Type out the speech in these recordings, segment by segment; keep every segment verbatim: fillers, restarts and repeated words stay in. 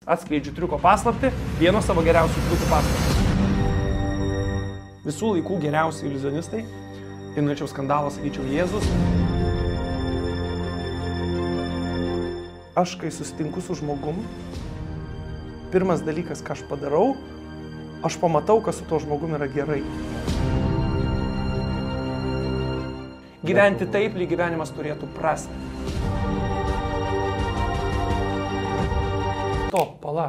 Atskleidžiu triuko paslaptį, vieno savo geriausių triukų paslaptį. Visų laikų geriausi iliuzionistai, ir norėčiau skandalą, sakyčiau, Jėzus. Aš, kai susitinku su žmogum, pirmas dalykas, ką aš padarau, aš pamatau, kas su to žmogum yra gerai. Gyventi taip, lyg gyvenimas turėtų prasmę. Stop, pala.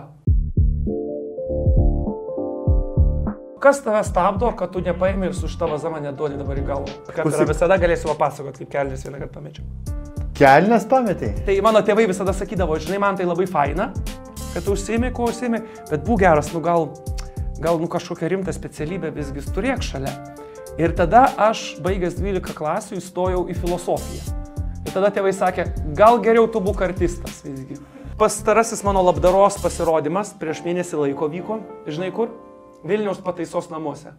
Kas tave stabdo, kad tu nepaėmė ir su šitą vazą mane duodi dabar į galvą? Kad yra visada galėsiu papasakoti, kaip kelnes vieną kartą pamečiau. Kelnes pametei? Tai mano tėvai visada sakydavo, žinai, man tai labai faina, kad tu užsiėmė, ko užsiėmė, bet būk geras, nu gal, gal nu kažkokią rimtą specialybę visgi turėk šalia. Ir tada aš, baigęs dvylika klasių, įstojau į filosofiją. Ir tada tėvai sakė, gal geriau tu būk artistas visgi. Pastarasis mano labdaros pasirodymas prieš mėnesį laiko vyko, žinai kur? Vilniaus Pataisos namuose.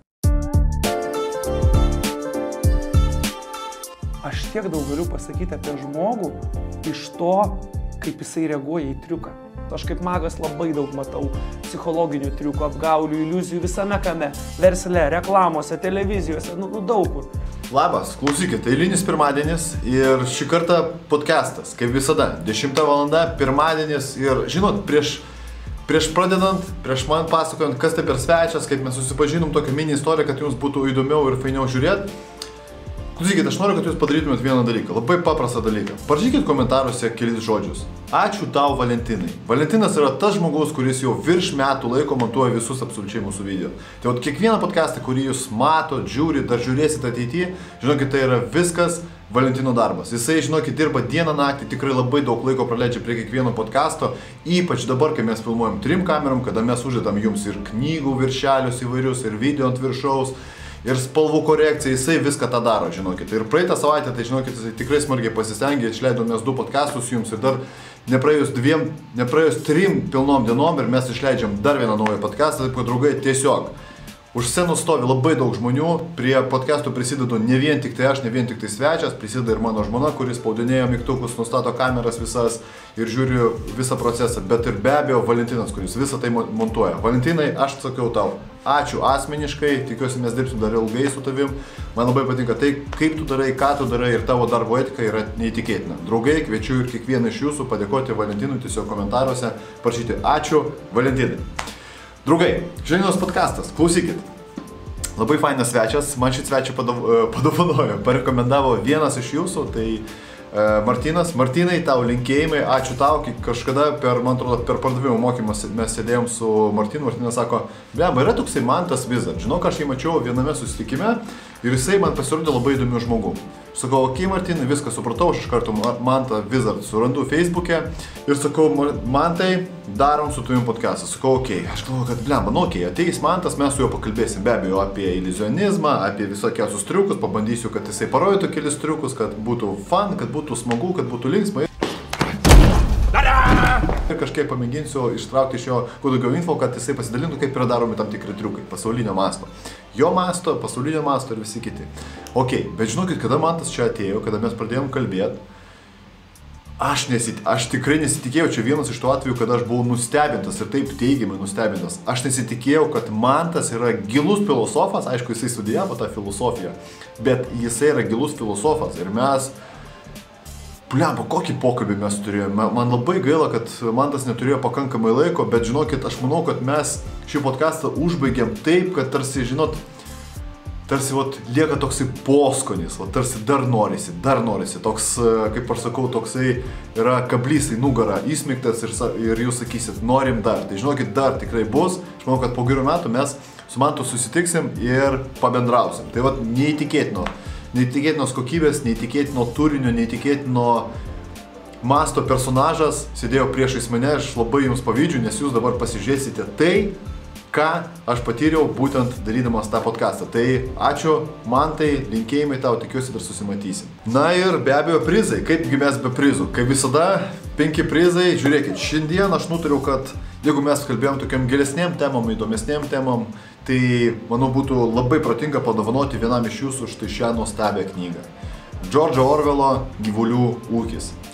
Aš tiek daug galiu pasakyti apie žmogų iš to, kaip jisai reaguoja į triuką. Aš kaip magas labai daug matau psichologinių triukų, apgaulių, iliuzijų visame kame. Versle, reklamose, televizijose, nu, nu daug kur. Labas, klausykit, eilinis pirmadienis ir šį kartą podcastas, kaip visada, dešimta valanda, pirmadienis ir, žinot, prieš, prieš pradedant, prieš man pasakojant, kas tai per svečias, kaip mes susipažinom tokią mini istoriją, kad jums būtų įdomiau ir fainiau žiūrėti. Klausykit, aš noriu, kad jūs padarytumėt vieną dalyką, labai paprastą dalyką. Parašykit komentaruose kelis žodžius. Ačiū tau, Valentinai. Valentinas yra tas žmogus, kuris jau virš metų laiko montuoja visus absoliučiai mūsų video. Tai vat kiekvieną podcastą, kurį jūs matot, žiūrit, dar žiūrėsit ateityje, žinokit, tai yra viskas Valentino darbas. Jisai, žinokit, dirba dieną naktį, tikrai labai daug laiko praleidžia prie kiekvieno podcasto, ypač dabar, kai mes filmuojam trim kamerom, kada mes uždedam jums ir knygų viršelius įvairius, ir video ant viršaus, ir spalvų korekcija, jisai viską tą daro, žinokit. Ir praeitą savaitę, tai žinokit, jisai tikrai smarkiai pasistengė, išleidom mes du podcastus jums ir dar nepraėjus dviem, nepraėjus trim pilnom dienom ir mes išleidžiam dar vieną naują podcastą, taip kad draugai tiesiog. Už scenos stovi labai daug žmonių, prie podcastų prisidedu ne vien tik tai aš, ne vien tik tai svečias, prisideda ir mano žmona, kuris spaudinėjo mygtukus, nustato kameras visas ir žiūri visą procesą, bet ir be abejo Valentinas, kuris visą tai montuoja. Valentinai, aš sakiau tau, ačiū asmeniškai, tikiuosi mes dirbsim dar ilgai su tavim, man labai patinka tai, kaip tu darai, ką tu darai ir tavo darbo etika yra neįtikėtina. Draugai, kviečiu ir kiekvieną iš jūsų padėkoti Valentinui tiesiog komentaruose, parašyti ačiū Valentinai. Draugai, šiandienos podcastas, klausykit. Labai fainas svečias, man šį svečią padovanojo, parekomendavo vienas iš jūsų, tai uh, Martynas. Martynai, tau linkėjimai, ačiū tau, kažkada per, man atrodo, per pardavimo mokymus mes sėdėjom su Martynu, Martynas sako, blemba, yra toksai Mantas Wizard, žinau, aš jį mačiau viename susitikime ir jisai man pasirodė labai įdomių žmogų. Sakau, ok, Martynai, viską supratau, aš iš karto Mantą Wizard surandu Facebook'e ir sakau, Mantai, darom su tavim podcastą. Sakau, ok, aš galvoju, kad blemba, nu ok, ateis Mantas, mes su juo pakalbėsim be abejo apie iliuzionizmą, apie visokiausius triukus, pabandysiu, kad jisai parodytų kelis triukus, kad būtų fun, kad būtų smagu, kad būtų linksma. Ir kažkaip pamėginsiu ištraukti iš jo kuo daugiau info, kad jisai pasidalintų, kaip yra daromi tam tikri triukai, pasaulinio masto. Jo masto, pasaulinio masto ir visi kiti. Ok, bet žinokit, kada Mantas čia atėjo, kada mes pradėjom kalbėti, aš, nesit, aš tikrai nesitikėjau, čia vienas iš tų atvejų, kada aš buvau nustebintas ir taip teigiamai nustebintas. Aš nesitikėjau, kad Mantas yra gilus filosofas, aišku, jisai studijavo tą filosofiją, bet jisai yra gilus filosofas ir mes... Blemba, kokį pokalbį mes turėjome. Man labai gaila, kad Mantas neturėjo pakankamai laiko, bet žinokit, aš manau, kad mes šį podcastą užbaigėm taip, kad tarsi, žinot, tarsi vat, lieka toksai poskonis, vat, tarsi dar norisi, dar norisi. Toks, kaip aš sakau, toksai yra kablys į nugarą įsmeigtas ir, ir jūs sakysit, norim dar. Tai žinokit, dar tikrai bus. Aš manau, kad po gerų metų mes su Mantu susitiksim ir pabendrausim. Tai vat, neįtikėtino. Neįtikėtinos kokybės, neįtikėtino turinio, neįtikėtino masto personažas sėdėjo priešais mane, aš labai jums pavydžiu, nes jūs dabar pasižiūrėsite tai, ką aš patyriau būtent darydamas tą podcastą. Tai ačiū Mantai, linkėjimai tau, tikiuosi dar susimatysim. Na ir be abejo prizai, kaipgi mes be prizų. Kaip visada, penki prizai, žiūrėkit, šiandien aš nutariau, kad jeigu mes kalbėjom tokiam gilesnėm temom, įdomesnėm temom, tai, manau, būtų labai protinga padovanoti vienam iš jūsų štai šią nuostabią knygą. Džordžo Orvelo Gyvulių ūkis.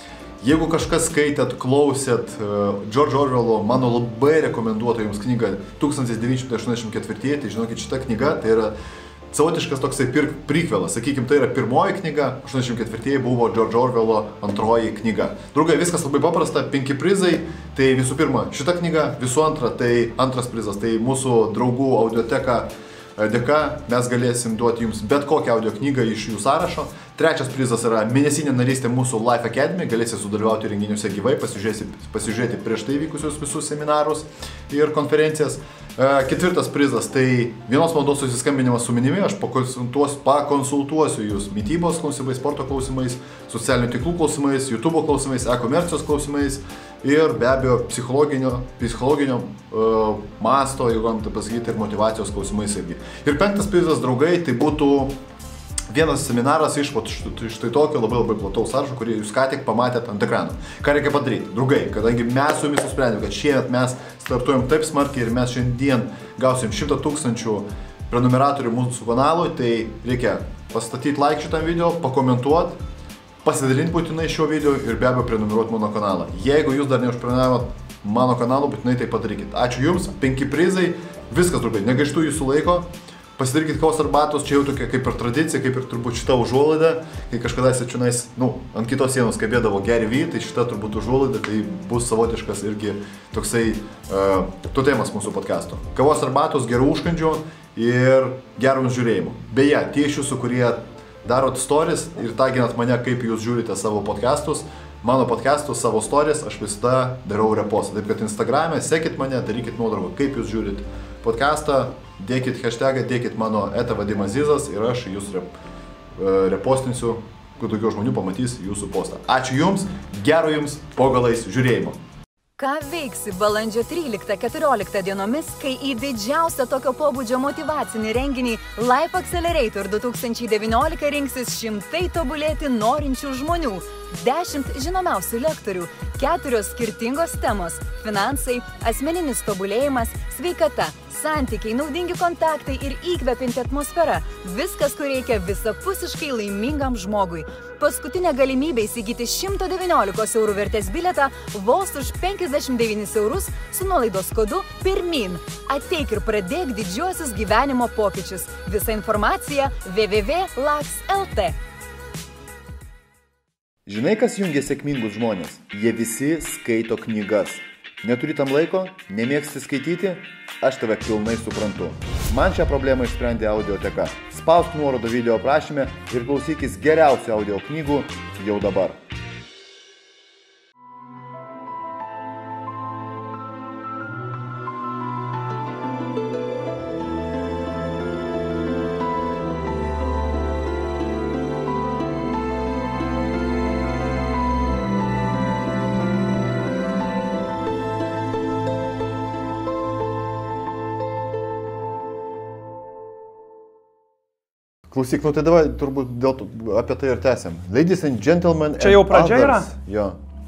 Jeigu kažkas skaitėt, klausėt uh, George Orwello, mano labai rekomenduota jums knyga tūkstantis devyni šimtai aštuoniasdešimt ketvirti, tai žinokit, šita knyga tai yra savotiškas toksai pir prikvelas, sakykime, tai yra pirmoji knyga, aštuoniasdešimt ketvirtieji buvo George Orwello antroji knyga. Draugai, viskas labai paprasta, penki prizai, tai visų pirma šita knyga, visų antra, tai antras prizas, tai mūsų draugų audioteka dėka mes galėsim duoti jums bet kokią audio knygą iš jų sąrašo. Trečias prizas yra mėnesinė narystė mūsų Life Academy, galėsite sudalyvauti renginiuose gyvai, pasižiūrėti prieš tai vykusius visus seminarus ir konferencijas. Ketvirtas prizas, tai vienos valandos susiskambinimas su manimi, aš pakonsultuosiu, pakonsultuosiu jūs mitybos klausimais, sporto klausimais, socialinių tinklų klausimais, YouTube klausimais, e-komercijos klausimais ir be abejo psichologinio, psichologinio uh, masto, jeigu galim tai pasakyti, ir motyvacijos klausimais irgi. Ir penktas prizas, draugai, tai būtų vienas seminaras iš štai tokio labai labai plataus sąrašo, kurį jūs ką tik pamatėt ant ekrano. Ką reikia padaryti? Draugai, kadangi mes su jumis nusprendėme, kad šiemet mes startuojam taip smarkiai ir mes šiandien gausim šimtą tūkstančių prenumeratorių mūsų kanalui, tai reikia pastatyti like šitam video, pakomentuoti, pasidalinti būtinai šio video ir be abejo prenumeruoti mano kanalą. Jeigu jūs dar neužprenumeravot mano kanalą, būtinai tai padarykit. Ačiū jums, penki prizai, viskas, draugai, negaištu jūsų laiko. Pasidarykit kavos arbatos, čia jau tokia kaip ir tradicija, kaip ir turbūt šita užuolaida, kai kažkada čianais, nu, ant kitos sienos kabėdavo Gary Vee, tai šita turbūt užuolaida, tai bus savotiškas irgi toksai uh, tutėjimas mūsų podcast'o. Kavos arbatos, gerų užkandžių ir gerų žiūrėjimų. Beje, tie iš jūsų, kurie darot stories ir taginat mane, kaip jūs žiūrite savo podcastus, mano podcastus, savo stories, aš visada darau repostą. Taip kad Instagram'e sekit mane, darykit nuotrauką, kaip jūs žiūrit podcastą, dėkit hashtagą, dėkit mano eta Vadimas Zizas ir aš jūs rep, repostinsiu, kur daugiau žmonių pamatys jūsų postą. Ačiū jums, gero jums pogalais žiūrėjimo. Ką veiksi balandžio tryliktą keturioliktą dienomis, kai į didžiausią tokio pobūdžio motyvacinį renginį Life Accelerator du tūkstančiai devyniolika rinksis šimtai tobulėti norinčių žmonių, dešimt žinomiausių lektorių, keturios skirtingos temos – finansai, asmeninis tobulėjimas, sveikata, santykiai, naudingi kontaktai ir įkvepianti atmosfera – viskas, ko reikia visapusiškai laimingam žmogui. Paskutinė galimybė įsigyti šimto devyniolikos eurų vertės bilietą vos už penkiasdešimt devynis eurus su nuolaidos kodu PIRMYN. Ateik ir pradėk didžiuosius gyvenimo pokyčius. Visa informacija w w w taškas laks taškas l t. Žinai, kas jungia sėkmingus žmonės? Jie visi skaito knygas. Neturi tam laiko? Nemėgsti skaityti? Aš tave pilnai suprantu. Man šią problemą išsprendė audioteka. Spausk nuorodą video aprašyme ir klausykis geriausių audio knygų jau dabar. Klausyk, nu tai davai turbūt dėl to, apie tai ir tęsiam. Ladies and gentlemen. Čia jau pradžia yra? Jo.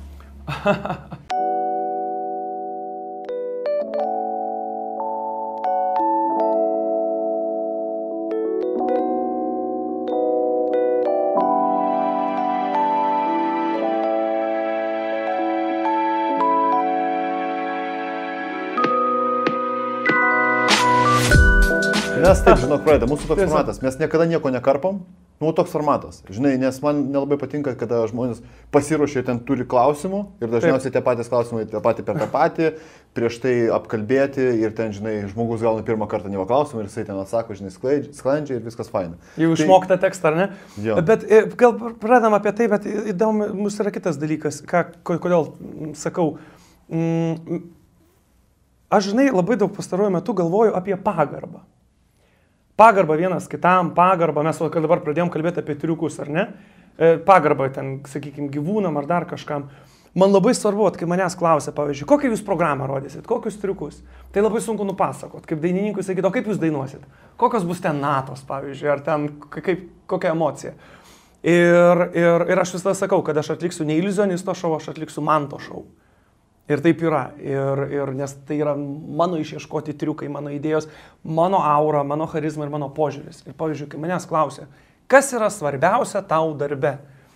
Mes taip, žinok, pradeda, mūsų toks formatas, mes niekada nieko nekarpom, nu toks formatas, žinai, nes man nelabai patinka, kada žmonės pasiruošia ir ten turi klausimų ir dažniausiai tie patys klausimai tie patį per tą patį, prieš tai apkalbėti ir ten, žinai, žmogus gauna pirmą kartą nevo klausimą ir jisai ten atsako, žinai, sklandžiai ir viskas faina. Jau tai... išmoktą tekstą, ar ne? Jo. Bet gal pradedam apie tai, bet įdomu, mūsų yra kitas dalykas, ką, kodėl sakau. Mm, aš, žinai, labai daug pastaruoju metu galvoju apie pagarbą. Pagarba vienas kitam, pagarba, mes dabar pradėjom kalbėti apie triukus, ar ne? Pagarba ten, sakykime, gyvūnam ar dar kažkam. Man labai svarbu, kai manęs klausia, pavyzdžiui, kokią jūs programą rodysit, kokius triukus. Tai labai sunku nupasakot, kaip dainininkui sakyti, o kaip jūs dainuosit, kokios bus ten natos, pavyzdžiui, ar ten kaip, kokia emocija. Ir, ir, ir aš visada sakau, kad aš atliksiu ne iliuzionisto šou, aš atliksiu manto šou. Ir taip yra, ir, ir, nes tai yra mano išieškoti triukai, mano idėjos, mano aura, mano charizma ir mano požiūris. Ir pavyzdžiui, kai manęs klausia, kas yra svarbiausia tau darbe,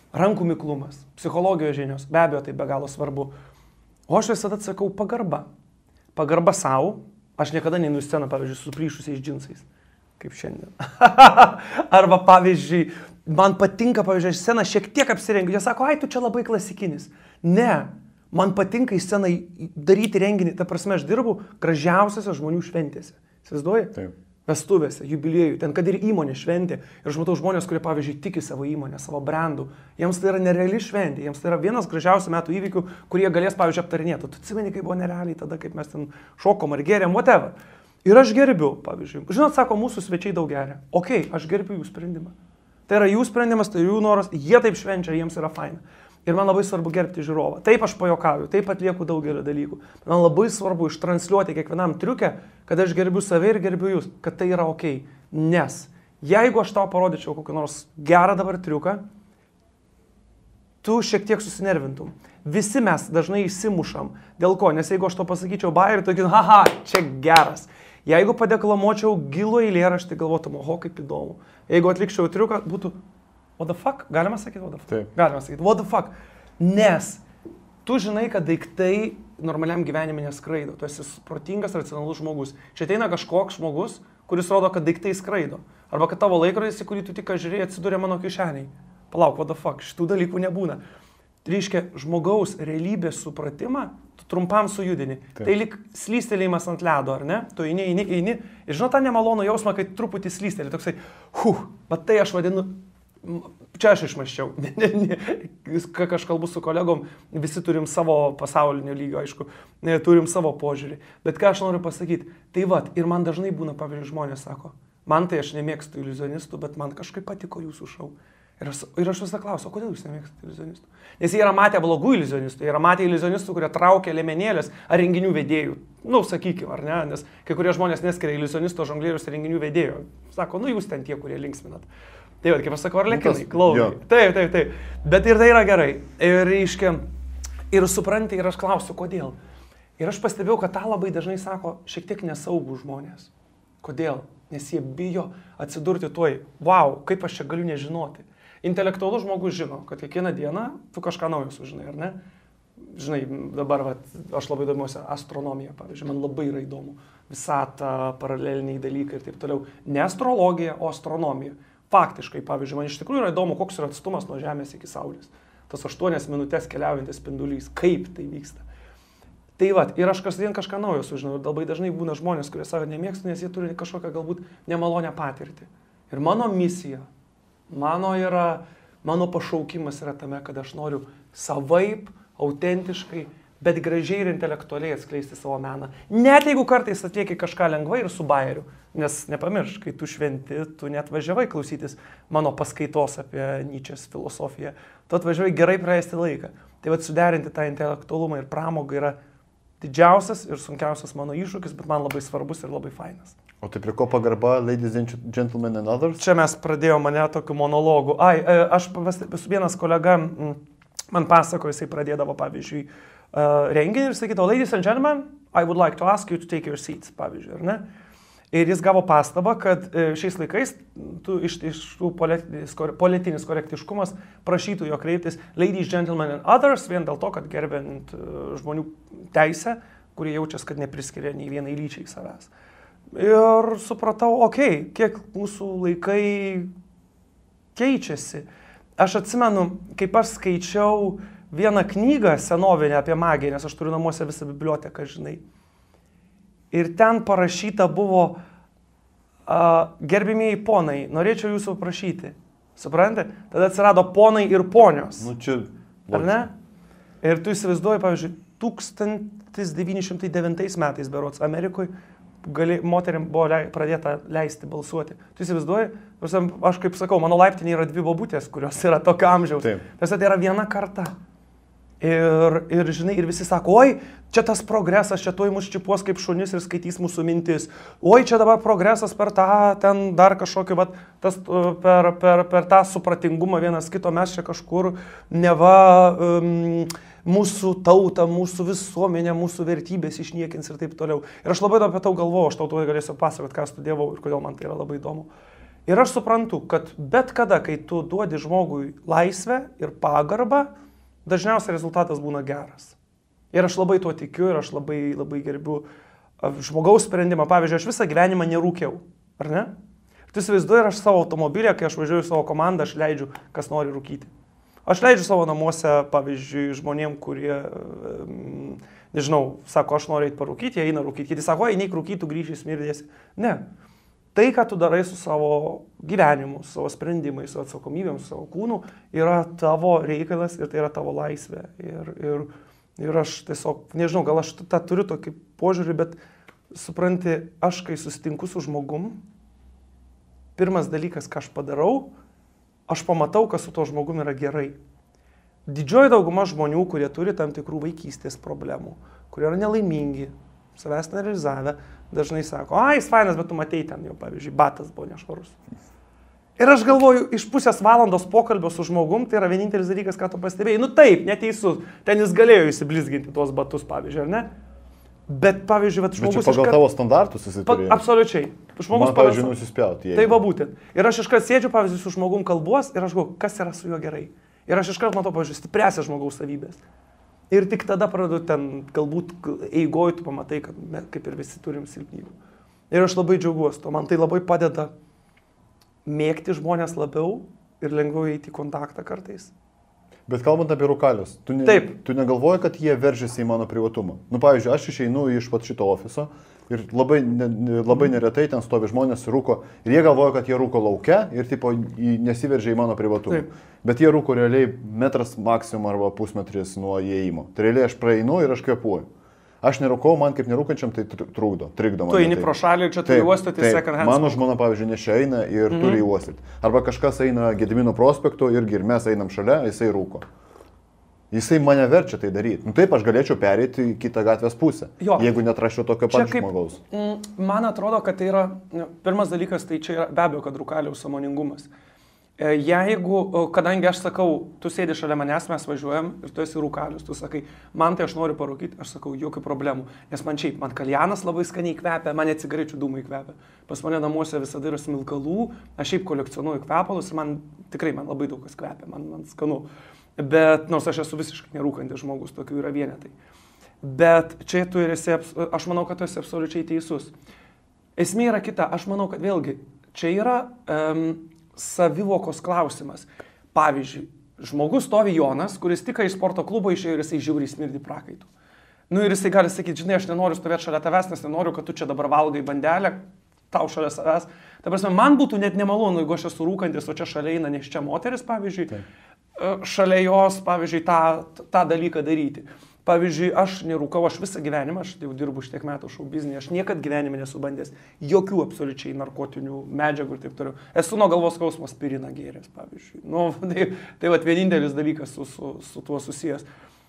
rankų miklumas, psichologijos žinios, be abejo, tai be galo svarbu. O aš visada sakau pagarba. Pagarba savo, aš niekada neinu į sceną, pavyzdžiui, su plyšusiais džinsais, kaip šiandien. Arba, pavyzdžiui, man patinka, pavyzdžiui, sceną šiek tiek apsirengiu, jie sako, ai, tu čia labai klasikinis. Ne, man patinka į sceną daryti renginį, ta prasme, aš dirbu gražiausiose žmonių šventėse. Įsivaizduoji? Taip. Vestuvėse, jubiliejų, ten kad ir įmonė šventė. Ir aš matau žmonės, kurie, pavyzdžiui, tiki savo įmonę, savo brandų. Jiems tai yra nereali šventė, jiems tai yra vienas gražiausių metų įvykių, kurie galės, pavyzdžiui, aptarinėti. Tu atsimeni, kaip buvo nerealiai tada, kaip mes ten šokom ar gėrėm, whatever. Ir aš gerbiu, pavyzdžiui. Žinot, sako, mūsų svečiai daug geria. Ok, aš gerbiu jų sprendimą. Tai yra jų sprendimas, tai jų noras, jie taip švenčia, jiems yra faina. Ir man labai svarbu gerbti žiūrovą. Taip aš pajokauju, taip atlieku daugelį dalykų. Man labai svarbu ištransliuoti kiekvienam triukę, kad aš gerbiu save ir gerbiu jūs, kad tai yra ok. Nes jeigu aš tau parodyčiau kokį nors gerą dabar triuką, tu šiek tiek susinervintum. Visi mes dažnai įsimušam. Dėl ko? Nes jeigu aš to pasakyčiau bairį, tu sakytum, haha, čia geras. Jeigu padeklamuočiau gilų eilėraštį, galvotum, oho, kaip įdomu. Jeigu atlikčiau triuką, būtų what the fuck? Galima sakyti what the fuck? Taip. Galima sakyti what the fuck. Nes tu žinai, kad daiktai normaliam gyvenime neskraido. Tu esi protingas, racionalus žmogus. Čia ateina kažkoks žmogus, kuris rodo, kad daiktai skraido. Arba kad tavo laikrodis, į kurį tu tik žiūrėjai, atsidūrė mano kišeniai. Palauk, what the fuck? Šitų dalykų nebūna. Tai reiškia, žmogaus realybės supratimą tu trumpam sujudini. Taip. Tai lyg slystelėjimas ant ledo, ar ne? Tu eini, eini, eini. Ir žinot tą nemalonų jausmą, kai truputį slystelė. Toksai, huh, bet tai aš vadinu... Čia aš išmaščiau, kai aš kalbu su kolegom, visi turim savo pasaulinio lygio, aišku, turim savo požiūrį. Bet ką aš noriu pasakyti, tai vat, ir man dažnai būna, pavyzdžiui, žmonės sako, man tai aš nemėgstu iliuzionistų, bet man kažkaip patiko jūsų šou. Ir aš, ir aš visą klausiu, o kodėl jūs nemėgstate iliuzionistų? Nes jie yra matę blogų iliuzionistų, jie yra matę iliuzionistų, kurie traukia liemenėlės ar renginių vedėjų. Nu, sakykime, ar ne, nes kai kurie žmonės neskiria iliuzionisto, žonglierius ir renginių vedėjų. Sako, nu jūs ten tie, kurie linksminat. Tai va, kaip aš sakau, arlekinai, klaunai. Taip, taip, taip. Bet ir tai yra gerai. Ir, reiškia, ir supranti, ir aš klausiu, kodėl. Ir aš pastebėjau, kad tą labai dažnai sako šiek tiek nesaugų žmonės. Kodėl? Nes jie bijo atsidurti tuoj, wow, kaip aš čia galiu nežinoti. Intelektualus žmogus žino, kad kiekvieną dieną tu kažką naujo sužinai, ar ne? Žinai, dabar va, aš labai domiuosi astronomija, pavyzdžiui, man labai yra įdomu. Visata, paraleliniai dalykai ir taip toliau. Ne astrologija, o astronomija. Faktiškai, pavyzdžiui, man iš tikrųjų yra įdomu, koks yra atstumas nuo Žemės iki Saulės. Tas aštuonias minutės keliaujantis spindulys, kaip tai vyksta. Tai va, ir aš kasdien kažką naujo sužinau. Ir labai dažnai būna žmonės, kurie savo nemėgsta, nes jie turi kažkokią galbūt nemalonę patirtį. Ir mano misija, mano, yra, mano pašaukimas yra tame, kad aš noriu savaip, autentiškai, bet gražiai ir intelektualiai atskleisti savo meną. Net jeigu kartais atlieki kažką lengvai ir su bairiu. Nes nepamiršk, kai tu šventi, tu net važiavai klausytis mano paskaitos apie Nyčės filosofiją. Tu atvažiavai gerai praleisti laiką. Tai vad suderinti tą intelektualumą ir pramogą yra didžiausias ir sunkiausias mano iššūkis, bet man labai svarbus ir labai fainas. O tai prie ko pagarba, ladies and gentlemen and others? Čia mes pradėjome mane tokiu monologu. Ai, aš esu vienas kolega, man pasako, jisai pradėdavo, pavyzdžiui, renginį ir sakydavo, ladies and gentlemen, I would like to ask you to take your seats, pavyzdžiui, ar ne? Ir jis gavo pastabą, kad šiais laikais tu, iš, iš tų politinis, politinis korektiškumas prašytų jo kreiptis ladies, gentlemen and others, vien dėl to, kad gerbent žmonių teisę, kurie jaučiasi, kad nepriskiria nei vienai lyčiai savęs. Ir supratau, okei, okay, kiek mūsų laikai keičiasi. Aš atsimenu, kaip aš skaičiau vieną knygą senovinę apie magiją, nes aš turiu namuose visą biblioteką, žinai. Ir ten parašyta buvo, uh, gerbimieji ponai, norėčiau jūsų prašyti. Suprantate? Tada atsirado ponai ir ponios. Nu čia... Ar ne? Ir tu įsivaizduoji, pavyzdžiui, tūkstantis devyni šimtai devintais metais berods Amerikoje gali, moteriam buvo le, pradėta leisti balsuoti. Tu įsivaizduoji? Aš kaip sakau, mano laiptinė yra dvi bobutės, kurios yra tokio amžiaus. Tas tai yra viena karta. Ir, ir, žinai, ir visi sako, oi, čia tas progresas, čia tuoj mus čipuos kaip šunis ir skaitys mūsų mintis. Oi, čia dabar progresas per tą, ten dar kažkokį, vat, tas, per, per, per tą supratingumą vienas kito, mes čia kažkur neva um, mūsų tautą, mūsų visuomenę, mūsų vertybės išniekins ir taip toliau. Ir aš labai apie tau galvoju, aš tau tuoj galėsiu pasakoti, ką studijavau ir kodėl man tai yra labai įdomu. Ir aš suprantu, kad bet kada, kai tu duodi žmogui laisvę ir pagarbą, dažniausiai rezultatas būna geras. Ir aš labai tuo tikiu ir aš labai, labai gerbiu žmogaus sprendimą. Pavyzdžiui, aš visą gyvenimą nerūkiau, ar ne? Ir tu įsivaizduoji, ir aš savo automobilį, kai aš važiuoju savo komandą, aš leidžiu, kas nori rūkyti. Aš leidžiu savo namuose, pavyzdžiui, žmonėm, kurie, nežinau, sako, aš noriu eiti parūkyti, jie eina rūkyti. Kiti sako, eini rūkyti, tu grįši, smirdėsi. Ne. Tai, ką tu darai su savo gyvenimu, su savo sprendimais, su atsakomybėm, su savo kūnu, yra tavo reikalas ir tai yra tavo laisvė. Ir, ir, ir aš tiesiog, nežinau, gal aš tą turiu tokį požiūrį, bet supranti, aš kai susitinku su žmogum, pirmas dalykas, ką aš padarau, aš pamatau, kas su to žmogum yra gerai. Didžioji dauguma žmonių, kurie turi tam tikrų vaikystės problemų, kurie yra nelaimingi, savęs nerealizavę, dažnai sako, ai, jis fainas, bet tu matei ten jau, pavyzdžiui, batas buvo nešvarus. Ir aš galvoju, iš pusės valandos pokalbio su žmogum, tai yra vienintelis dalykas, ką tu pastebėjai. Nu taip, neteisus, ten jis galėjo įsiblizginti tuos batus, pavyzdžiui, ar ne? Bet, pavyzdžiui, vat, žmogus... Bet čia pagal iškart... tavo standartus jis turėjo. Absoliučiai. Žmogus, man, pavyzdžiui, nusispjauti. Tai va būtent. Ir aš iškart sėdžiu, pavyzdžiui, su žmogum kalbuos ir aš galvoju, kas yra su juo gerai. Ir aš iškart matau, pavyzdžiui, stipriasias žmogaus savybės. Ir tik tada pradedu ten, galbūt eigoj tu pamatai, kad mes kaip ir visi turim silpnybių. Ir aš labai džiaugiuosi to. Man tai labai padeda mėgti žmonės labiau ir lengviau eiti į kontaktą kartais. Bet kalbant apie rūkalius, tu, ne, tu negalvoji, kad jie veržiasi į mano privatumą. Nu, pavyzdžiui, aš išeinu iš pat šito ofiso ir labai, ne, labai neretai ten stovi žmonės rūko ir jie galvoja, kad jie rūko lauke ir tipo, nesiveržia į mano privatumą. Taip. Bet jie rūko realiai metras maksimum arba pusmetris nuo įėjimo. Tai realiai aš praeinu ir aš kvepuoju. Aš nerūkau, man kaip nerūkančiam tai trukdo, trikdo man. Tu eini pro šalį ir čia turi uostyti second hand. Mano žmona, pavyzdžiui, nešia eina ir mm-hmm. turi uostyti. Arba kažkas eina Gedimino prospektu irgi ir mes einam šalia, jisai rūko. Jisai mane verčia tai daryti. Nu taip, aš galėčiau pereiti į kitą gatvės pusę, jo. Jeigu netrašiau tokio pat žmogaus. Man atrodo, kad tai yra, pirmas dalykas, tai čia yra be abejo, kad rūkaliaus sąmoningumas. Jeigu, kadangi aš sakau, tu sėdi šalia manęs, mes važiuojam ir tu esi rūkalius, tu sakai, man tai aš noriu parūkyti, aš sakau, jokių problemų, nes man šiaip, man kaljanas labai skaniai kvepia, man cigarečių dūmai kvepia, pas mane namuose visada yra smilkalų, aš šiaip kolekcionuoju kvepalus ir man tikrai, man labai daug kas kvepia, man, man skanu, bet nors aš esu visiškai nerūkantis žmogus, tokių yra vienetai. Bet čia tu ir esi, aš manau, kad tu esi absoliučiai teisus. Esmė yra kita, aš manau, kad vėlgi, čia yra... Um, savivokos klausimas. Pavyzdžiui, žmogus stovi Jonas, kuris tik iš sporto klubo išėjo ir jisai žiauriai smirdi prakaitų. Nu ir jisai gali sakyti, žinai, aš nenoriu stovėti šalia tavęs, nes nenoriu, kad tu čia dabar valgai bandelę, tau šalia savęs. Ta prasme, man būtų net nemalonu, jeigu aš esu rūkantis, o čia šalia eina neščia moteris, pavyzdžiui, Taip. šalia jos, pavyzdžiui, tą, tą dalyką daryti. Pavyzdžiui, aš nerūkau, aš visą gyvenimą, aš jau dirbu šitiek metų šou biznį, aš niekad gyvenime nesu bandęs jokių absoliučiai narkotinių medžiagų ir taip toliau. Esu nuo galvos skausmo aspiriną gėręs, pavyzdžiui. Nu, tai tai vat, vienintelis dalykas su, su, su tuo susijęs.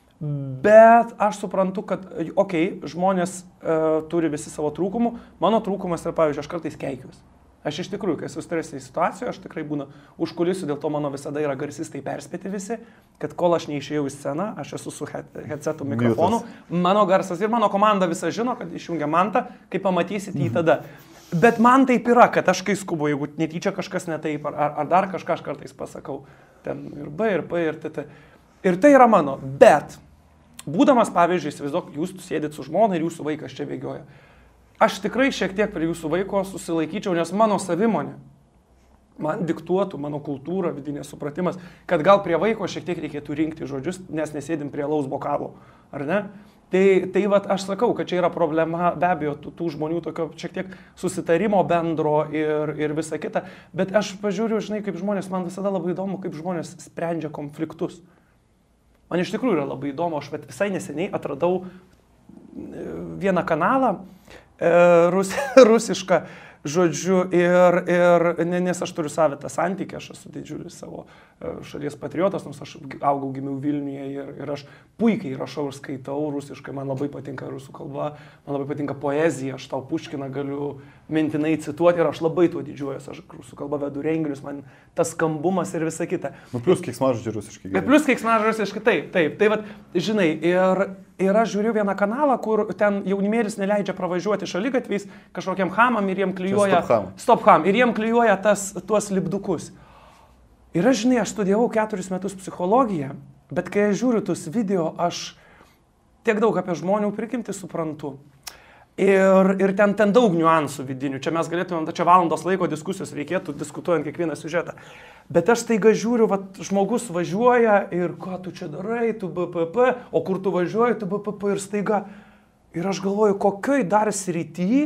Bet aš suprantu, kad, okei, okay, žmonės uh, turi visi savo trūkumų. Mano trūkumas yra, pavyzdžiui, aš kartais keikiuosi. Aš iš tikrųjų, kai esu stresinėje situacijoje, aš tikrai būnu už kulisų, dėl to mano visada yra garsistai perspėti visi, kad kol aš neišėjau į sceną, aš esu su headsetu mikrofonu, mano garsas ir mano komanda visa žino, kad išjungia mantą, kai pamatysit jį tada. Bet man taip yra, kad aš kai skubu, jeigu netyčia kažkas ne taip, ar, ar dar kažką aš kartais pasakau, ten ir B, ir P, ir T T. Ir tai yra mano, bet būdamas, pavyzdžiui, įsivaizduok, jūs sėdit su žmona ir jūsų vaikas čia bėgioja. Aš tikrai šiek tiek prie jūsų vaiko susilaikyčiau, nes mano savimonė, man diktuotų, mano kultūra, vidinės supratimas, kad gal prie vaiko šiek tiek reikėtų rinkti žodžius, nes nesėdim prie alaus bokalo, ar ne? Tai, tai vat, aš sakau, kad čia yra problema be abejo tų, tų žmonių tokio šiek tiek susitarimo bendro ir, ir visa kita, bet aš pažiūriu, žinai, kaip žmonės, man visada labai įdomu, kaip žmonės sprendžia konfliktus. Man iš tikrųjų yra labai įdomu, aš visai neseniai atradau vieną kanalą, Rus, rusišką, žodžiu, ir, ir, nes aš turiu savitą santykį, aš esu didžiulis savo šalies patriotas, nors aš augau, gimiau Vilniuje ir, ir aš puikiai rašau ir skaitau rusiškai, man labai patinka rusų kalba, man labai patinka poezija, aš tau Puškiną galiu mintinai cituoti ir aš labai tuo didžiuojuosi, aš rusų kalba vedu renginius, man tas skambumas ir visa kita. Nu, plus keiksmažodžiai rusiškai. Ir plus keiksmažodžiai rusiškai, taip, taip, tai vat, žinai, ir, Ir aš žiūriu vieną kanalą, kur ten jaunimėlis neleidžia pravažiuoti šaligatviais kažkokiam hamam ir jiem klijuoja... Stop ham. Stop ham. Ir jiem klijuoja tas, tuos lipdukus. Ir aš, žinai, aš studijavau keturis metus psichologiją, bet kai aš žiūriu tuos video, aš tiek daug apie žmonių prigimtį suprantu. Ir, ir ten, ten daug niuansų vidinių. Čia mes galėtumėm, čia valandos laiko diskusijos reikėtų diskutuojant kiekvieną siužetą. Bet aš taiga žiūriu, vat, žmogus važiuoja ir ką tu čia darai, tu B P P, o kur tu važiuoji, tu B P P ir staiga. Ir aš galvoju, kokioj dar srity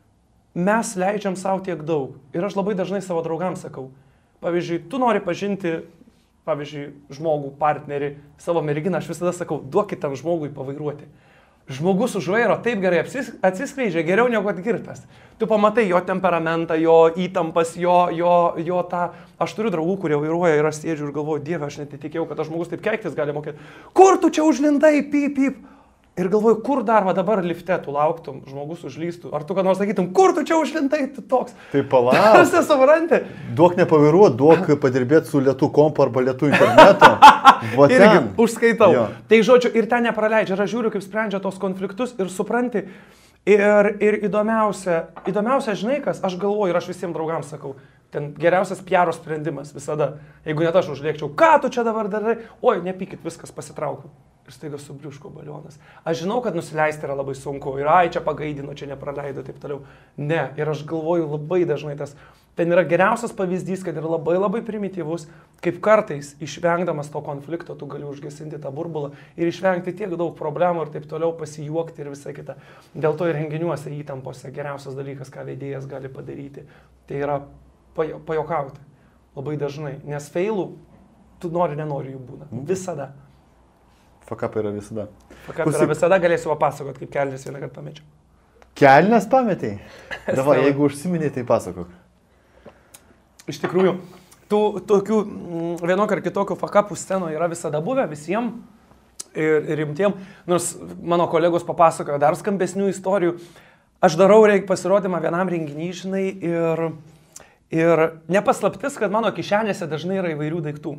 mes leidžiam savo tiek daug. Ir aš labai dažnai savo draugams sakau, pavyzdžiui, tu nori pažinti, pavyzdžiui, žmogų, partnerį, savo merginą, aš visada sakau, duokit tam žmogui pavairuoti. Žmogus už vairo taip gerai atsiskleidžia, geriau negu atgirtas. Tu pamatai jo temperamentą, jo įtampas, jo, jo, jo tą... Aš turiu draugų, kurie vairuoja ir aš sėdžiu ir galvoju, Dieve, aš net netikėjau, kad tas žmogus taip keiktis gali mokėti. Kur tu čia užlindai, pyp, pyp? Ir galvoju, kur dar va dabar lifte tu lauktum, žmogus užlystų. Ar tu ką nors sakytum, kur tu čia užlindai, tu toks? Tai palauk. Ar esi supranti? Duok nepavairuot, duok padirbėti su lietų kompu arba lietų internetu. Va Irgi ten. užskaitau. Jo. Tai žodžiu, ir ten nepraleidžia. Ir aš žiūriu, kaip sprendžia tos konfliktus ir supranti. Ir, ir įdomiausia, įdomiausia, žinai kas, aš galvoju ir aš visiems draugams sakau, ten geriausias P R sprendimas visada. Jeigu net aš užlėkčiau, ką tu čia dabar darai? Oi, nepykit, viskas, pasitraukiu. Ir staiga subliuško balionas. Aš žinau, kad nusileisti yra labai sunku. Ir ai, čia pagaidino, čia nepraleido, taip toliau. Ne, ir aš galvoju labai dažnai tas. Ten yra geriausias pavyzdys, kad yra labai labai primityvus, kaip kartais išvengdamas to konflikto tu gali užgesinti tą burbulą ir išvengti tiek daug problemų ir taip toliau pasijuokti ir visą kitą. Dėl to ir renginiuose įtampose geriausias dalykas, ką vedėjas gali padaryti, tai yra pajokauti. Labai dažnai. Nes feilų tu nori, nenori jų būna. Visada. Fakapai yra visada. Fakapai yra visada, galėsiu papasakot, kaip kelnes vieną kartą pamečiau. Kelnes pametei? Dabar, jeigu užsiminėjai, tai pasakok. Iš tikrųjų, tų tokių vienokio ar kitokio fakapų scenoje yra visada buvę visiems ir, ir rimtiem. Nors mano kolegos papasakojo dar skambesnių istorijų. Aš darau reik pasirodymą vienam renginiui, žinai, ir, ir nepaslaptis, kad mano kišenėse dažnai yra įvairių daiktų.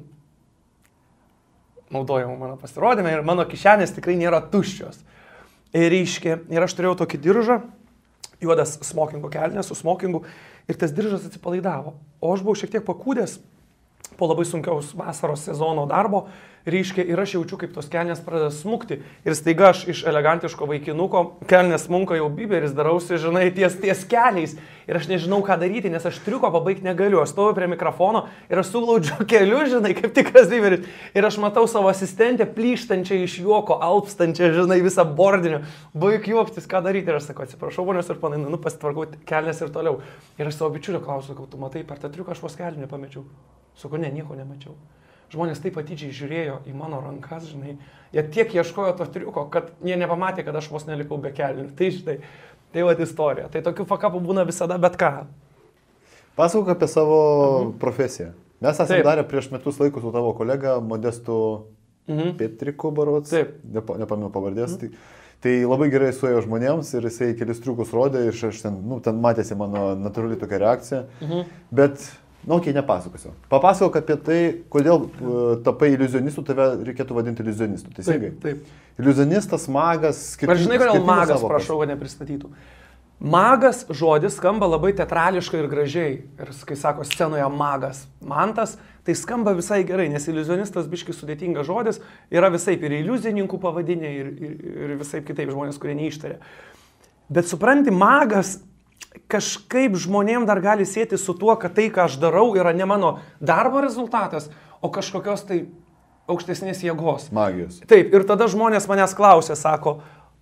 Naudojama mano pasirodymė ir mano kišenės tikrai nėra tuščios. Ir reiškia, ir aš turėjau tokį diržą, juodas smokingo kelnes su smokingu ir tas diržas atsipalaidavo. O aš buvau šiek tiek pakūdęs po labai sunkiaus vasaros sezono darbo, reiškia, ir aš jaučiu, kaip tos kelnės pradeda smukti. Ir staiga aš iš elegantiško vaikinuko, kelnės smunka jau biberis, darausi, žinai, ties, ties keliais. Ir aš nežinau, ką daryti, nes aš triuko pabaigti negaliu. Aš stoviu prie mikrofono ir aš suglaudžiu keliu, žinai, kaip tikras biberis. Ir aš matau savo asistentę plyštančią iš juoko, alpstančią, žinai, visą bordinę. Baig juoktis, ką daryti. Ir aš sakau, atsiprašau, ponios ir panai, nu pasitvarkau kelnes ir toliau. Ir aš savo bičiulio klausiu, sakau, tu matai, per tą triuką aš vos kelnių nepamečiau. Sakau, ne, nieko nemačiau. Žmonės taip atidžiai žiūrėjo į mano rankas, žinai, jie tiek ieškojo to triuko, kad jie nepamatė, kad aš vos nelikau be kelnių. Tai štai, tai va istorija. Tai tokių fakapų būna visada, bet ką. Pasakok apie savo mhm. profesiją. Mes esame Taip. darę prieš metus laikus su tavo kolega Modestu mhm. Petriku Barots. Taip. Nepa, nepaminu pavardės. Mhm. Tai, tai labai gerai suėjo žmonėms ir jisai kelis triukus rodė ir aš ten, nu, ten matėsi mano natūrali tokia reakcija. Mhm. Bet... Na, okei, nepasakosiu. Papasakok apie tai, kodėl uh, tapai iliuzionistų, tave reikėtų vadinti iliuzionistų. Teisingai? Taip, taip. Iliuzionistas, magas, skirtingas. Bet žinai, kodėl magas, prašau, kad nepristatytų. Magas žodis skamba labai teatrališkai ir gražiai. Ir kai sako scenoje magas, mantas, tai skamba visai gerai, nes iliuzionistas biškai sudėtingas žodis, yra visaip ir iliuzininkų pavadinė, ir, ir, ir visaip kitaip žmonės, kurie neištarė. Bet supranti, magas kažkaip žmonėm dar gali sėti su tuo, kad tai, ką aš darau, yra ne mano darbo rezultatas, o kažkokios tai aukštesnės jėgos. Magijos. Taip, ir tada žmonės manęs klausia, sako,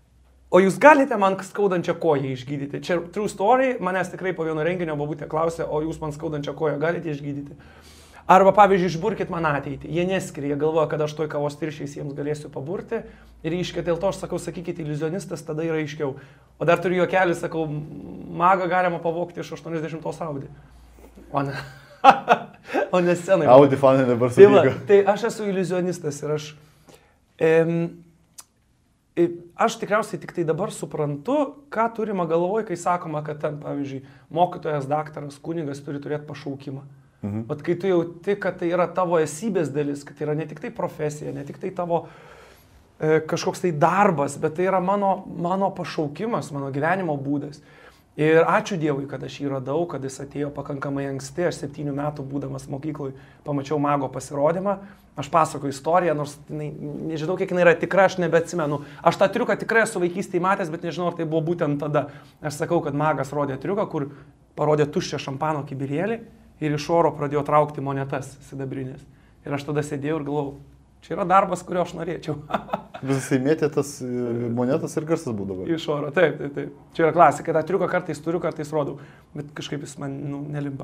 o jūs galite man skaudančią koją išgydyti? Čia true story, manęs tikrai po vieno renginio babutė klausė, o jūs man skaudančią koją galite išgydyti? Arba, pavyzdžiui, išburkit man ateitį. Jie neskiria, jie galvoja, kad aš toj kavos tiršiais jiems galėsiu paburti. Ir iškia, dėl to aš sakau, sakykit, iliuzionistas, tada yra aiškiau. O dar turiu juokelį, sakau, magą galima pavogti iš aštuoniasdešimtos Audi. O ne, o ne scenai. Audi fanai dabar tai, supyko. tai aš esu iliuzionistas ir aš... Em, aš tikriausiai tik tai dabar suprantu, ką turima galvoj, kai sakoma, kad ten, pavyzdžiui, mokytojas, daktaras, kunigas turi turėti pašaukimą. Mhm. Vat kai tu jauti, kad tai yra tavo esybės dalis, kad tai yra ne tik tai profesija, ne tik tai tavo kažkoks tai darbas, bet tai yra mano, mano pašaukimas, mano gyvenimo būdas. Ir ačiū Dievui, kad aš jį radau, kad jis atėjo pakankamai anksti, aš septynių metų būdamas mokykloj pamačiau Mago pasirodymą, aš pasakoju istoriją, nors jinai, nežinau, kiek jinai yra tikra, aš nebeatsimenu. Aš tą triuką tikrai esu vaikystėje matęs, bet nežinau, ar tai buvo būtent tada. Aš sakau, kad Magas rodė triuką, kur parodė tuščią šampano kibirėlį ir iš oro pradėjo traukti monetas sidabrinės. Ir aš tada sėdėjau ir galvojau, čia yra darbas, kurio aš norėčiau. Visai mėtė tas monetas ir garsas būdavo. Iš oro, taip, taip, taip. Čia yra klasika, tą triuką kartais turiu, kartais rodau, bet kažkaip jis man nu, nelimpa.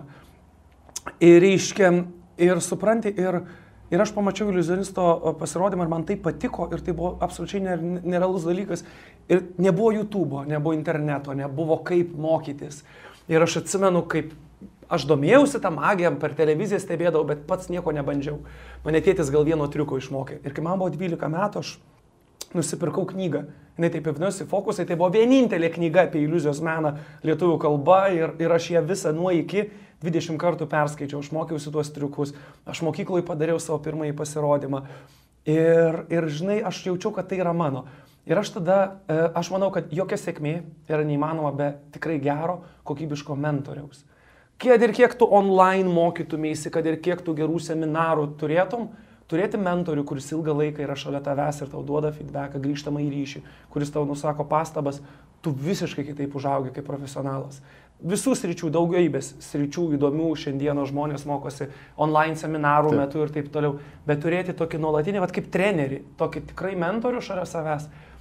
Ir reiškia, ir supranti, ir, ir aš pamačiau iliuzionisto pasirodymą ir man tai patiko ir tai buvo absoliučiai nerealus dalykas. Ir nebuvo YouTube'o, nebuvo interneto, nebuvo kaip mokytis. Ir aš atsimenu, kaip aš domėjausi tą magiją, per televiziją stebėdavau, bet pats nieko nebandžiau. Mane tėtis gal vieno triuko išmokė. Ir kai man buvo dvylika metų, aš nusipirkau knygą. Jis taip įvinosi fokusai, tai buvo vienintelė knyga apie iliuzijos meną lietuvių kalba ir, ir aš ją visą nuo iki dvidešimt kartų perskaičiau, aš mokiausi tuos triukus, aš mokykloje padariau savo pirmąjį pasirodymą ir, ir žinai, aš jaučiau, kad tai yra mano. Ir aš tada, aš manau, kad jokia sėkmė yra neįmanoma be tikrai gero, kokybiško mentoriaus. Kiek ir kiek tu online mokytumėsi, kad ir kiek tu gerų seminarų turėtum, turėti mentorių, kuris ilgą laiką yra šalia tavęs ir tau duoda feedbacką, grįžtamą į ryšį, kuris tau nusako pastabas, tu visiškai kitaip užaugi kaip profesionalas. Visų sričių, daugiaibės sričių įdomių šiandienos žmonės mokosi online seminarų taip. Metu ir taip toliau, bet turėti tokį nuolatinį, vat kaip trenerį, tokį tikrai mentorių šalia savęs,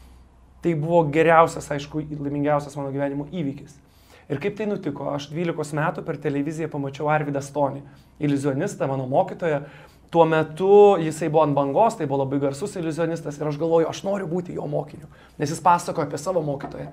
tai buvo geriausias, aišku, laimingiausias mano gyvenimo įvykis. Ir kaip tai nutiko, aš dvylikos metų per televiziją pamačiau Arvydą Stonį, iliuzionistą, mano mokytoją. Tuo metu jisai buvo ant bangos, tai buvo labai garsus iliuzionistas ir aš galvoju, aš noriu būti jo mokiniu, nes jis pasakojo apie savo mokytoją.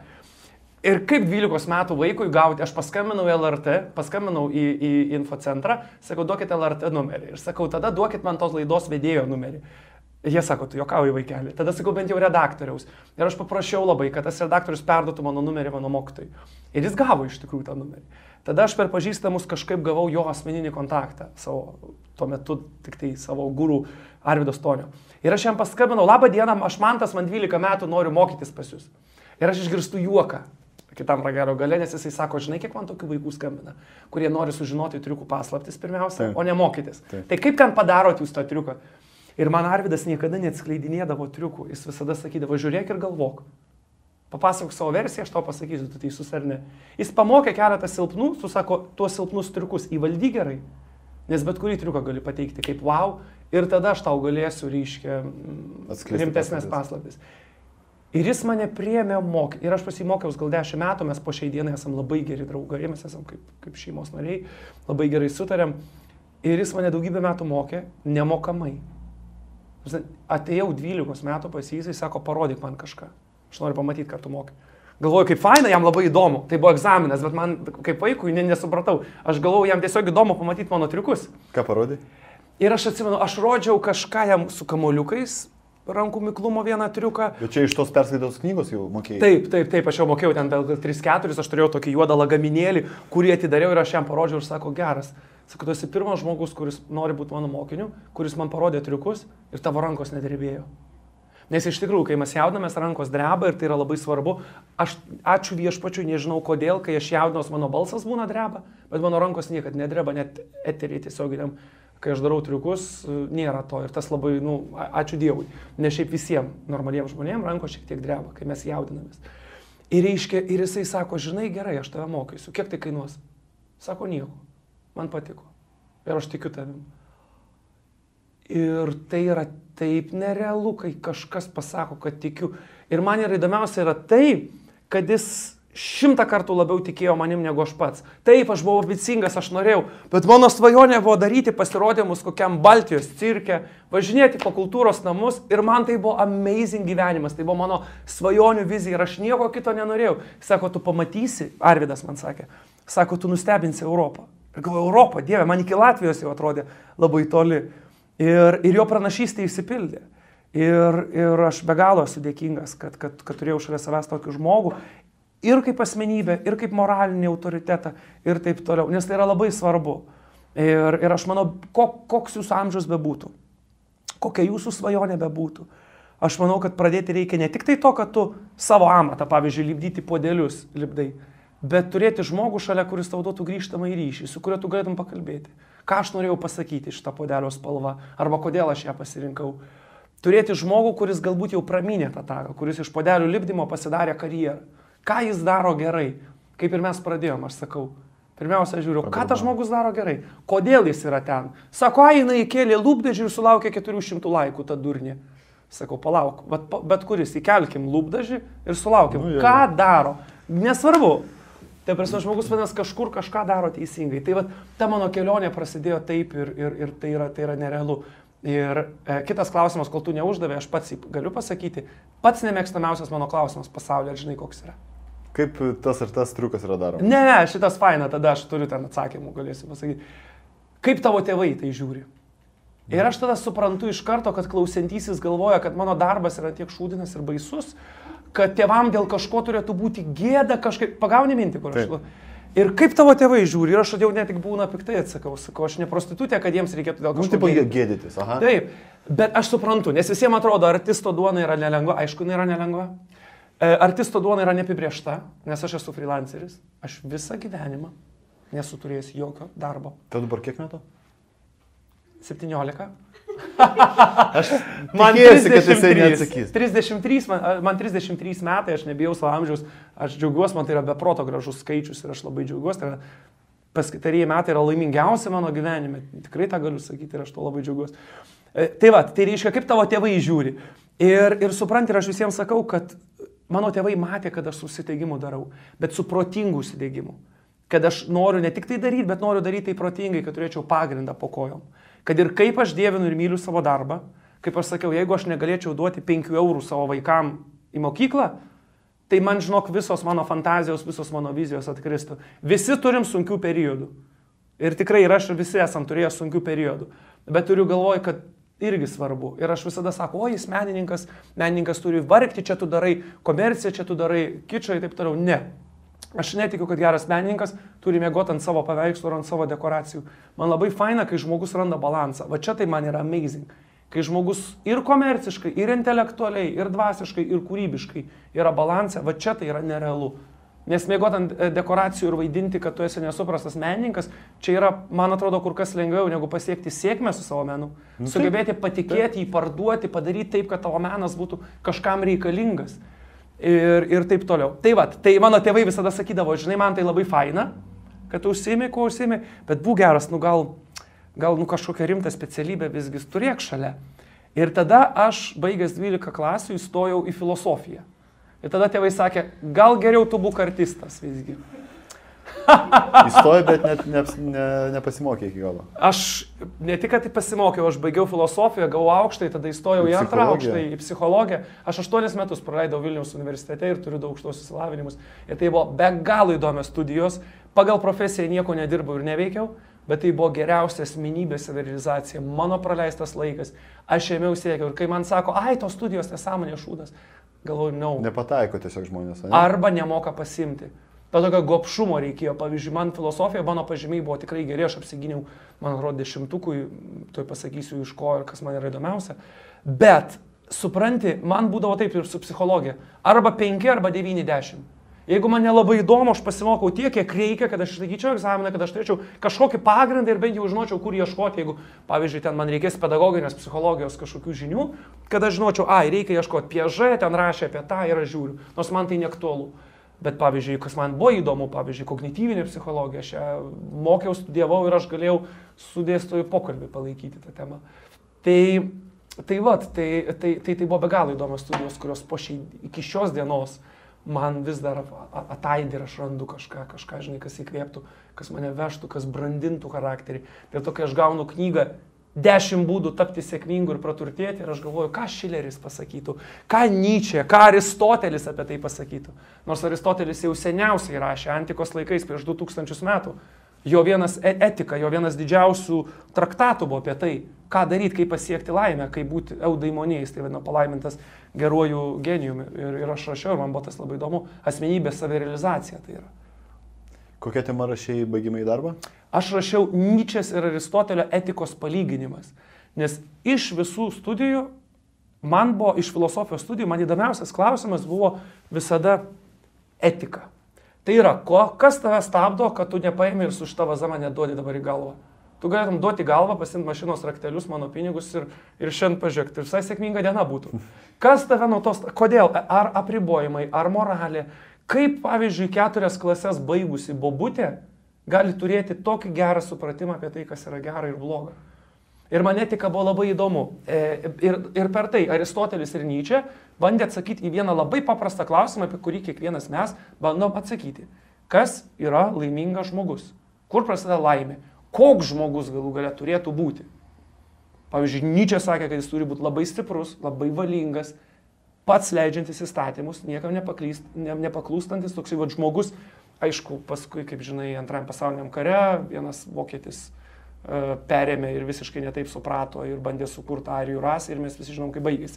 Ir kaip dvylikos metų vaikui gauti, aš paskambinau į L R T, paskambinau į, į infocentrą, sakau, duokit L R T numerį. Ir sakau, tada duokit man tos laidos vedėjo numerį. Jie sako, tu juokauji vaikelį. Tada sakau, bent jau redaktoriaus. Ir aš paprašiau labai, kad tas redaktorius perduotų mano numerį mano mokytojui. Ir jis gavo iš tikrųjų tą numerį. Tada aš per pažįstamus kažkaip gavau jo asmeninį kontaktą, savo, tuo metu tik tai savo gurų Arvydo Stonio. Ir aš jam paskambinau, labą dieną, aš Mantas, man dvylika metų, noriu mokytis pas jūs. Ir aš išgirstu juoką kitam ragelio gale, nes jisai sako, žinai, kiek man tokių vaikų skambina, kurie nori sužinoti triukų paslaptis pirmiausia, Taip. O ne mokytis. Taip. Tai kaip ten padarot jūs tą triuką? Ir man Arvydas niekada neatskleidinėdavo triukų, jis visada sakydavo, žiūrėk ir galvok. Papasakok savo versiją, aš tau pasakysiu, tu teisus ar ne. Jis pamokė keletą silpnų, tu sako, tuos silpnus triukus įvaldy gerai, nes bet kurį triuką gali pateikti kaip wow, ir tada aš tau galėsiu, reiškia, rimtesnės paslaptis. Ir jis mane priėmė mokyti, ir aš pasimokiaus gal dešimt metų, mes po šiai dienai esam labai geri draugai, mes esam kaip, kaip šeimos nariai, labai gerai sutarėm, ir jis mane daugybę metų mokė nemokamai. Atėjau dvylikos metų pas jį, jis sako, parodyk man kažką. Aš noriu pamatyti, ką tu mokai. Galvoju, kaip faina, jam labai įdomu. Tai buvo egzaminas, bet man kaip vaikui nesupratau. Aš galvoju, jam tiesiog įdomu pamatyti mano triukus. Ką parodai? Ir aš atsimenu, aš rodžiau kažką jam su kamuoliukais, rankų miklumo vieną triuką. Bet čia iš tos perskaitos knygos jau mokėjai? Taip, taip, taip, aš jau mokėjau ten gal tris keturis, aš turėjau tokį juodą lagaminėlį, kurį atidariau ir aš jam parodžiau ir sako, geras. Sakau, tu esi pirmas žmogus, kuris nori būti mano mokiniu, kuris man parodė triukus ir tavo rankos nedrebėjo. Nes iš tikrųjų, kai mes jaudinamės, rankos dreba ir tai yra labai svarbu. Aš ačiū viešpačiui, nežinau kodėl, kai aš jaudinuos, mano balsas būna dreba, bet mano rankos niekad nedreba, net eteriai tiesioginiam, kai aš darau triukus, nėra to. Ir tas labai, nu, ačiū Dievui. Nes šiaip visiems normaliems žmonėms rankos šiek tiek dreba, kai mes jaudinamės. Ir, reiškia, ir jisai sako, žinai, gerai, aš tave mokysiu. Kiek tai kainuos? Sako, nieko. Man patiko. Ir aš tikiu tavim. Ir tai yra taip nerealu, kai kažkas pasako, kad tikiu. Ir man yra įdomiausia yra tai, kad jis šimtą kartų labiau tikėjo manim negu aš pats. Taip, aš buvau ambicingas, aš norėjau, bet mano svajonė buvo daryti pasirodymus kokiam Baltijos cirke, važinėti po kultūros namus ir man tai buvo amazing gyvenimas, tai buvo mano svajonių vizija ir aš nieko kito nenorėjau. Sako, tu pamatysi, Arvydas man sakė, sako, tu nustebinsi Europą. Ir galvoju, Europą, Dieve, man iki Latvijos jau atrodė labai toli. Ir, ir jo pranašystė išsipildė. Ir, ir aš be galo esu dėkingas, kad, kad, kad turėjau šalia savęs tokį žmogų. Ir kaip asmenybę, ir kaip moralinį autoritetą, ir taip toliau. Nes tai yra labai svarbu. Ir, ir aš manau, kok, koks jūsų amžius bebūtų, kokia jūsų svajonė bebūtų. Aš manau, kad pradėti reikia ne tik tai to, kad tu savo amatą, pavyzdžiui, lipdyti podelius, lipdai, bet turėti žmogų šalia, kuris tau duotų grįžtamą į ryšį, su kuriuo tu galėtum pakalbėti. Ką aš norėjau pasakyti šitą podelio spalvą, arba kodėl aš ją pasirinkau. Turėti žmogų, kuris galbūt jau pramynė tą taką, kuris iš podelių lipdymo pasidarė karjerą. Ką jis daro gerai, kaip ir mes pradėjom, aš sakau. Pirmiausia, žiūriu, ką tas žmogus daro gerai, kodėl jis yra ten. Sako, a, jinai įkėlė lūpdažį ir sulaukė keturių šimtų laikų tą durnį. Sakau, palauk, bet, bet kuris, įkelkim lūpdažį ir sulaukim. Nu, ką daro? Nesvarbu. Tai prasme, žmogus vadinasi kažkur kažką daro teisingai. Tai va, ta mano kelionė prasidėjo taip ir, ir, ir tai, yra, tai yra nerealu. Ir e, kitas klausimas, kol tu neuždavė, aš pats galiu pasakyti, pats nemėgstamiausias mano klausimas pasaulyje, žinai, koks yra. Kaip tas ir tas triukas yra daromas? Ne, šitas faina, tada aš turiu ten atsakymų, galėsiu pasakyti. Kaip tavo tėvai tai žiūri? Ir aš tada suprantu iš karto, kad klausiantysis galvoja, kad mano darbas yra tiek šūdinas ir baisus, kad tėvam dėl kažko turėtų būti gėda kažkaip, pagauni mintį, kur aš... Ir kaip tavo tėvai žiūri? Ir aš jau net tik būna piktai atsakau, sakau, aš ne prostitutė, kad jiems reikėtų dėl kažko gėdytis. gėdytis. Aha. Taip, bet aš suprantu, nes visiems atrodo, artisto duona yra nelengva, aišku, jinai yra nelengva. Artisto duona yra neapibriešta, nes aš esu freelanceris, aš visą gyvenimą nesu turėjęs jokio darbo. Tai dabar kiek metų? septyniolika. Aš man tikėjusi, kad jisai neatsakys. trisdešimt trys, man, man trisdešimt trys metai, aš nebijau savo amžiaus, aš džiaugiuosi, man tai yra beproto gražus skaičius ir aš labai džiaugiuosi. Tai paskutarieji metai yra laimingiausi mano gyvenime, tikrai tą galiu sakyti ir aš to labai džiaugiuosi. Tai va, tai reiškia, kaip tavo tėvai žiūri. Ir, ir supranti, ir aš visiems sakau, kad mano tėvai matė, kad aš su užsidėgymu darau, bet su protingu užsidėgymu. Kad aš noriu ne tik tai daryti, bet noriu daryti tai protingai, kad turėčiau pagrindą po kojom. Kad ir kaip aš dievinu ir myliu savo darbą, kaip aš sakiau, jeigu aš negalėčiau duoti penkių eurų savo vaikam į mokyklą, tai man, žinok, visos mano fantazijos, visos mano vizijos atkristų. Visi turim sunkių periodų. Ir tikrai ir aš ir visi esam turėję sunkių periodų. Bet turiu galvoj, kad irgi svarbu. Ir aš visada sakau, o jis menininkas, menininkas turi vargti, čia tu darai komerciją, čia tu darai kičą ir taip toliau. Ne. Aš netikiu, kad geras menininkas turi mėgoti ant savo paveikslų ar ant savo dekoracijų. Man labai faina, kai žmogus randa balansą. Va čia tai man yra amazing. Kai žmogus ir komerciškai, ir intelektualiai, ir dvasiškai, ir kūrybiškai yra balansė, va čia tai yra nerealu. Nes mėgoti ant dekoracijų ir vaidinti, kad tu esi nesuprastas menininkas, čia yra, man atrodo, kur kas lengviau negu pasiekti sėkmę su savo menu. Sugebėti patikėti, jį parduoti, padaryti taip, kad tavo menas būtų kažkam reikalingas. Ir, ir taip toliau. Tai va, tai mano tėvai visada sakydavo, žinai, man tai labai faina, kad tu užsiimi, ko užsiimi, bet būk geras, nu gal, gal nu, kažkokią rimtą specialybę visgi turėk šalia. Ir tada aš, baigęs dvylika klasių, įstojau į filosofiją. Ir tada tėvai sakė, gal geriau tu būk artistas visgi. Įstojai, bet net ne, ne, nepasimokė iki galo. Aš ne tik, kad pasimokiau, aš baigiau filosofiją, gavau aukštai, tada įstojau į antrą aukštą, į psichologiją. Aš aštuonis metus praleidau Vilniaus universitete ir turiu daug aukštos įsilavinimus. Ir tai buvo be galo įdomios studijos. Pagal profesiją nieko nedirbau ir neveikiau, bet tai buvo geriausia asmenybės realizacija, mano praleistas laikas. Aš ėmiau siekiau ir kai man sako, ai, tos studijos nesąmonė šūdas, galvoju, no. Nepataiko tiesiog žmonės. Ne? Arba nemoka pasimti. To tokio gobšumo reikėjo. Pavyzdžiui, man filosofija, mano pažymiai buvo tikrai geri, aš apsiginiau, man atrodo, dešimtukui, tuoj pasakysiu iš ko ir kas man yra įdomiausia. Bet, supranti, man būdavo taip ir su psichologija. Arba penki, arba devyni, dešimt. Jeigu man nelabai įdomu, aš pasimokau tiek, kiek reikia, kad aš išlaikyčiau egzaminą, kad aš turėčiau kažkokį pagrindą ir bent jau žinočiau, kur ieškoti, jeigu, pavyzdžiui, ten man reikės pedagoginės psichologijos kažkokių žinių, kad aš žinočiau, ai, reikia ieškoti Piaget, ten rašė apie tą ir aš žiūriu, nors man tai neaktualu. Bet, pavyzdžiui, kas man buvo įdomu, pavyzdžiui, kognityvinė psichologija, aš ją mokiau, studijavau ir aš galėjau su dėstytoju pokalbį palaikyti tą temą. Tai, tai, vat, tai, tai, tai, tai buvo be galo įdomios studijos, kurios po šiai, iki šios dienos man vis dar ataidė ir aš randu kažką, kažką, žinai, kas įkvėptų, kas mane vežtų, kas brandintų charakterį. Ir tokia aš gaunu knygą dešimt būdų tapti sėkmingu ir praturtėti ir aš galvoju, ką Šileris pasakytų, ką Nyčė, ką Aristotelis apie tai pasakytų. Nors Aristotelis jau seniausiai rašė, antikos laikais prieš du tūkstančius metų. Jo vienas etika, jo vienas didžiausių traktatų buvo apie tai, ką daryti, kaip pasiekti laimę, kaip būti eudaimonėjais, tai vadina palaimintas geruoju genijumi. Ir, ir aš rašiau, ir man buvo tas labai įdomu, asmenybės savirealizacija tai yra. Kokia tema rašėjai baigimai į darbą? Aš rašiau Nyčės ir Aristotelio etikos palyginimas, nes iš visų studijų man buvo iš filosofijos studijų, man įdomiausias klausimas buvo visada etika. Tai yra, ko, kas tave stabdo, kad tu nepaėmė ir su šitą vazą mane duodi dabar į galvą. Tu galėtum duoti galvą, pasimti mašinos raktelius, mano pinigus ir, ir šiandien pažiūrėk. Tai visai sėkminga diena būtų. Kas tave nuo tos, kodėl, ar apribojimai, ar moralė, kaip pavyzdžiui keturias klases baigusi bobutė gali turėti tokį gerą supratimą apie tai, kas yra gera ir bloga. Ir man etika buvo labai įdomu. Ir, ir per tai Aristotelis ir Nyčė bandė atsakyti į vieną labai paprastą klausimą, apie kurį kiekvienas mes bandom atsakyti. Kas yra laimingas žmogus? Kur prasideda laimė? Koks žmogus galų gale turėtų būti? Pavyzdžiui, Nyčė sakė, kad jis turi būti labai stiprus, labai valingas, pats leidžiantis įstatymus, niekam nepaklyst, ne, nepaklūstantis, toksai va žmogus. Aišku, paskui, kaip žinai, antrajam pasauliniam kare vienas vokietis uh, perėmė ir visiškai netaip suprato ir bandė sukurti arijų rasę ir mes visi žinom, kaip baigėsi.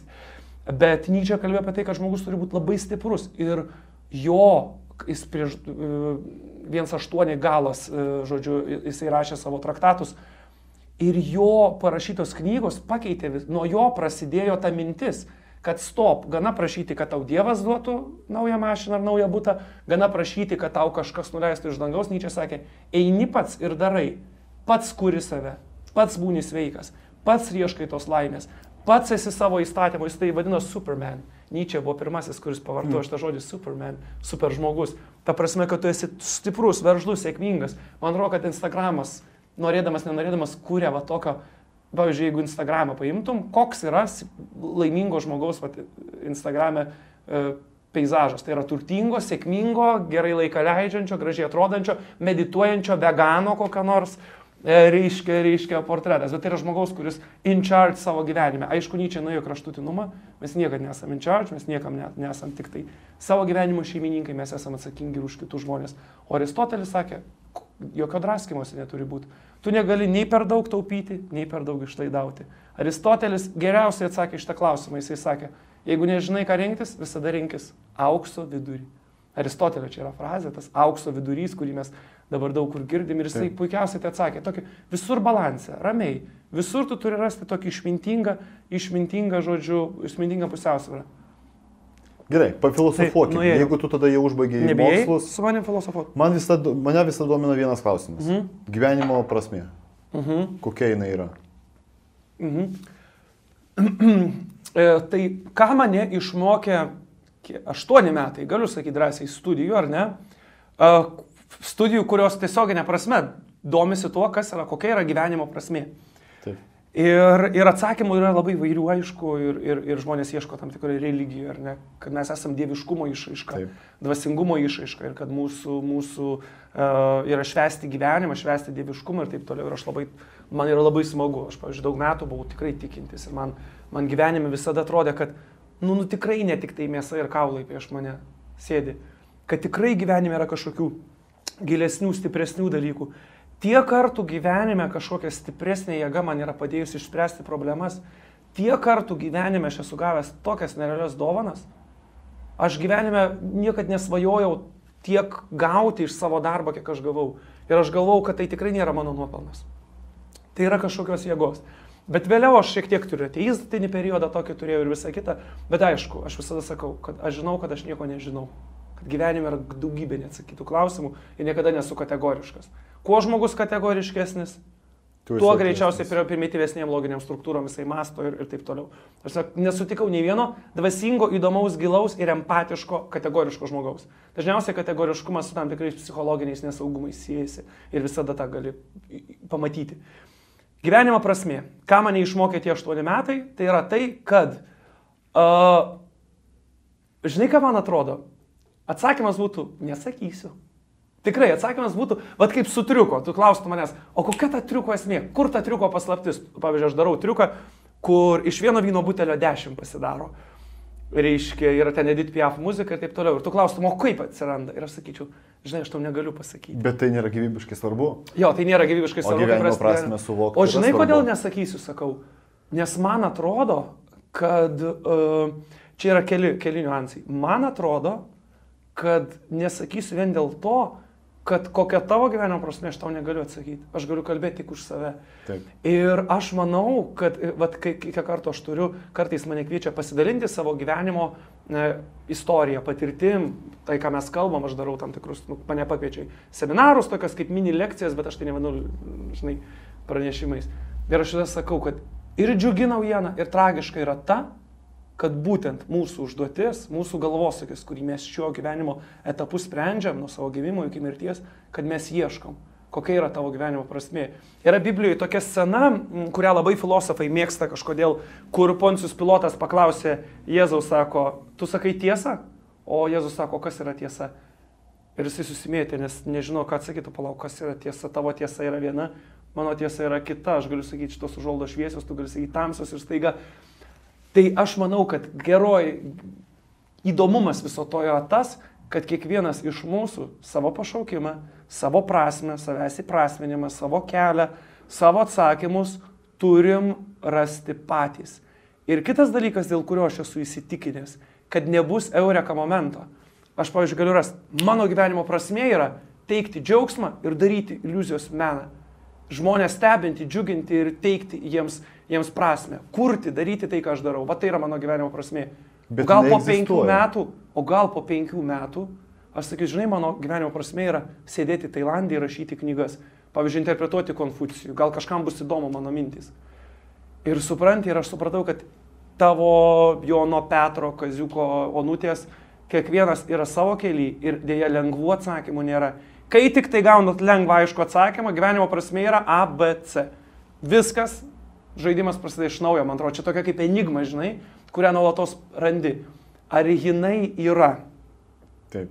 Bet Nyčė kalbėjo apie tai, kad žmogus turi būti labai stiprus ir jo, jis prieš uh, vienas aštuoni galas, uh, žodžiu, jisai rašė savo traktatus ir jo parašytos knygos pakeitė, nuo jo prasidėjo ta mintis, kad stop, gana prašyti, kad tau Dievas duotų naują mašiną ar naują butą, gana prašyti, kad tau kažkas nuleistų iš dangaus. Nyčė sakė, eini pats ir darai, pats kuri save, pats būni sveikas, pats ieškai tos laimės, pats esi savo įstatymu, jis tai vadino Superman. Nyčė buvo pirmasis, kuris pavartojo šitą žodį Superman, super žmogus. Ta prasme, kad tu esi stiprus, veržlus, sėkmingas. Man atrodo, kad Instagramas, norėdamas, nenorėdamas, kūrė va tokio. Pavyzdžiui, jeigu Instagramą paimtum, koks yra laimingo žmogaus va, Instagrame e, peizažas. Tai yra turtingo, sėkmingo, gerai laiką leidžiančio, gražiai atrodančio, medituojančio, vegano kokio nors e, reiškia, reiškia portretas. Bet tai yra žmogaus, kuris in charge savo gyvenime. Aišku, Nyčė nuėjo kraštutinumą, mes niekada nesam in charge, mes niekam net nesam tik tai savo gyvenimo šeimininkai, mes esame atsakingi už kitus žmonės. O Aristotelis sakė, jokio draskimuose neturi būti. Tu negali nei per daug taupyti, nei per daug išlaidauti. Aristotelis geriausiai atsakė šitą klausimą. Jisai sakė, jeigu nežinai, ką rinktis, visada rinkis aukso vidurį. Aristotelio čia yra frazė, tas aukso vidurys, kurį mes dabar daug kur girdim. Ir jisai Taip. puikiausiai tai atsakė. Tokį visur balansą, ramiai. Visur tu turi rasti tokį išmintingą, išmintingą, žodžiu, išmintingą pusiausvyrą. Gerai, pafilosofuokime. Tai, jeigu tu tada jau užbaigiai mokslus. Su manim filosofuot. Man visada, mane visada domina vienas klausimas. Mhm. Gyvenimo prasmė. Mhm. Kokia jinai yra? Mhm. e, tai ką mane išmokė aštuoni metai, galiu sakyti drąsiai, studijų, ar ne? E, studijų, kurios tiesioginė prasme domisi tuo, kas yra, kokia yra gyvenimo prasmė. Taip. Ir, ir atsakymų yra labai vairių, aišku, ir, ir, ir žmonės ieško tam tikrai religijų, ar ne, kad mes esame dieviškumo išraiška, dvasingumo išraiška ir kad mūsų, mūsų uh, yra švęsti gyvenimą, švęsti dieviškumą ir taip toliau. Ir aš labai, man yra labai smagu, aš, pavyzdžiui, daug metų buvau tikrai tikintis ir man, man gyvenime visada atrodė, kad, nu, nu tikrai ne tik tai mėsa ir kaulai prieš mane sėdi, kad tikrai gyvenime yra kažkokių gilesnių, stipresnių dalykų. Tiek kartų gyvenime kažkokia stipresnė jėga man yra padėjusi išspręsti problemas, tiek kartų gyvenime aš esu gavęs tokias nerealias dovanas, aš gyvenime niekad nesvajojau tiek gauti iš savo darbo, kiek aš gavau. Ir aš galvau, kad tai tikrai nėra mano nuopelnas. Tai yra kažkokios jėgos. Bet vėliau aš šiek tiek turiu ateistinį periodą, tokį turėjau ir visą kitą. Bet aišku, aš visada sakau, kad aš žinau, kad aš nieko nežinau. Kad gyvenime yra daugybė neatsakytų klausimų ir niekada nesu kategoriškas. Kuo žmogus kategoriškesnis, tuo greičiausiai primityvesnėm loginiam struktūrom jisai masto ir, ir taip toliau. Aš nesutikau nei vieno dvasingo, įdomaus, gilaus ir empatiško, kategoriško žmogaus. Dažniausiai kategoriškumas su tam tikrais psichologiniais nesaugumais siejasi ir visada tą gali pamatyti. Gyvenimo prasmė. Ką mane išmokė tie aštuoni metai, tai yra tai, kad uh, žinai, ką man atrodo? Atsakymas būtų, nesakysiu. Tikrai, atsakymas būtų, vat kaip su triuko, tu klaustum manęs, o kokia ta triuko esmė, kur ta triuko paslaptis? Pavyzdžiui, aš darau triuką, kur iš vieno vyno butelio dešimt pasidaro. Reiškia, yra ten Edith Piaf muzika ir taip toliau. Ir tu klaustum, o kaip atsiranda? Ir aš sakyčiau, žinai, aš tau negaliu pasakyti. Bet tai nėra gyvybiškai svarbu. Jo, tai nėra gyvybiškai svarbu. O gyvenimo prasme suvokti. O žinai, kodėl nesakysiu, sakau? Nes man atrodo, kad uh, čia yra keli, keli niuansai. Man atrodo, kad nesakysiu vien dėl to, kad kokia tavo gyvenimo prasme, aš tau negaliu atsakyti. Aš galiu kalbėti tik už save. Taip. Ir aš manau, kad, vat, kai, kiek kartų aš turiu, kartais mane kviečia pasidalinti savo gyvenimo ne, istoriją, patirtim, tai ką mes kalbam, aš darau tam tikrus, nu, mane pakviečia seminarus, tokias kaip mini lekcijas, bet aš tai nevadinu, žinai, pranešimais. Ir aš tada sakau, kad ir džiugi naujiena, ir tragiška yra ta, kad būtent mūsų užduotis, mūsų galvosūkis, kurį mes šiuo gyvenimo etapu sprendžiam, nuo savo gimimo iki mirties, kad mes ieškom, kokia yra tavo gyvenimo prasmė. Yra Biblijoje tokia scena, kurią labai filosofai mėgsta kažkodėl, kur Poncijus Pilotas paklausė Jėzaus, sako, tu sakai tiesą? O Jėzus sako, kas yra tiesa? Ir jisai susimėtė, nes nežino, ką atsakyti, palauk, kas yra tiesa, tavo tiesa yra viena, mano tiesa yra kita, aš galiu sakyti, šitos užvaldo šviesios, tu gali sakyti tamsios ir staiga. Tai aš manau, kad geroji įdomumas viso to yra tas, kad kiekvienas iš mūsų savo pašaukimą, savo prasmę, savęs įprasminimą, savo kelią, savo atsakymus turim rasti patys. Ir kitas dalykas, dėl kurio aš esu įsitikinęs, kad nebus eureka momento. Aš, pavyzdžiui, galiu rasti, mano gyvenimo prasmė yra teikti džiaugsmą ir daryti iliuzijos meną. Žmonės stebinti, džiuginti ir teikti jiems, jiems prasme. Kurti, daryti tai, ką aš darau. Va tai yra mano gyvenimo prasmė. O gal po penkių metų, o gal po penkių metų, aš sakysiu, žinai, mano gyvenimo prasmė yra sėdėti Tailandė ir rašyti knygas. Pavyzdžiui, interpretuoti Konfucijų. Gal kažkam bus įdomu mano mintis. Ir supranti, ir aš supratau, kad tavo Jono, Petro, Kaziuko, Onutės, kiekvienas yra savo kely ir dėja lengvų atsakymų nėra. Kai tik tai gaunat lengvą aišku atsakymą, gyvenimo prasmė yra A, B, C. Viskas, žaidimas prasideda iš naujo, man atrodo, čia tokia kaip enigma, žinai, kurią nuolatos randi. Ar jinai yra? Taip.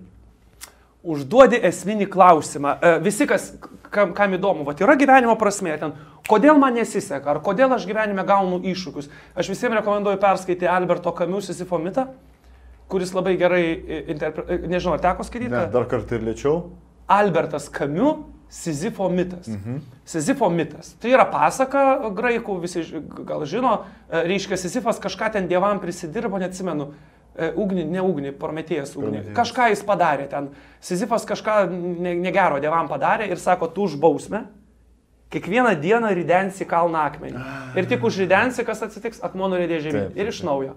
Užduodi esminį klausimą. Visi, kas, kam, kam įdomu, vat yra gyvenimo prasmė, ten, kodėl man nesiseka, ar kodėl aš gyvenime gaunu iššūkius. Aš visiems rekomenduoju perskaityti Alberto Camus Sizifo mitą, kuris labai gerai interpretuoja, nežinau, ar teko skaityti? Ne, dar kartą ir lėčiau. Albertas Camus Sizifo mitas. Mhm. Sizifo mitas. Tai yra pasaka graikų, visi gal žino, reiškia, Sizifas kažką ten dievam prisidirbo, neatsimenu, ugnį, ne ugnį, Prometėjas ugnį. Prometėjas. Kažką jis padarė ten. Sizifas kažką negero dievam padarė ir sako, tu už bausmę kiekvieną dieną ridensi kalną akmenį. Ir tik už ridensi, kas atsitiks, akmuo nuridė žemyn. Ir iš naujo.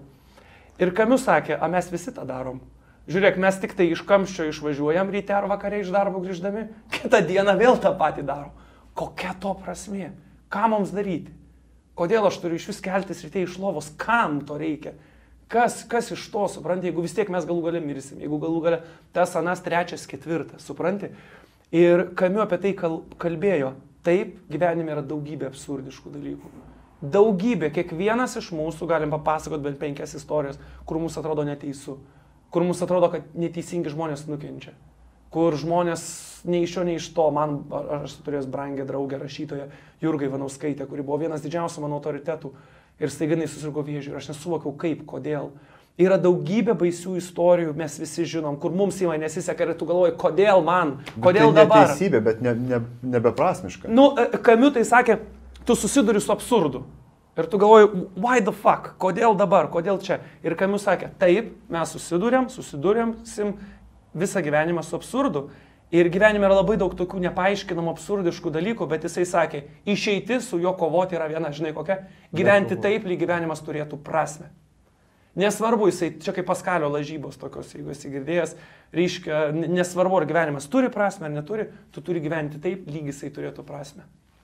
Ir Camus sakė, a mes visi tą darom. Žiūrėk, mes tik tai iš kamščio išvažiuojam ryte ar vakare iš darbo grįždami, kitą dieną vėl tą patį darom. Kokia to prasmė? Ką mums daryti? Kodėl aš turiu iš vis keltis ryte iš lovos? Kam to reikia? Kas, kas iš to, supranti, jeigu vis tiek mes galų gale mirsim, jeigu galų gale tas, anas, trečias, ketvirtas, supranti? Ir Camus apie tai kalbėjo. Taip, gyvenime yra daugybė absurdiškų dalykų. Daugybė, kiekvienas iš mūsų galim papasakoti bent penkias istorijas, kur mums atrodo neteisu. Kur mums atrodo, kad neteisingi žmonės nukenčia. Kur žmonės nei iš šio, nei iš to. Man, aš turėjęs brangę draugę rašytoją Jurgą Ivanauskaitę, kuri buvo vienas didžiausių mano autoritetų. Ir staiga jinai susirgo vėžiu. Ir aš nesuvokiau, kaip, kodėl. Yra daugybė baisių istorijų, mes visi žinom, kur mums įmai nesiseka ir tu galvoji, kodėl man, kodėl bet tai dabar. Neteisybė, bet ne, ne, nebeprasmiška. Nu, Camus tai sakė, tu susiduri su absurdu. Ir tu galvoji, why the fuck, kodėl dabar, kodėl čia? Ir Camus sakė, taip, mes susidurėm, susidurėmsim visą gyvenimą su absurdu. Ir gyvenime yra labai daug tokių nepaaiškinamų absurdiškų dalykų, bet jisai sakė, išeiti su juo kovoti yra viena, žinai kokia, gyventi taip, lyg gyvenimas turėtų prasmę. Nesvarbu, jisai, čia kaip Paskalio lažybos tokios, jeigu esi girdėjęs, reiškia, nesvarbu, ar gyvenimas turi prasmę ar neturi, tu turi gyventi taip, lyg jisai turėtų prasmę.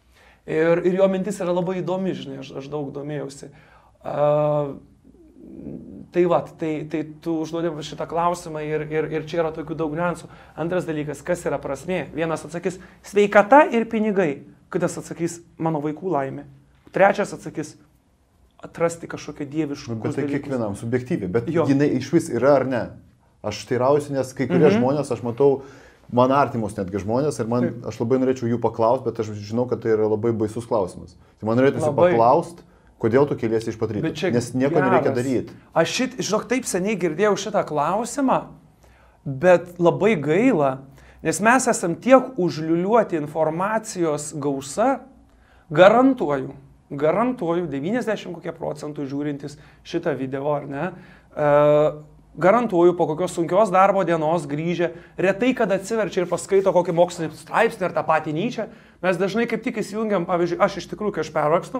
Ir, ir jo mintis yra labai įdomi, žinai, aš, aš daug domėjausi. Uh, tai va, tai, tai tu užduodėm šitą klausimą ir, ir, ir čia yra tokių daug niuansų. Antras dalykas, kas yra prasmė? Vienas atsakys sveikata ir pinigai, kitas atsakys mano vaikų laimė. Trečias atsakys atrasti kažkokią dievišką. Nu, bet tai dalykus. Kiekvienam subjektyviai, bet jo. Jinai iš vis yra ar ne? Aš teirausiu, nes kai kurie mm-hmm. žmonės, aš matau, man artimus netgi žmonės ir man, Taip. Aš labai norėčiau jų paklausti, bet aš žinau, kad tai yra labai baisus klausimas. Tai man norėtųsi paklausti, kodėl tu keliesi iš pat ryto, nes nieko geras. Nereikia daryti. Aš šit, žinok, taip seniai girdėjau šitą klausimą, bet labai gaila, nes mes esam tiek užliuliuoti informacijos gausa, garantuoju, garantuoju, devyniasdešimt kokie procentų žiūrintis šitą video, ar ne, uh, garantuoju, po kokios sunkios darbo dienos grįžę, retai kada atsiverčia ir paskaito kokį mokslinį straipsnį ar tą patį Nyčę. Mes dažnai kaip tik įsijungiam, pavyzdžiui, aš iš tikrųjų, kai aš pervargstu,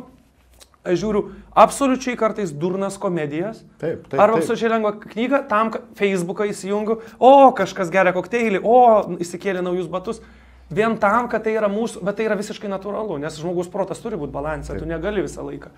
aš žiūriu absoliučiai kartais durnas komedijas. Taip, taip. Arba absoliučiai lengva knyga, tam, kad Facebooką įsijungiu, o kažkas geria kokteilį, o įsikėlė naujus batus. Vien tam, kad tai yra mūsų, bet tai yra visiškai natūralu, nes žmogus protas turi būti balansė, tu negali visą laiką.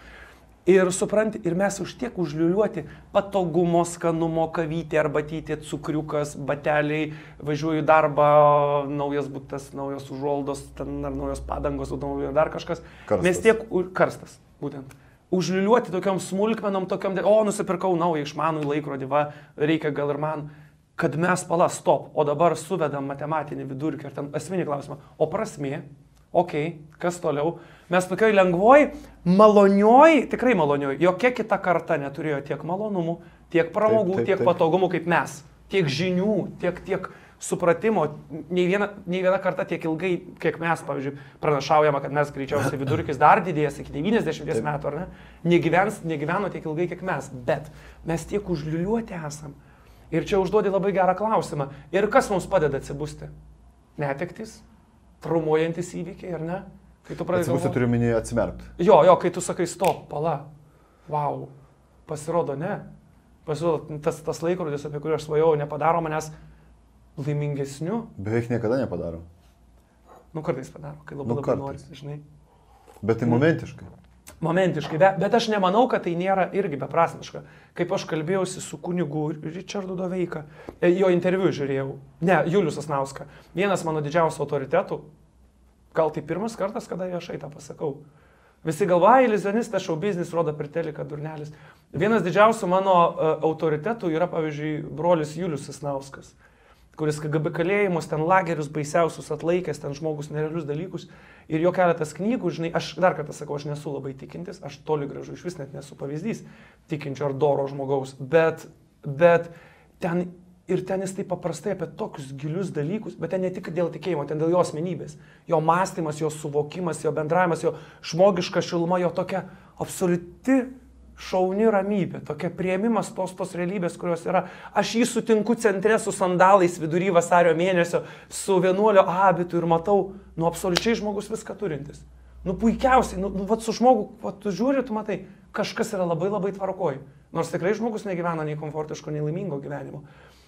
Ir supranti, ir mes už tiek užliuliuoti patogumo, skanumo, kavytė, arbatytė, cukriukas, bateliai, važiuoju į darbą, naujas būtas, naujos užuoldos, ten ar naujos padangos, naujo dar kažkas. Karstas. Mes tiek, karstas, būtent. Užliuliuoti tokiom smulkmenom, tokiom, o, nusipirkau naują išmanų laikrodį, va, reikia gal ir man, kad mes pala, stop, o dabar suvedam matematinį vidurkį ir ten esminį klausimą, o prasmė? Ok, kas toliau? Mes tokioj lengvoj, malonioj, tikrai malonioj, jokia kita karta neturėjo tiek malonumų, tiek pramogų, taip, taip, tiek taip. patogumų kaip mes, tiek žinių, tiek, tiek supratimo. Nei viena, nei viena karta tiek ilgai, kiek mes, pavyzdžiui, pranašaujama, kad mes greičiausiai vidurkis dar didės iki devyniasdešimties metų, ar ne? Negyvens, negyveno tiek ilgai, kiek mes, bet mes tiek užliuliuoti esam. Ir čia užduodi labai gerą klausimą. Ir kas mums padeda atsibusti? Netektis? Traumuojantis įvykiai, ar ne? Kai tu pradedi... Atsibusti turiu minėti atsimerkti. Jo, jo, kai tu sakai stop, pala, wow, pasirodo ne. Pasirodo, tas, tas laikrodis, apie kurį aš svajojau, nepadaro manęs laimingesniu. Beveik niekada nepadaro. Nu, kartais padaro, kai labai nu, labai nori, žinai. Bet tai momentiškai. Momentiškai, bet, bet aš nemanau, kad tai nėra irgi beprasmiška. Kaip aš kalbėjausi su kunigu Richardu Doveika, jo interviu žiūrėjau, ne, Julius Sasnauską, vienas mano didžiausių autoritetų, gal tai pirmas kartas, kada aš tą pasakau. Visi galvoja, iliuzionistas, šou biznis, rodo per teliką, durnelis. Vienas didžiausių mano uh, autoritetų yra, pavyzdžiui, brolis Julius Sasnauskas, kuris K G B kalėjimus, ten lagerius baisiausius atlaikęs, ten žmogus nerealius dalykus. Ir jo keletas knygų, žinai, aš dar kartą sakau, aš nesu labai tikintis, aš toli gražu iš vis net nesu pavyzdys tikinčio ar doro žmogaus, bet, bet ten ir ten jis taip paprastai apie tokius gilius dalykus, bet ten ne tik dėl tikėjimo, ten dėl jo asmenybės, jo mąstymas, jo suvokimas, jo bendravimas, jo žmogiška šiluma, jo tokia absoliuti šauni ramybė, tokia priėmimas tos, tos realybės, kurios yra. Aš jį sutinku centre su sandalais vidury vasario mėnesio, su vienuolio abitu ir matau, nu, absoliučiai žmogus viską turintis. Nu, puikiausiai, nu, nu vat su žmogu, vat tu žiūri, tu matai, kažkas yra labai labai tvarkoj. Nors tikrai žmogus negyvena nei komfortiško, nei laimingo gyvenimo.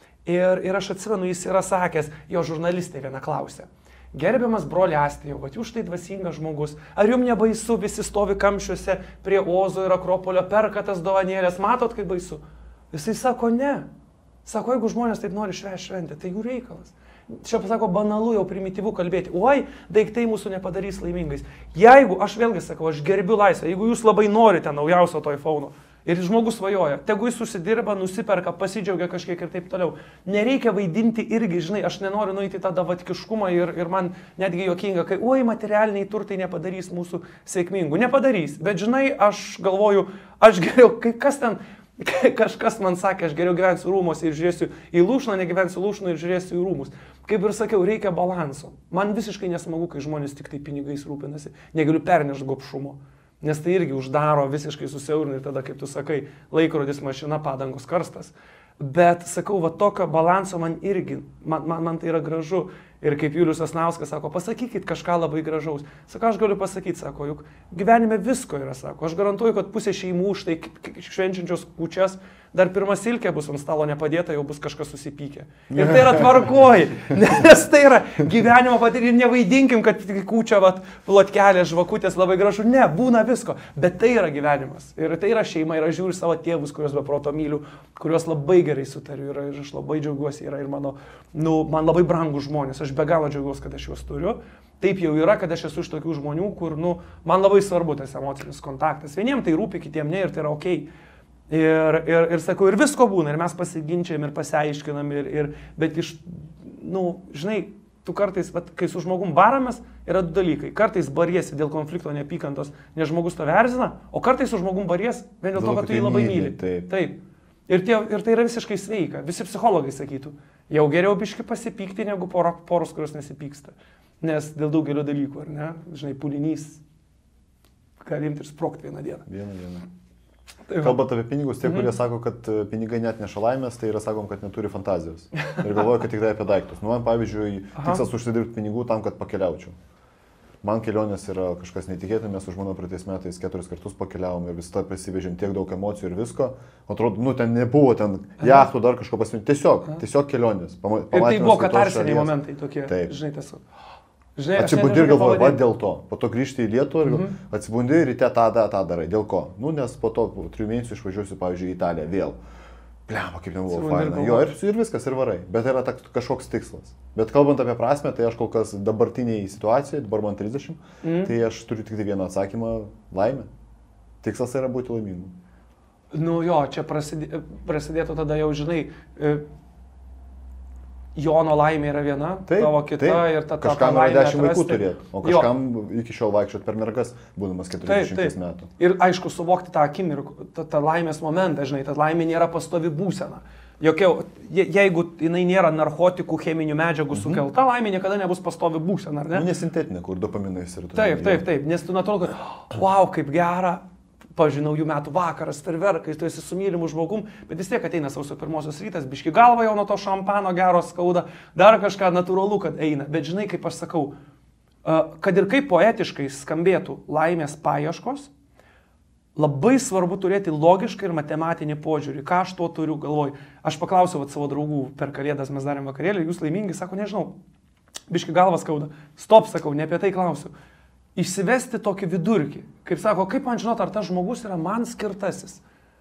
Ir, ir aš atsimenu, jis yra sakęs, jo žurnalistė viena klausė. Gerbiamas broli Astijau, kad jūs štai dvasingas žmogus, ar jums nebaisu, visi stovi kamščiuose prie Ozo ir Akropolio, perka tas dovanėlės, matot, kaip baisu? Jisai sako, ne. Sako, jeigu žmonės taip nori švęsti šventę, tai jų reikalas. Čia pasako, banalu jau primityvų kalbėti, oi, daiktai mūsų nepadarys laimingais. Jeigu, aš vėlgi sakau, aš gerbiu laisvę, jeigu jūs labai norite naujausio to iPhone'o, ir žmogus svajoja, tegu jis užsidirba, nusiperka, pasidžiaugia kažkiek ir taip toliau. Nereikia vaidinti irgi, žinai, aš nenoriu nueiti tą davatkiškumą ir, ir man netgi juokinga, kai, oi, materialiniai turtai nepadarys mūsų sėkmingų. Nepadarys, bet žinai, aš galvoju, aš geriau, kai kas ten, kažkas man sakė, aš geriau gyvensiu rūmose ir žiūrėsiu į lūšną, negyvensiu lūšną ir žiūrėsiu į rūmus. Kaip ir sakiau, reikia balanso. Man visiškai nesmagu, kai žmonės tik tai pinigais rūpinasi, negaliu pernešti gobšumo. Nes tai irgi uždaro visiškai susiaurina ir tada, kaip tu sakai, laikrodis, mašina, padangos, karstas. Bet sakau, va tokio balanso man irgi, man, man, man tai yra gražu. Ir kaip Julius Sasnauskas sako, pasakykit kažką labai gražaus. Sako, aš galiu pasakyti, sako, juk gyvenime visko yra, sako. Aš garantuoju, kad pusė šeimų štai švenčiančios kūčias, dar pirma silkė bus ant stalo nepadėta, jau bus kažkas susipykę. Ir tai yra tvarkoj, nes tai yra gyvenimo patirtis. Nevaidinkim, kad kūčia, vat, plotkelė, žvakutės labai gražu. Ne, būna visko. Bet tai yra gyvenimas. Ir tai yra šeima. Ir aš žiūriu savo tėvus, kuriuos be proto myliu, kuriuos labai gerai sutariu. Ir aš labai džiaugiuosi. Yra ir mano, nu, man labai brangų žmonės. Aš be galo džiaugiuosi, kad aš juos turiu. Taip jau yra, kad aš esu iš tokių žmonių, kur, nu, man labai svarbu tas emocinis kontaktas. Vieniem tai rūpi, kitiem ne ir tai yra ok. Ir, ir, ir sakau, ir visko būna, ir mes pasiginčiam, ir pasiaiškinam, ir, ir, bet iš, nu, žinai, tu kartais, vat, kai su žmogum baramės, yra du dalykai. Kartais bariesi dėl konflikto neapykantos, nes žmogus tave erzina, o kartais su žmogum baries vien dėl to, kad tu jį labai myli. Taip. Taip. Ir, tie, ir tai yra visiškai sveika. Visi psichologai sakytų, jau geriau biški pasipykti negu pora, poros, kurios nesipyksta. Nes dėl daugelio dalykų, ar ne? Žinai, pulinys gali imti ir sprokti vieną dieną. Vieną dieną. Kalbant apie pinigus, tie, kurie sako, kad pinigai net neša laimės, tai yra sakom, kad neturi fantazijos. Ir galvoja, kad tik tai apie daiktus. Nu, man, pavyzdžiui, tikslas užsidirbti pinigų tam, kad pakeliaučiau. Man kelionės yra kažkas neįtikėtina, mes su žmona praeitais metais keturis kartus pakeliavom ir vis tą prisivežėm tiek daug emocijų ir visko. Atrodo, nu, ten nebuvo, ten jachtų dar kažko pasiminti. Tiesiog, tiesiog kelionės. Pama, ir tai buvo katarsiniai momentai tokie. Taip. Žinai, tiesiog. Atsibundi ir galvoji, va dėl to. Po to grįžti į Lietuvą ir mm-hmm. atsibundi ir ryte tą, tą, tą darai. Dėl ko? Nu, nes po to po trijų mėnesių išvažiuosiu, pavyzdžiui, į Italiją vėl. Blemba, kaip nebuvo faina. Jo, ir, ir viskas, ir varai. Bet yra ta, kažkoks tikslas. Bet kalbant apie prasme, tai aš kol kas dabartiniai situacijai, dabar man trisdešimt, mm. tai aš turiu tik tai vieną atsakymą - laimė. Tikslas yra būti laimingu. Nu jo, čia prasidė, prasidėtų tada jau, žinai, Jono laimė yra viena, taip, tavo kita taip. Ir ta ta kažkam yra dešimt vaikų turėti, o kažkam jo. Iki šiol vaikščiot per mergas, būdamas keturiasdešimties metų. Ir aišku, suvokti tą akimirką, tą, tą laimės momentą, žinai, ta laimė nėra pastovi būsena. Jokia, je, jeigu jinai nėra narkotikų, cheminių medžiagų mhm. sukelta, laimė niekada nebus pastovi būsena, ar ne? Nu, nesintetinė, kur dopaminais ir... Taip, taip, taip, nes tu natūralu, kad, wow, kaip gera. Pavyzdžiui, naujų metų vakaras, ferverkai, tu esi su mylimu žmogum, bet vis tiek ateina sausio pirmosios rytas, biški galva jau nuo to šampano gero skauda, dar kažką natūralu, kad eina. Bet žinai, kaip aš sakau, kad ir kaip poetiškai skambėtų laimės paieškos, labai svarbu turėti logišką ir matematinį požiūrį. Ką aš tuo turiu galvoj? Aš paklausiau vat, savo draugų per kalėdas, mes darėm vakarėlį, jūs laimingi, sako, nežinau, biški galva skauda. Stop, sakau, ne apie tai klausiu. Išsivesti tokį vidurkį. Kaip sako, kaip man žinot, ar tas žmogus yra man skirtasis?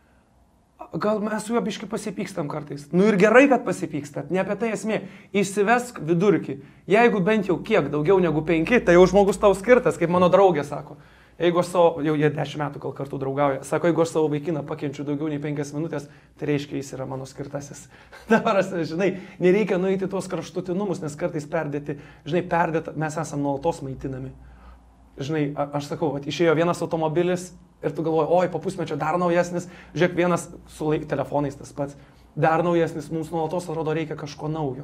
Gal mes su juo biški pasipykstam kartais. Nu ir gerai, kad pasipykstat, ne apie tai esmė. Išsivesk vidurkį. Jeigu bent jau kiek, daugiau negu penki, tai jau žmogus tau skirtas, kaip mano draugė sako. Jeigu aš savo, jau jie dešimt metų gal kartu draugauja, sako, jeigu aš savo vaikiną pakenčiu daugiau nei penkias minutės, tai reiškia, jis yra mano skirtasis. Dabar, žinai, nereikia nueiti tuos kraštutinumus, nes kartais perdėti, žinai, perdėti, mes esam nuolatos maitinami. Žinai, aš sakau, at, išėjo vienas automobilis ir tu galvoji, oi, po pusmečio dar naujesnis, žiūrėk, vienas su laik, telefonais tas pats, dar naujesnis, mums nuolatos atrodo reikia kažko naujo.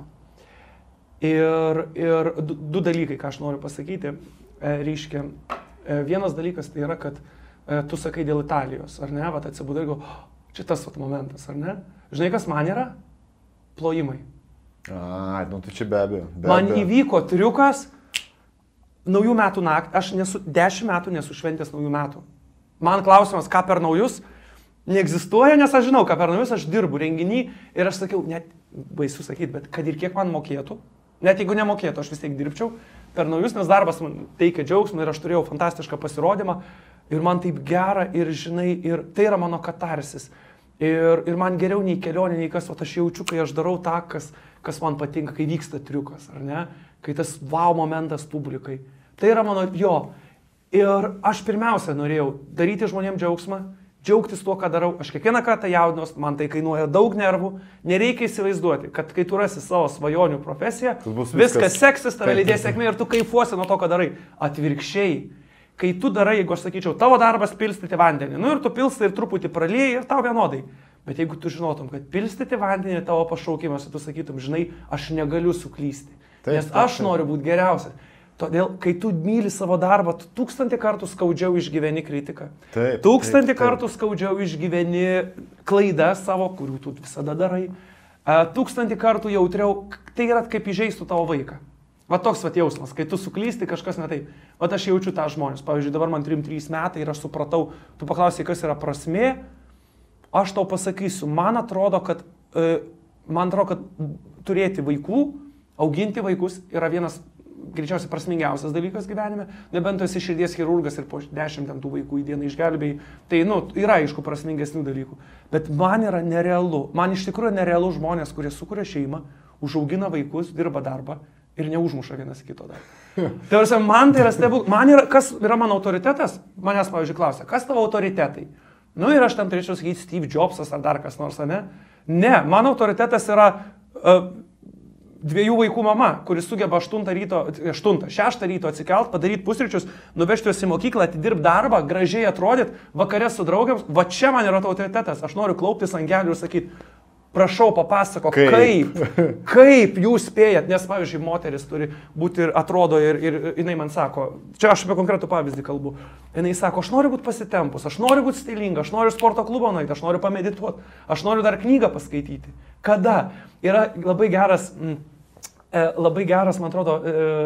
Ir, ir du, du dalykai, ką aš noriu pasakyti, e, reiškia, e, vienas dalykas tai yra, kad e, tu sakai dėl Italijos, ar ne, vat atsibudai ir galvoji, čia tas vat momentas, ar ne? Žinai, kas man yra? Plojimai. A, nu tai čia be abejo. Be man abejo. Įvyko triukas. Naujų metų naktį, aš nesu, dešimt metų nesu šventęs naujų metų. Man klausimas, ką per naujus, neegzistuoja, nes aš žinau, ką per naujus, aš dirbu renginį ir aš sakiau, net baisu sakyti, bet kad ir kiek man mokėtų, net jeigu nemokėtų, aš vis tiek dirbčiau per naujus, nes darbas man teikia džiaugsmą ir aš turėjau fantastišką pasirodymą ir man taip gera ir žinai, ir tai yra mano katarsis. Ir, ir man geriau nei kelionė, nei kas, o aš jaučiu, kai aš darau tą, kas, kas man patinka, kai vyksta triukas, ar ne? Kai tas wow momentas publikai. Tai yra mano, jo. Ir aš pirmiausia norėjau daryti žmonėms džiaugsmą, džiaugtis tuo, ką darau. Aš kiekvieną kartą jaudinuos, man tai kainuoja daug nervų. Nereikia įsivaizduoti, kad kai tu rasi savo svajonių profesiją, viskas, viskas seksis, tave lydės sėkmė ir tu kaifuosi nuo to, ką darai. Atvirkščiai. Kai tu darai, jeigu aš sakyčiau, tavo darbas pilstyti vandenį, nu ir tu pilstai ir truputį pralieji ir tau vienodai. Bet jeigu tu žinotum, kad pilstyti vandenį tavo pašaukimas, tu sakytum, žinai, aš negaliu suklysti. Taip, nes taip, aš taip. Noriu būti geriausias. Todėl, kai tu myli savo darbą, tu tūkstantį kartų skaudžiau išgyveni kritiką. Taip, tūkstantį taip, taip. kartų skaudžiau išgyveni klaidas savo, kurių tu visada darai. Tūkstantį kartų jautriau, tai yra kaip įžeistų tavo vaiką. Va toks va jausmas, kai tu suklysti, kažkas ne taip. Va aš jaučiu tą žmonės. Pavyzdžiui, dabar man trim trys metai ir aš supratau, tu paklausai, kas yra prasmė, aš tau pasakysiu, man atrodo, kad, man atrodo, kad turėti vaikų, auginti vaikus yra vienas greičiausiai prasmingiausias dalykas gyvenime, nebent tu esi širdies chirurgas ir po dešimt tų vaikų į dieną išgelbėjai, tai nu, yra aišku prasmingesnių dalykų. Bet man yra nerealu, man iš tikrųjų nerealu žmonės, kurie sukuria šeimą, užaugina vaikus, dirba darbą ir neužmuša vienas kito dar. Tai varsia, man tai yra stebuklas, man yra, kas yra mano autoritetas? Manęs, pavyzdžiui, klausia, kas tavo autoritetai? Nu ir aš tam turėčiau sakyti Steve Jobsas ar dar kas nors, ne? Ne, mano autoritetas yra uh, dviejų vaikų mama, kuris sugeba aštuntą ryto, aštuntą, šeštą ryto atsikelt, padaryti pusryčius, nuvežti juos į mokyklą, atidirbti darbą, gražiai atrodyti, vakare su draugiams, va čia man yra autoritetas, aš noriu klauptis ant kelių ir sakyti, Prašau, papasako, Kaip? kaip, kaip jūs spėjat, nes, pavyzdžiui, moteris turi būti ir atrodo ir, ir jinai man sako, čia aš apie konkretų pavyzdį kalbu, jinai sako, aš noriu būti pasitempus, aš noriu būti stilinga, aš noriu sporto klubo nueiti, aš noriu pamedituoti, aš noriu dar knygą paskaityti. Kada? Yra labai geras, m, labai geras, man atrodo,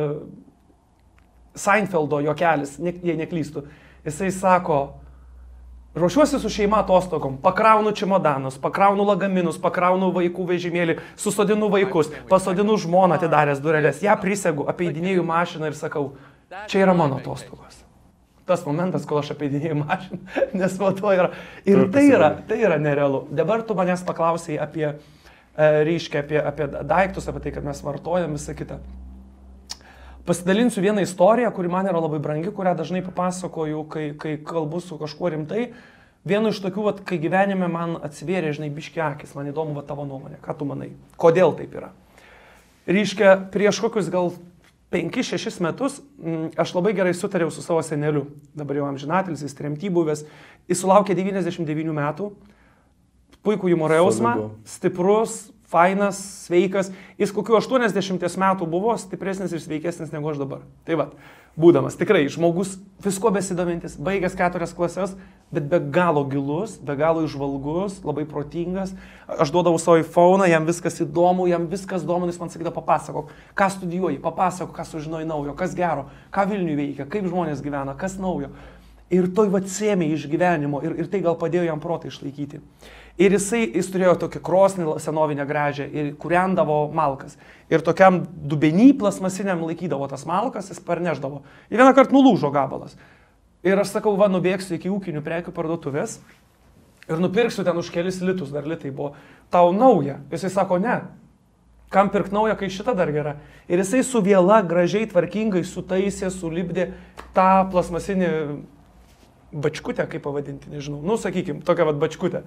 Seinfeldo juokelis, ne, jei neklystu. Jisai sako, ruošiuosi su šeima atostogom, pakraunu čimodanus, pakraunu lagaminus, pakraunu vaikų vežimėlį, susodinu vaikus, pasodinu žmoną atidaręs durelės, ją prisegu, apeidinėjau mašiną ir sakau, čia yra mano atostogos. Tas momentas, kol aš apeidinėjau mašiną, nes po to yra. Ir tai yra, tai yra nerealu. Dabar tu manęs paklausai apie, reiškia, apie, apie daiktus, apie tai, kad mes vartojam visą kitą. Pasidalinsiu vieną istoriją, kuri man yra labai brangi, kurią dažnai papasakoju, kai, kai kalbu su kažkuo rimtai. Vienu iš tokių, vat, kai gyvenime man atsivėrė, žinai, biški akis, man įdomu va, tavo nuomonė, ką tu manai, kodėl taip yra. Reiškia, prieš kokius gal penkis šešis metus m, aš labai gerai sutariau su savo seneliu, dabar jau amžinatelis, jis tremty buvęs, jis sulaukė devyniasdešimt devynių metų, puikų humoro jausmą, stiprus, fainas, sveikas, jis kokiu aštuoniasdešimties metų buvo stipresnis ir sveikesnis negu aš dabar. Tai va, būdamas tikrai žmogus visko besidomintis, baigęs keturias klases, bet be galo gilus, be galo išvalgus, labai protingas. Aš duodavau savo iPhone'ą, jam viskas įdomu, jam viskas domina, jis man sakydavo, papasakok, ką studijuoji, papasakok, ką sužinojai naujo, kas gero, ką Vilniuje veikia, kaip žmonės gyvena, kas naujo. Ir toj va sėmė iš gyvenimo ir, ir tai gal padėjo jam protą išlaikyti. Ir jisai, jis turėjo tokį krosnį senovinę gražią ir kūrendavo malkas. Ir tokiam dubenį plasmasiniam laikydavo tas malkas, jis parneždavo. Ir vieną kartą nulūžo gabalas. Ir aš sakau, va, nubėgsiu iki ūkinių prekių parduotuvės ir nupirksiu ten už kelis litus, dar litai buvo, tau nauja. Jisai sako, ne, kam pirk nauja, kai šita dar gera. Ir jisai su viela gražiai, tvarkingai sutaisė, sulipdė tą plasmasinį bačkutę, kaip pavadinti, nežinau. Nu, sakykim, tokią vat bačkutę.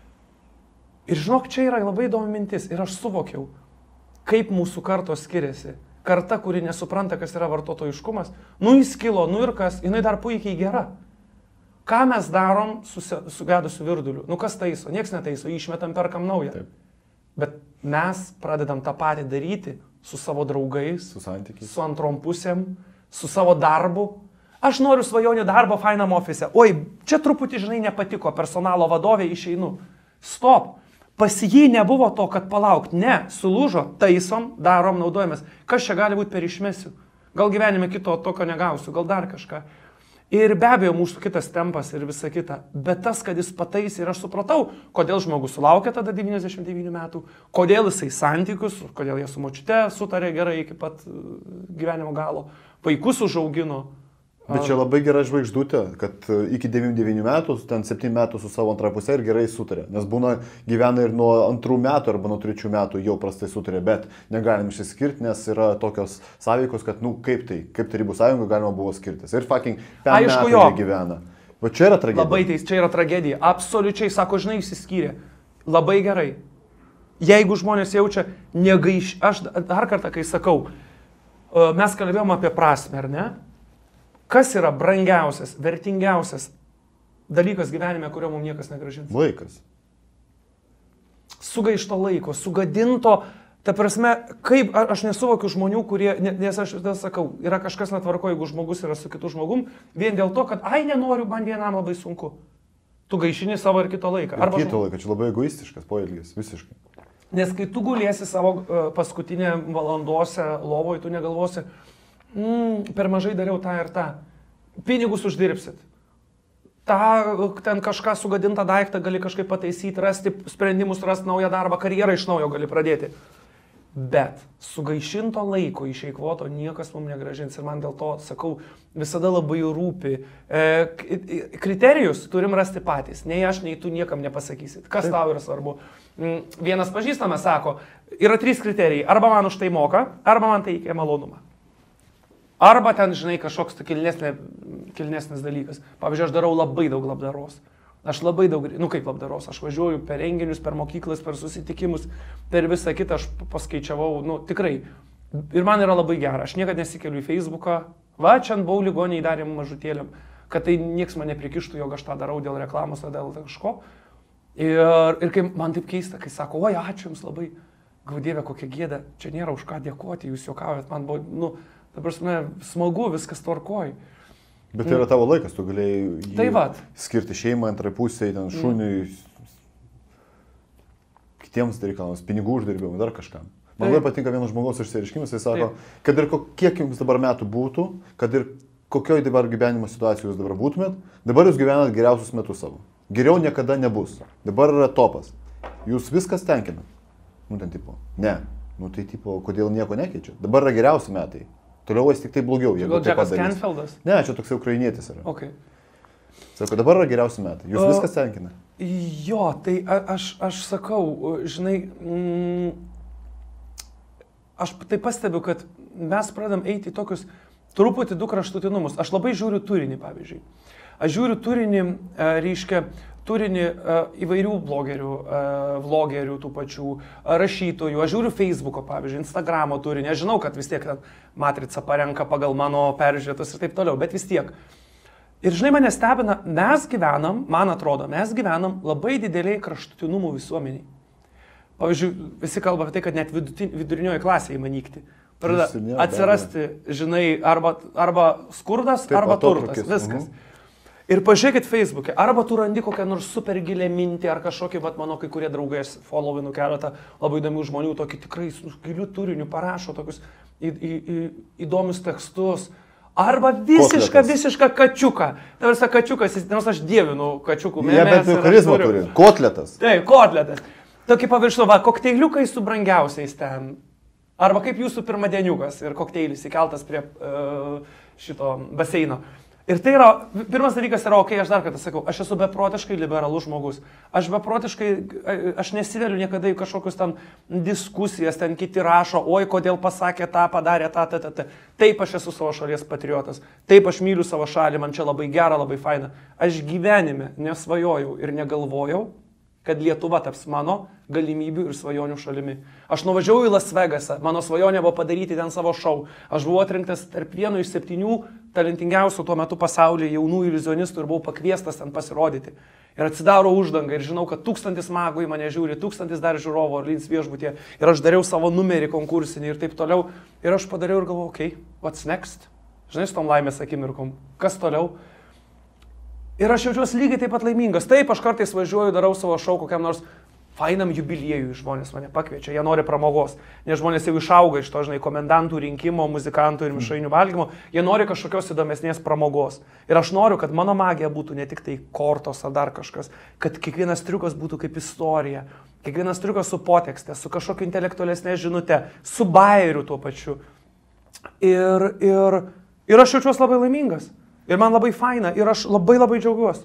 Ir žinok, čia yra labai įdomi mintis. Ir aš suvokiau, kaip mūsų kartos skiriasi. Karta, kuri nesupranta, kas yra vartotojiškumas, nu jis kilo, nu ir kas, jinai dar puikiai gera. Ką mes darom su sugedusiu virduliu? Nu kas taiso? Niekas netaiso, išmetam, perkam naują. Taip. Bet mes pradedam tą patį daryti su savo draugais, su santykiais, su antrom pusėm, su savo darbu. Aš noriu svajonių darbo fainam ofise. Oi, čia truputį, žinai, nepatiko, personalo vadovė, išeinu. Stop. Pas jį nebuvo to, kad palaukt. Ne, sulūžo, taisom, darom, naudojamės. Kas čia gali būti per išmesiu? Gal gyvenime kito tokio negausiu, gal dar kažką. Ir be abejo, mūsų kitas tempas ir visa kita. Bet tas, kad jis pataisė ir aš supratau, kodėl žmogus sulaukė tada devyniasdešimt devynių metų, kodėl jisai santykius, kodėl jie su močiute sutarė gerai iki pat gyvenimo galo, vaikus užaugino. Bet čia labai gera žvaigždutė, kad iki devyniasdešimt devynių metų, ten septynių metų su savo antra pusė ir gerai sutarė. Nes būna gyvena ir nuo antrų metų arba nuo trečių metų jau prastai sutarė, bet negalim išsiskirti, nes yra tokios sąveikos, kad, nu, kaip tai, kaip Tarybų sąjungoje galima buvo skirtis. Ir fucking penkių metų jie gyvena. Va čia yra tragedija. Labai teis, čia yra tragedija. Absoliučiai, sako, žinai, išsiskyrė. Labai gerai. Jeigu žmonės jaučia negaiš... Aš dar kartą, kai sakau, mes kalbėjom apie prasmę, ar ne? Kas yra brangiausias, vertingiausias dalykas gyvenime, kurio mums niekas negrąžins? Laikas. Sugaišto laiko, sugadinto, ta prasme, kaip, aš nesuvokiu žmonių, kurie, nes aš vis sakau, yra kažkas netvarko, jeigu žmogus yra su kitu žmogum, vien dėl to, kad, ai, nenoriu, man vienam labai sunku. Tu gaišini savo ir kito laiką. Arba kito laiką, čia labai egoistiškas poelgis, visiškai. Nes kai tu gulėsi savo uh, paskutinę valandose lovoje, tu negalvosi, mm, per mažai dariau tą ir tą. Pinigus uždirbsit. Ta, ten kažką sugadintą daiktą gali kažkaip pataisyti, rasti sprendimus, rasti naują darbą, karjerą iš naujo gali pradėti. Bet sugaišinto laiko išeikvoto niekas mums negražins. Ir man dėl to, sakau, visada labai rūpi. E, kriterijus turim rasti patys. Nei aš, nei tu niekam nepasakysit. Kas tau yra svarbu? Vienas pažįstamas sako, yra trys kriterijai. Arba man už tai moka, arba man tai teikia malonumą. Arba ten, žinai, kažkoks kilnesnė, kilnesnis dalykas. Pavyzdžiui, aš darau labai daug labdaros. Aš labai daug, nu kaip labdaros, aš važiuoju per renginius, per mokyklas, per susitikimus, per visą kitą, aš paskaičiavau, nu tikrai. Ir man yra labai gera, aš niekada nesikeliu į Facebooką, va, čia buvau ligoniai darėm mažutėliam, kad tai nieks mane prikištų, jog aš tą darau dėl reklamos ar dėl kažko. Ir, ir kai man taip keista, kai sako, oi, ačiū Jums labai, gaudėvė, kokia gėda, čia nėra už ką dėkoti, Jūs juokaujat, man buvo, nu, dabar smagu, viskas tvarkoj. Bet tai yra tavo laikas, tu galėjai tai vat. skirti šeimą, antrai pusėje, ten šuniui, mm. kitiems reikalams, pinigų uždirbimui, dar kažkam. Man labai patinka vienas žmogaus išsireiškimas, jis sako, taip. Kad ir kiek Jums dabar metų būtų, kad ir kokioj dabar gyvenimo situacijoje Jūs dabar būtumėt, dabar Jūs gyvenat geriausius metus savo. Geriau niekada nebus. Dabar yra topas. Jūs viskas tenkina. Nu, ten tipo, ne. Nu, tai tipo, kodėl nieko nekeičia. Dabar yra geriausi metai. Toliau vis tik tai blogiau. Gal Džekas Canfieldas? Ne, čia toksai ukrainietis yra. Okay. Sako, dabar yra geriausi metai. Jūs o, viskas tenkina. Jo, tai a, aš, aš sakau, žinai, mm, aš tai pastebiu, kad mes pradam eiti į tokius truputį du kraštutinumus. Aš labai žiūriu turinį, pavyzdžiui. Aš žiūriu turinį, reiškia, turinį įvairių blogerių, vlogerių tų pačių, rašytojų. Aš žiūriu Facebooko, pavyzdžiui, Instagramo turinį. Aš žinau, kad vis tiek matrica parenka pagal mano peržiūrėtus ir taip toliau, bet vis tiek. Ir žinai, mane stebina, mes gyvenam, man atrodo, mes gyvenam labai dideliai kraštutinumų visuomeniai. Pavyzdžiui, visi kalba apie tai, kad net vidurinioji klasė įmanykti. Pradeda atsirasti, žinai, arba, arba skurdas, taip, arba turtas, viskas. Mhm. Ir pažiūrėkit Facebook'e, arba tu randi kokią nors super gilę mintį, ar kažkokį, vat mano kai kurie draugai, aš followinu keletą labai įdomių žmonių, tokį tikrai gilių turinių, parašo tokius į, į, į, įdomius tekstus. Arba visišką, Kotletas. visišką kačiuką. Tarsi kačiukas, nors aš dievinu kačiukų. Jie bet jau charizmą turi. Kotletas. Taip, kotletas. Tokį paviršų, va, kokteiliukai su brangiausiais ten. Arba kaip jūsų pirmadieniukas ir kokteilis įkeltas prie uh, šito baseino. Ir tai yra, pirmas dalykas yra, okei, okay, aš dar kartą sakau, aš esu beprotiškai liberalus žmogus. Aš beprotiškai, aš nesiveliu niekada į kažkokius ten diskusijas, ten kiti rašo, oi, kodėl pasakė tą, padarė tą, tą, tą, tą. Taip, aš esu savo šalies patriotas. Taip, aš myliu savo šalį, man čia labai gera, labai faina. Aš gyvenime nesvajojau ir negalvojau, kad Lietuva taps mano galimybių ir svajonių šalimi. Aš nuvažiavau į Las Vegasą, mano svajonė buvo padaryti ten savo šou. Aš buvau atrinktas tarp vieno iš septynių talentingiausių tuo metu pasaulyje jaunų iliuzionistų ir buvau pakviestas ten pasirodyti. Ir atsidaro uždanga ir žinau, kad tūkstantis magų į mane žiūri, tūkstantis dar žiūrovų Orleans viešbutyje. Ir aš dariau savo numerį konkursinį ir taip toliau. Ir aš padariau ir galvojau, okei, okay, what's next? Žinai, su tom laimės akimirkom, kas toliau? Ir aš jaučiuosi lygiai taip pat laimingas. Taip, aš kartais važiuoju, darau savo šou kokiam nors fainam jubiliejui, žmonės mane pakviečia, jie nori pramogos. Nes žmonės jau išauga iš to, žinai, komendantų rinkimo, muzikantų ir mišrainių valgymo, jie nori kažkokios įdomesnės pramogos. Ir aš noriu, kad mano magija būtų ne tik tai kortos ar dar kažkas, kad kiekvienas triukas būtų kaip istorija, kiekvienas triukas su potekste, su kažkokia intelektualesnė žinute, su bairiu tuo pačiu. Ir, ir, ir aš jaučiuosi labai laimingas. Ir man labai faina, ir aš labai labai džiaugiuosi.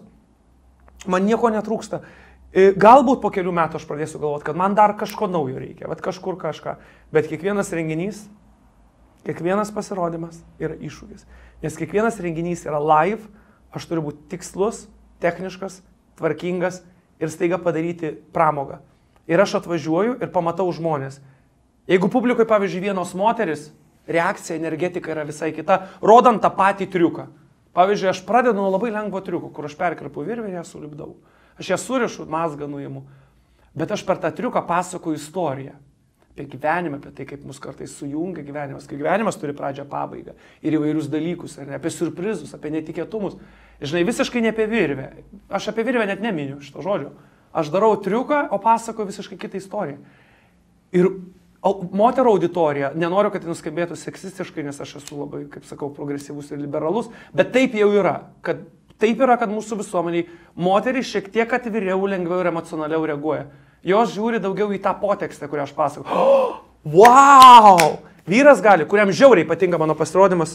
Man nieko netrūksta. Galbūt po kelių metų aš pradėsiu galvoti, kad man dar kažko naujo reikia, bet kažkur kažką. Bet kiekvienas renginys, kiekvienas pasirodymas yra iššūkis. Nes kiekvienas renginys yra live, aš turiu būti tikslus, techniškas, tvarkingas ir staiga padaryti pramogą. Ir aš atvažiuoju ir pamatau žmonės. Jeigu publikoje, pavyzdžiui, vienos moteris, reakcija, energetika yra visai kita, rodant tą patį triuką. Pavyzdžiui, aš pradedu nuo labai lengvo triuko, kur aš perkirpu virvę ir ją sulipdau. Aš ją surišu, mazgą nuimu. Bet aš per tą triuką pasakoju istoriją. Apie gyvenimą, apie tai, kaip mus kartais sujungia gyvenimas. Kai gyvenimas turi pradžią, pabaigą. Ir įvairius dalykus, ar ne, apie surprizus, apie netikėtumus. Žinai, visiškai ne apie virvę. Aš apie virvę net neminiu šito žodžio. Aš darau triuką, o pasakoju visiškai kitą istoriją. Ir moterų auditorija, nenoriu, kad tai nuskambėtų seksistiškai, nes aš esu labai, kaip sakau, progresyvus ir liberalus, bet taip jau yra, kad taip yra, kad mūsų visuomeniai moterys šiek tiek atviriau, lengviau ir emocionaliau reaguoja. Jos žiūri daugiau į tą potekstę, kurią aš pasakoju. Oh, wow! Vyras gali, kuriam žiauriai patinka mano pasirodymas,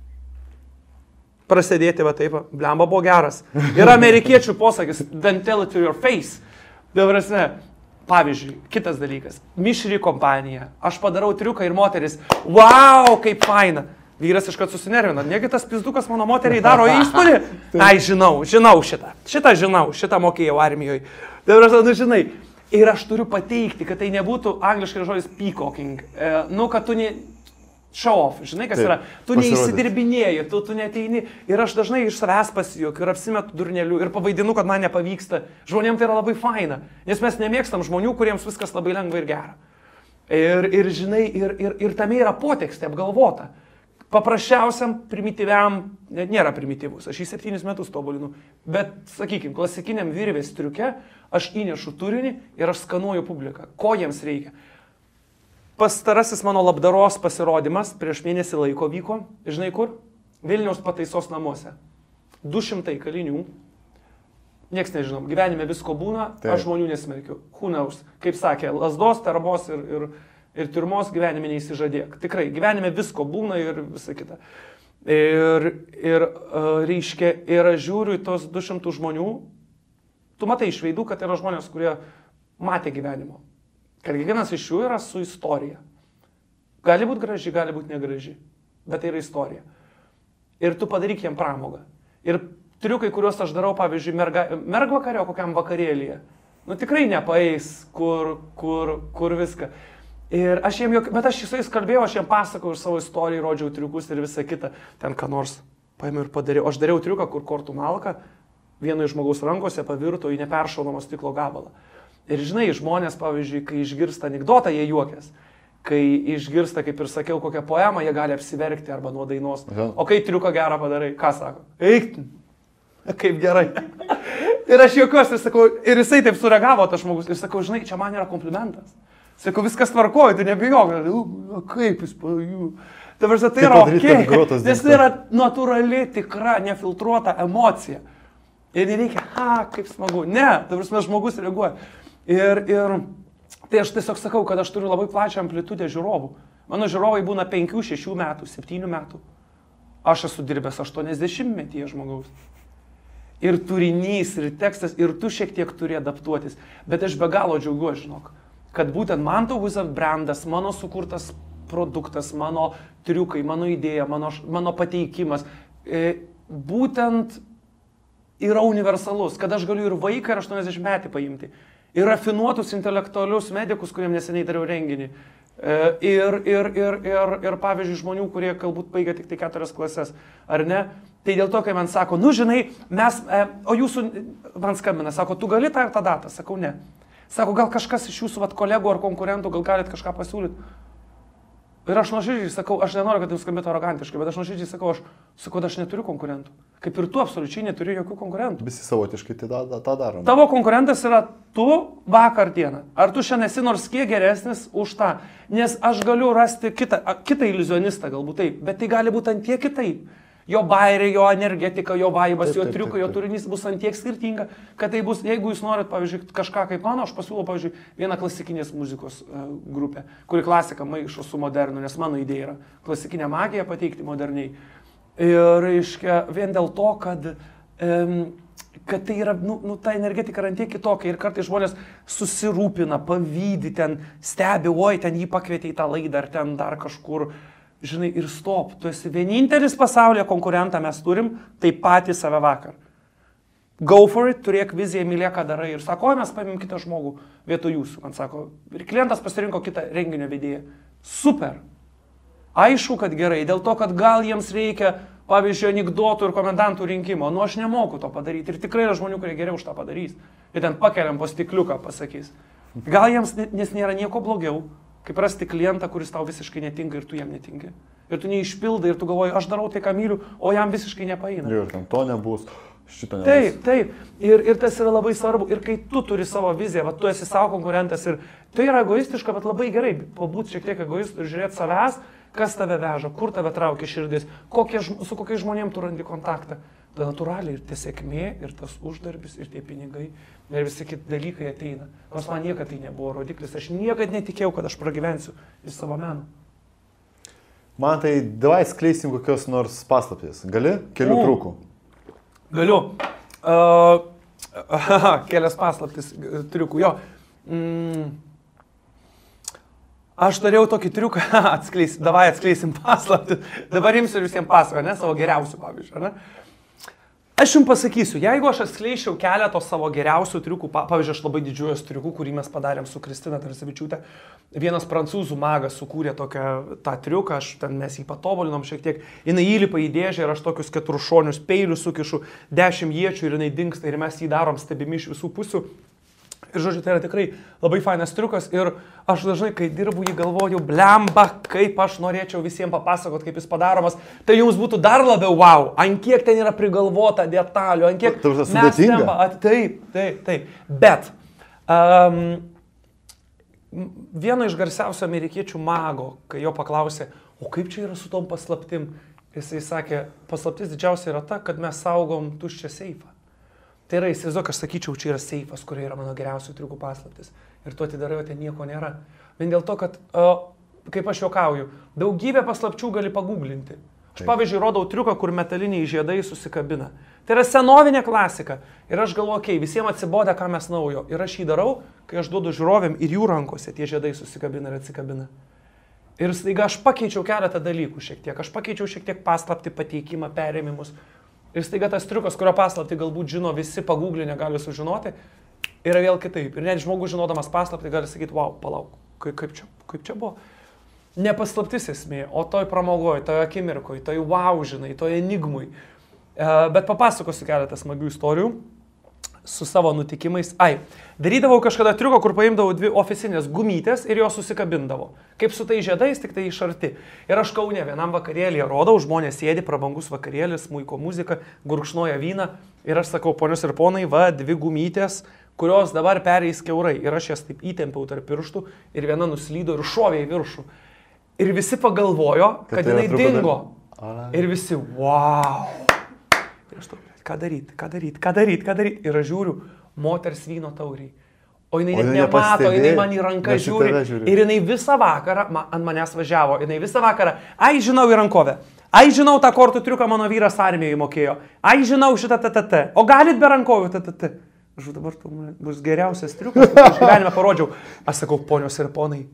prasidėti, va taip, blemba buvo geras. Yra amerikiečių posakis, then tell it to your face. Dabar, ne, pavyzdžiui, kitas dalykas, mišri kompanija, aš padarau triuką ir moteris, wow, kaip faina. Vyras iškart susinervina, negi tas pizdukas mano moteriai daro įspūdį? Ai, žinau, žinau šitą, šitą žinau, šitą mokėjau armijoje. Dabar aš, nu, žinai, ir aš turiu pateikti, kad tai nebūtų angliškai žodis peacocking. E, nu, kad tu ne, show off, žinai, kas Taip, yra. Tu pasirodyt. neįsidirbinėjai, tu, tu neteini. Ir aš dažnai iš savęs pasijuokiu ir apsimetu durneliu ir pavaidinu, kad man nepavyksta. Žmonėms tai yra labai faina, nes mes nemėgstam žmonių, kuriems viskas labai lengva ir gera. Ir, ir žinai, ir, ir, ir tame yra potekstė apgalvota. Paprasčiausiam, primityviam, net nėra primityvus, aš jį septynis metus tobulinu, bet, sakykime, klasikiniam virvės triuke aš įnešu turinį ir aš skanuoju publiką, ko jiems reikia. Pastarasis mano labdaros pasirodymas prieš mėnesį laiko vyko, žinai kur? Vilniaus pataisos namuose. du šimtai kalinių. Niekas nežinom, gyvenime visko būna, Taip. Aš žmonių nesmerkiu. Who knows? Kaip sakė, lasdos, tarbos ir, ir, ir turmos gyvenime neįsižadėk. Tikrai, gyvenime visko būna ir visa kita. Ir, ir uh, reiškia, ir aš žiūriu į tos du šimtus žmonių, tu matai iš veidų, kad yra žmonės, kurie matė gyvenimo. Kad kiekvienas iš jų yra su istorija. Gali būti graži, gali būti negraži, bet tai yra istorija. Ir tu padaryk jiem pramogą. Ir triukai, kuriuos aš darau, pavyzdžiui, merga, mergvakario kokiam vakarėlyje, nu tikrai nepaeis, kur, kur, kur viską. Ir aš jiem, jok... bet aš su jais kalbėjau, aš jiem pasakojau savo istoriją, rodžiau triukus ir visą kitą. Ten ką nors paėmiau ir padariau. Aš dariau triuką, kur kortų malka vieno iš žmogaus rankose pavirto į neperšaunamą stiklo gabalą. Ir žinai, žmonės, pavyzdžiui, kai išgirsta anekdotą, jie juokės. Kai išgirsta, kaip ir sakiau, kokią poemą, jie gali apsiverkti arba nuo dainos. Aha. O kai triuką gerą padarai, ką sako? Eik, kaip gerai. Ir aš juokiuosi ir sakau, ir jisai taip sureagavo, tas žmogus, ir sakau, žinai, čia man yra komplimentas. Sakau, viskas tvarkoja, tu nebijok. Kaip jis pajų. Tai yra ok, nes tai yra natūrali, tikra, nefiltruota emocija. Ir nereikia, ha, kaip smagu. Ne, ta prasme, žmogus reaguoja. Ir, ir tai aš tiesiog sakau, kad aš turiu labai plačią amplitudę žiūrovų. Mano žiūrovai būna penkių, šešių metų, septynių metų. Aš esu dirbęs aštuoniasdešimtmetyje žmogaus. Ir turinys, ir tekstas, ir tu šiek tiek turi adaptuotis. Bet aš be galo džiaugiuosi, žinok, kad būtent man to Wizard brandas, mano sukurtas produktas, mano triukai, mano idėja, mano, mano pateikimas, e, būtent yra universalus, kad aš galiu ir vaiką, ir aštuoniasdešimt metį paimti. Ir rafinuotus intelektualius medikus, kuriem neseniai dariau renginį. Ir, ir, ir, ir, ir pavyzdžiui, žmonių, kurie galbūt baigia tik tai keturias klases, ar ne? Tai dėl to, kai man sako, nu žinai, mes, o jūsų, man skambina, sako, tu gali tą ir tą datą? Sakau, ne. Sako, gal kažkas iš jūsų vat, kolegų ar konkurentų, gal galit kažką pasiūlyti? Ir aš nuoširdžiai sakau, aš nenoriu, kad jums skambėtų arogantiškai, bet aš nuoširdžiai sakau, aš sakau, kad aš neturiu konkurentų. Kaip ir tu absoliučiai neturi jokių konkurentų. Visi savotiškai tai tą da, daro. Tavo konkurentas yra tu vakar dieną. Ar tu šiandien esi nors kiek geresnis už tą? Nes aš galiu rasti kitą, kitą iliuzionistą galbūt taip, bet tai gali būti ant tiek kitaip. Jo bairė, jo energetika, jo vaibas, jo triukai, jo turinys bus ant tiek skirtinga, kad tai bus, jeigu jūs norit, pavyzdžiui, kažką kaip mano, aš pasiūlau, pavyzdžiui, vieną klasikinės muzikos uh, grupę, kuri klasiką maišo su modernu, nes mano idėja yra klasikinę magiją pateikti moderniai. Ir, reiškia, vien dėl to, kad, um, kad tai yra, nu, nu, ta energetika yra ant tiek kitokia ir kartais žmonės susirūpina, pavydi ten, stebi, oi, ten jį pakvietė į tą laidą ar ten dar kažkur. Žinai, ir stop, tu esi vienintelis pasaulyje konkurentą mes turim, tai patys save vakar. Go for it, turėk viziją, mylėk, ką darai. Ir sako, mes paimėm kitą žmogų vietoj jūsų. Man sako, ir klientas pasirinko kitą renginio vedėją. Super. Aišku, kad gerai, dėl to, kad gal jiems reikia, pavyzdžiui, anekdotų ir komendantų rinkimo. Nu, aš nemoku to padaryti. Ir tikrai yra žmonių, kurie geriau už tą padarys. Ir ten pakeliam po stikliuką, pasakys. Gal jiems, nes nėra nieko blogiau. Kaip rasti klientą, kuris tau visiškai netinka ir tu jam netinki. Ir tu neišpildai ir tu galvoji, aš darau tai, ką myliu, o jam visiškai nepaeina. Ir ten to nebus, šito nebus. Taip, taip. Ir, ir tas yra labai svarbu. Ir kai tu turi savo viziją, va, tu esi savo konkurentas ir tai yra egoistiška, bet labai gerai pabūti šiek tiek egoistų ir žiūrėti savęs, kas tave veža, kur tave traukia širdis, kokie, su kokiais žmonėms tu randi kontaktą. Tai natūraliai ir tie sėkmė, ir tas uždarbis, ir tie pinigai, ir visi kiti dalykai ateina. Nors man niekada tai nebuvo rodiklis, aš niekada netikėjau, kad aš pragyvensiu iš savo meno. Man tai davai skleisim kokios nors paslaptis. Gali? Kelių mm. trūkų. Galiu. Uh, aha, kelias paslaptis triukų. Jo. Mm. Aš turėjau tokį triuką, atskleisim, davai atskleisim paslaptis. Dabar imsiu ir visiems pasakoju, ne, savo geriausių pavyzdžių, ne? Aš jums pasakysiu, jeigu aš atskleičiau keletą savo geriausių triukų, pavyzdžiui, aš labai didžiuojas triukų, kurį mes padarėm su Kristina Tarsevičiūtė, vienas prancūzų magas sukūrė tokią tą triuką, aš ten mes jį patobulinom šiek tiek, jinai įlipa į dėžę ir aš tokius keturšonius peilius sukišu, dešimt iečių ir jinai dingsta ir mes jį darom stebimi iš visų pusių. Ir žodžiu, tai yra tikrai labai fainas triukas ir aš dažnai, kai dirbu, jį galvoju, blemba, kaip aš norėčiau visiems papasakot, kaip jis padaromas, tai jums būtų dar labiau wow, ant kiek ten yra prigalvota detalių, ant kiek mes tempa, taip, taip, taip. Bet um, vieno iš garsiausių amerikiečių mago, kai jo paklausė, o kaip čia yra su tom paslaptim, jisai sakė, paslaptis didžiausia yra ta, kad mes saugom tuščią seifą. Tai yra, įsivaizduok, aš sakyčiau, čia yra seifas, kurie yra mano geriausių triukų paslaptis. Ir tu atidarai, o ten nieko nėra. Vien dėl to, kad, o, kaip aš juokauju, daugybę paslapčių gali paguglinti. Aš pavyzdžiui, rodau triuką, kur metaliniai žiedai susikabina. Tai yra senovinė klasika. Ir aš galvoju, okei, okay, visiems atsibodę, ką mes naujo. Ir aš jį darau, kai aš duodu žiūrovėm ir jų rankose tie žiedai susikabina ir atsikabina. Ir staiga aš pakeičiau keletą dalykų šiek tiek. Aš pakeičiau šiek tiek paslaptį, pateikimą, perėmimus. Ir staiga tas triukas, kurio paslaptį galbūt žino visi paguglinę, gali sužinoti, yra vėl kitaip. Ir net žmogus žinodamas paslaptį gali sakyti, wow, palauk, kaip, kaip, čia, kaip čia buvo. Ne paslaptis esmė, o toj pramogoj, toj akimirkoj, toj wow, žinai, toj enigmui. Bet papasakosiu keletą smagių istorijų su savo nutikimais. Ai, darydavau kažkada triuką, kur paimdavau dvi oficinės gumytės ir jos susikabindavo. Kaip su tai žiedais, tik tai iš arti. Ir aš Kaune vienam vakarėlėje rodau, žmonės sėdi, prabangus vakarėlis, smuiko muzika, gurkšnoja vyną. Ir aš sakau, ponios ir ponai, va, dvi gumytės, kurios dabar pereis kiaurai. Ir aš jas taip įtempiau tarp pirštų ir viena nuslydo ir šovė į viršų. Ir visi pagalvojo, kad, kad jinai dingo. Ir visi, wow. Ir aš tokiu, ką daryti, ką daryti, ką daryti, ką daryti. Ir aš žiūriu, moters vyno tauriai. O jinai net nemato, jinai man į ranką žiūri. žiūri. Ir jinai visą vakarą man, ant manęs važiavo. Jinai visą vakarą, ai žinau į rankovę. Ai žinau tą kortų triuką mano vyras armijoje mokėjo. Ai žinau šitą ttt. O galit be rankovių ttt. Aš dabar tu bus geriausias triukas, kurį aš gyvenime parodžiau. Aš sakau, ponios ir ponai,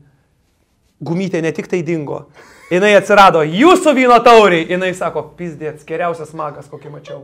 gumytė ne tik tai dingo. Jinai atsirado jūsų vyno tauriai. Jinai sako, pizdėts, geriausias magas, kokį mačiau.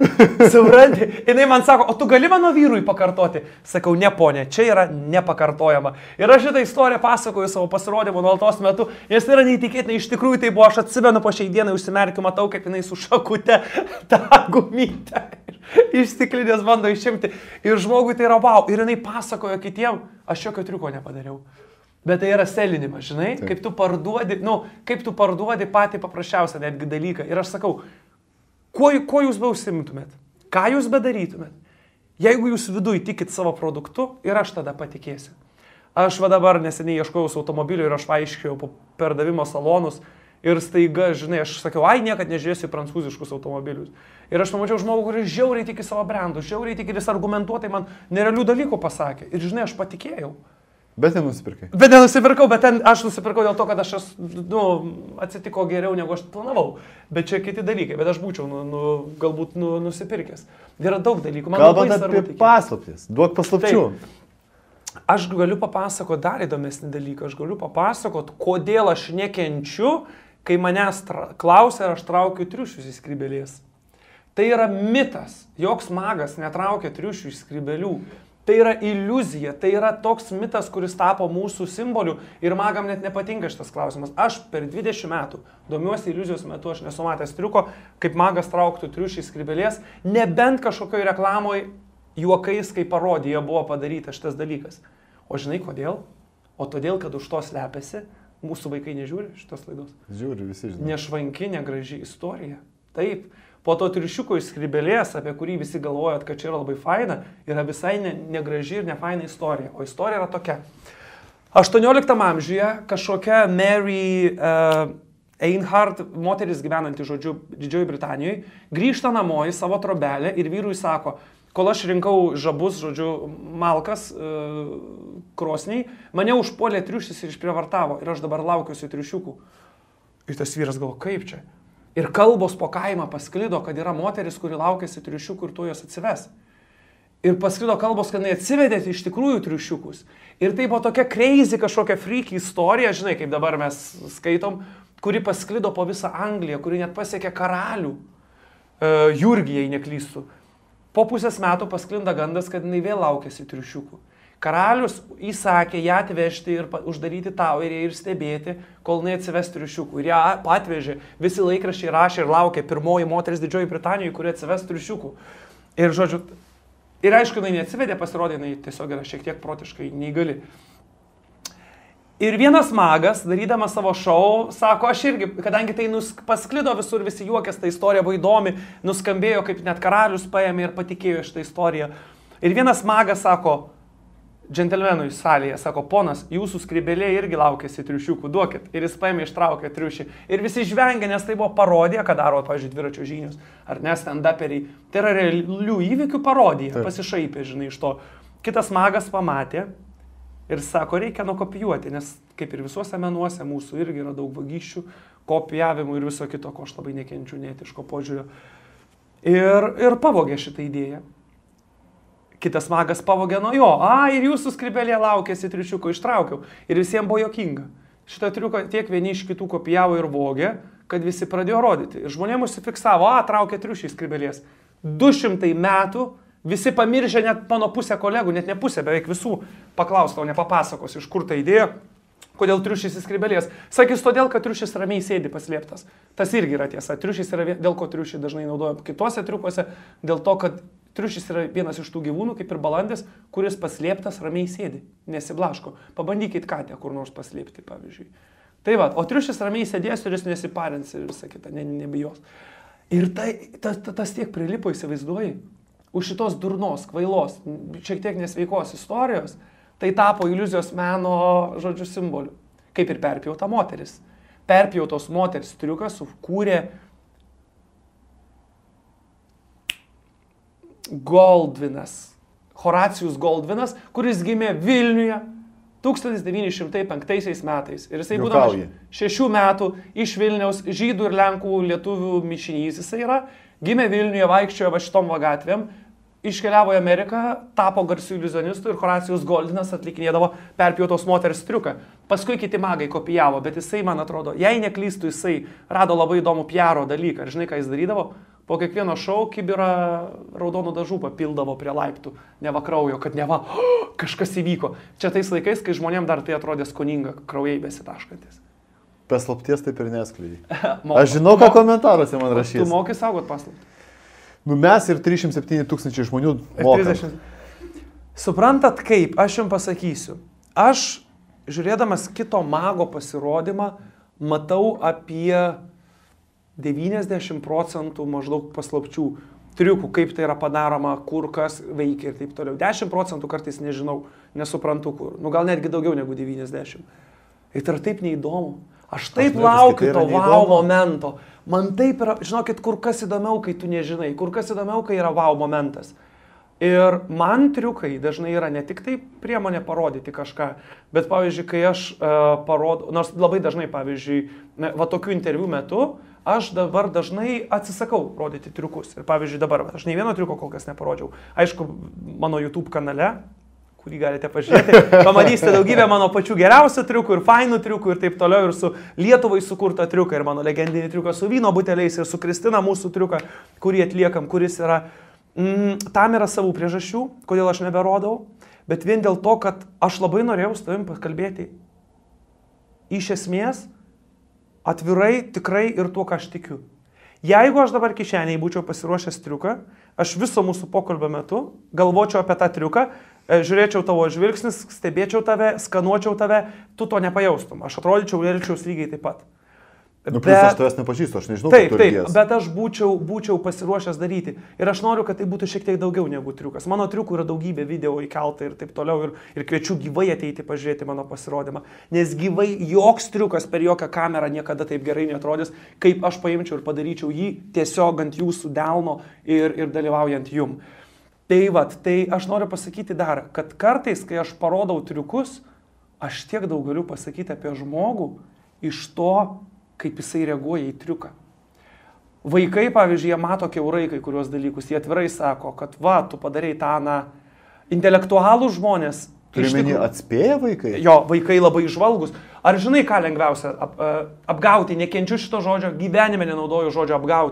Supranti, jinai man sako, o tu gali mano vyrui pakartoti? Sakau, ne ponė, čia yra nepakartojama. Ir aš šitą istoriją pasakoju savo pasirodymų nuolatos metu, nes tai yra neįtikėtina, iš tikrųjų tai buvo, aš atsimenu po šiai dienai, užsimerkiu, matau, kaip jinai su šakute tą gumytę iš stiklinės bando išimti. Ir žmogui tai yra wow. Ir jinai pasakojo kitiem, aš jokio triuko nepadariau. Bet tai yra selinimas, žinai, Taip. kaip tu parduodi, nu, kaip tu parduodi patį paprasčiausią netgi dalyką. Ir aš sakau, Kuo, kuo jūs be užsimtumėt? Ką jūs bedarytumėt? Jeigu jūs viduj tikit savo produktu ir aš tada patikėsiu. Aš va dabar neseniai ieškojau automobilių ir aš paaiškiau po perdavimo salonus ir staiga, žinai, aš sakiau, ai, niekad nežiūrėsiu prancūziškus automobilius. Ir aš pamačiau žmogų, kuris žiauriai tiki savo brandų, žiauriai tiki ir jis argumentuotai man nerealių dalykų pasakė. Ir žinai, aš patikėjau. Bet nenusipirkai. Bet nenusipirkau, bet ten aš nusipirkau dėl to, kad aš, nu, atsitiko geriau, negu aš planavau. Bet čia kiti dalykai, bet aš būčiau, nu, nu, galbūt nu, nusipirkęs. Yra daug dalykų. Man Kalbant apie paslaptis, duok paslapčių. Taip. Aš galiu papasakoti dar įdomesnį dalyką. Aš galiu papasakoti, kodėl aš nekenčiu, kai manęs klausia, ar aš traukiu triušius iš skrybėlės. Tai yra mitas. Joks magas netraukia triušių iš skrybėlių. Tai yra iliuzija, tai yra toks mitas, kuris tapo mūsų simboliu ir magam net nepatinka šitas klausimas. Aš per dvidešimt metų domiuosi iliuzijos metu, aš nesu matęs triuko, kaip magas trauktų triušį iš skrybėlės, nebent kažkokioj reklamoje juokais, kaip parodija buvo padaryta šitas dalykas. O žinai kodėl? O todėl, kad už to slepiasi, mūsų vaikai nežiūri šitos laidos. Žiūri, visi žino. Nešvanki, negraži istorija. Taip. Po to triušiuko iš skrybėlės, apie kurį visi galvojat, kad čia yra labai faina, yra visai ne, negraži ir nefaina istorija. O istorija yra tokia. aštuonioliktam amžiuje kažkokia Mary uh, Einhart, moteris gyvenanti, žodžiu, Didžioji Britanijoje, grįžta namo į savo trobelę ir vyrui sako, kol aš rinkau žabus, žodžiu, malkas uh, krosniai, mane užpuolė triušis ir išprievartavo ir aš dabar laukiuosi triušiukų. Ir tas vyras galvo, kaip čia? Ir kalbos po kaimą pasklido, kad yra moteris, kuri laukiasi triušiukų ir tu jos atsives. Ir pasklido kalbos, kad jinai atsivedė iš tikrųjų triušiukus. Ir tai buvo tokia crazy kažkokia freaky istorija, žinai, kaip dabar mes skaitom, kuri pasklido po visą Angliją, kuri net pasiekė karalių. uh, Jurgija, jei neklystu. Po pusės metų pasklinda gandas, kad jinai vėl laukėsi triušiukų. Karalius įsakė ją atvežti ir uždaryti tauerį ir stebėti, kol jinai atsives triušiukų. Ir ją atvežė, visi laikraščiai rašė ir laukė pirmoji moteris Didžioji Britanijoje, kuri atsives triušiukų. Ir žodžiu, ir aišku, jinai neatsivedė, pasirodė, jinai tiesiog yra šiek tiek protiškai neįgali. Ir vienas magas, darydamas savo šou, sako, aš irgi, kadangi tai nus, pasklido visur, visi juokės, ta istorija buvo įdomi, nuskambėjo, kaip net karalius paėmė ir patikėjo šitą istoriją. Ir vienas magas sako, džentelmenui salėje, sako, ponas, jūsų skrybelė irgi laukėsi triušiukų, duokit. Ir jis paėmė ištraukė triušį. Ir visi žvengia, nes tai buvo parodija, ką daro, pavyzdžiui, dviračio žinios, ar ne stand-uperiai. Tai yra realių įvykių parodija, pasišaipė, žinai, iš to. Kitas magas pamatė ir sako, reikia nukopijuoti, nes kaip ir visuose menuose mūsų irgi yra daug vagysčių, kopijavimų ir viso kito, ko aš labai nekenčiu, netiško požiūrio. Ir, ir pavogė šitą idėją. Kitas magas pavogė nuo jo, a, ir jūsų skrybelė laukėsi triušiuko, ištraukiau. Ir visiems buvo jokinga. Šitą triuką tiek vieni iš kitų kopijavo ir vogė, kad visi pradėjo rodyti. Ir žmonėms užsifiksavo, a, traukė triušiai skrybelės. Du šimtai metų, visi pamiršė net mano pusę kolegų, net ne pusę, beveik visų paklaustau, nepapasakos, iš kur ta idėja, kodėl triušis įskrybelės. Sakys, todėl, kad triušis ramiai sėdi paslėptas. Tas irgi yra tiesa. Triušis yra, dėl ko triušį dažnai naudoja kitose triukuose, dėl to, kad triušis yra vienas iš tų gyvūnų, kaip ir balandis, kuris paslėptas ramiai sėdi, nesiblaško. Pabandykit katę kur nors paslėpti, pavyzdžiui. Tai va, o triušis ramiai sėdės ir jis nesiparins ir visą kitą, ne, nebijos. Ir tai, tas, tas tiek prilipo, įsivaizduoji, už šitos durnos, kvailos, šiek tiek nesveikos istorijos, tai tapo iliuzijos meno, žodžiu, simboliu. Kaip ir perpjauta moteris. Perpjautos moteris triukas sukūrė Goldvinas, Horacijus Goldvinas, kuris gimė Vilniuje tūkstantis devyni šimtai penktaisiais metais. Ir jisai būdamas šešių metų iš Vilniaus žydų ir lenkų lietuvių mišinys jisai yra, gimė Vilniuje, vaikščiojo va šitom va gatvėm, iškeliavo į Ameriką, tapo garsių iliuzionistu ir Horacijus Goldvinas atlikinėdavo perpjautos moters triuką. Paskui kiti magai kopijavo, bet jisai, man atrodo, jei neklystų, jisai rado labai įdomų piaro dalyką. Ir žinai, ką jis darydavo? Po kiekvieno šou kibirą raudonų dažų papildavo prie laiptų, neva kraujo, kad neva oh, kažkas įvyko. Čia tais laikais, kai žmonėm dar tai atrodė skoninga, kraujai besitaškantis. Paslapties taip ir neskleidai. Aš žinau, ką komentaruose man rašys. Tu moki saugot paslaptį. Nu mes ir trisdešimt septyni tūkstančiai žmonių mokam. Suprantat kaip, aš jums pasakysiu. Aš, žiūrėdamas kito mago pasirodymą, matau apie devyniasdešimt procentų maždaug paslapčių triukų, kaip tai yra padaroma, kur kas veikia ir taip toliau. dešimt procentų kartais nežinau, nesuprantu kur. Nu gal netgi daugiau negu devyniasdešimt. Ir tai yra taip neįdomu. Aš taip aš laukiu to wow momento. Man taip yra, žinokit, kur kas įdomiau, kai tu nežinai, kur kas įdomiau, kai yra wow momentas. Ir man triukai dažnai yra ne tik tai priemonė parodyti kažką, bet pavyzdžiui, kai aš uh, parodau, nors labai dažnai, pavyzdžiui, ne, va tokių interviu metu, aš dabar dažnai atsisakau rodyti triukus. Ir pavyzdžiui, dabar aš nei vieno triuko kol kas neparodžiau. Aišku, mano YouTube kanale, kurį galite pažiūrėti, pamatysite daugybę mano pačių geriausių triukų ir fainų triukų ir taip toliau, ir su Lietuvai sukurta triuką, ir mano legendinį triuką su vyno buteliais, ir su Kristina mūsų triuką, kurį atliekam, kuris yra, mm, tam yra savų priežasčių, kodėl aš neberodau, bet vien dėl to, kad aš labai norėjau su tavim pakalbėti iš esmės, atvirai, tikrai ir tuo, ką aš tikiu. Jeigu aš dabar kišeniai būčiau pasiruošęs triuką, aš viso mūsų pokalbio metu galvočiau apie tą triuką, žiūrėčiau tavo žvilgsnis, stebėčiau tave, skanuočiau tave, tu to nepajaustum. Aš atrodyčiau, elgčiaus lygiai taip pat. Nu, plus bet, aš tavęs nepažįstu, aš nežinau, taip, kaip tu taip, elgies. bet aš būčiau, būčiau pasiruošęs daryti. Ir aš noriu, kad tai būtų šiek tiek daugiau negu triukas. Mano triukų yra daugybė video įkelta ir taip toliau. Ir, ir kviečiu gyvai ateiti pažiūrėti mano pasirodymą. Nes gyvai joks triukas per jokią kamerą niekada taip gerai neatrodys, kaip aš paimčiau ir padaryčiau jį tiesiog ant jūsų delno ir, ir dalyvaujant jum. Tai vat, tai aš noriu pasakyti dar, kad kartais, kai aš parodau triukus, aš tiek daug galiu pasakyti apie žmogų iš to, kaip jisai reaguoja į triuką. Vaikai, pavyzdžiui, jie mato kiaurai kai kurios dalykus, jie atvirai sako, kad va, tu padarei tą, na, intelektualų žmonės. Turi meni atspėja vaikai? Jo, vaikai labai žvalgus. Ar žinai, ką lengviausia ap, apgauti? Nekenčiu šito žodžio, gyvenime nenaudoju žodžio apgauti.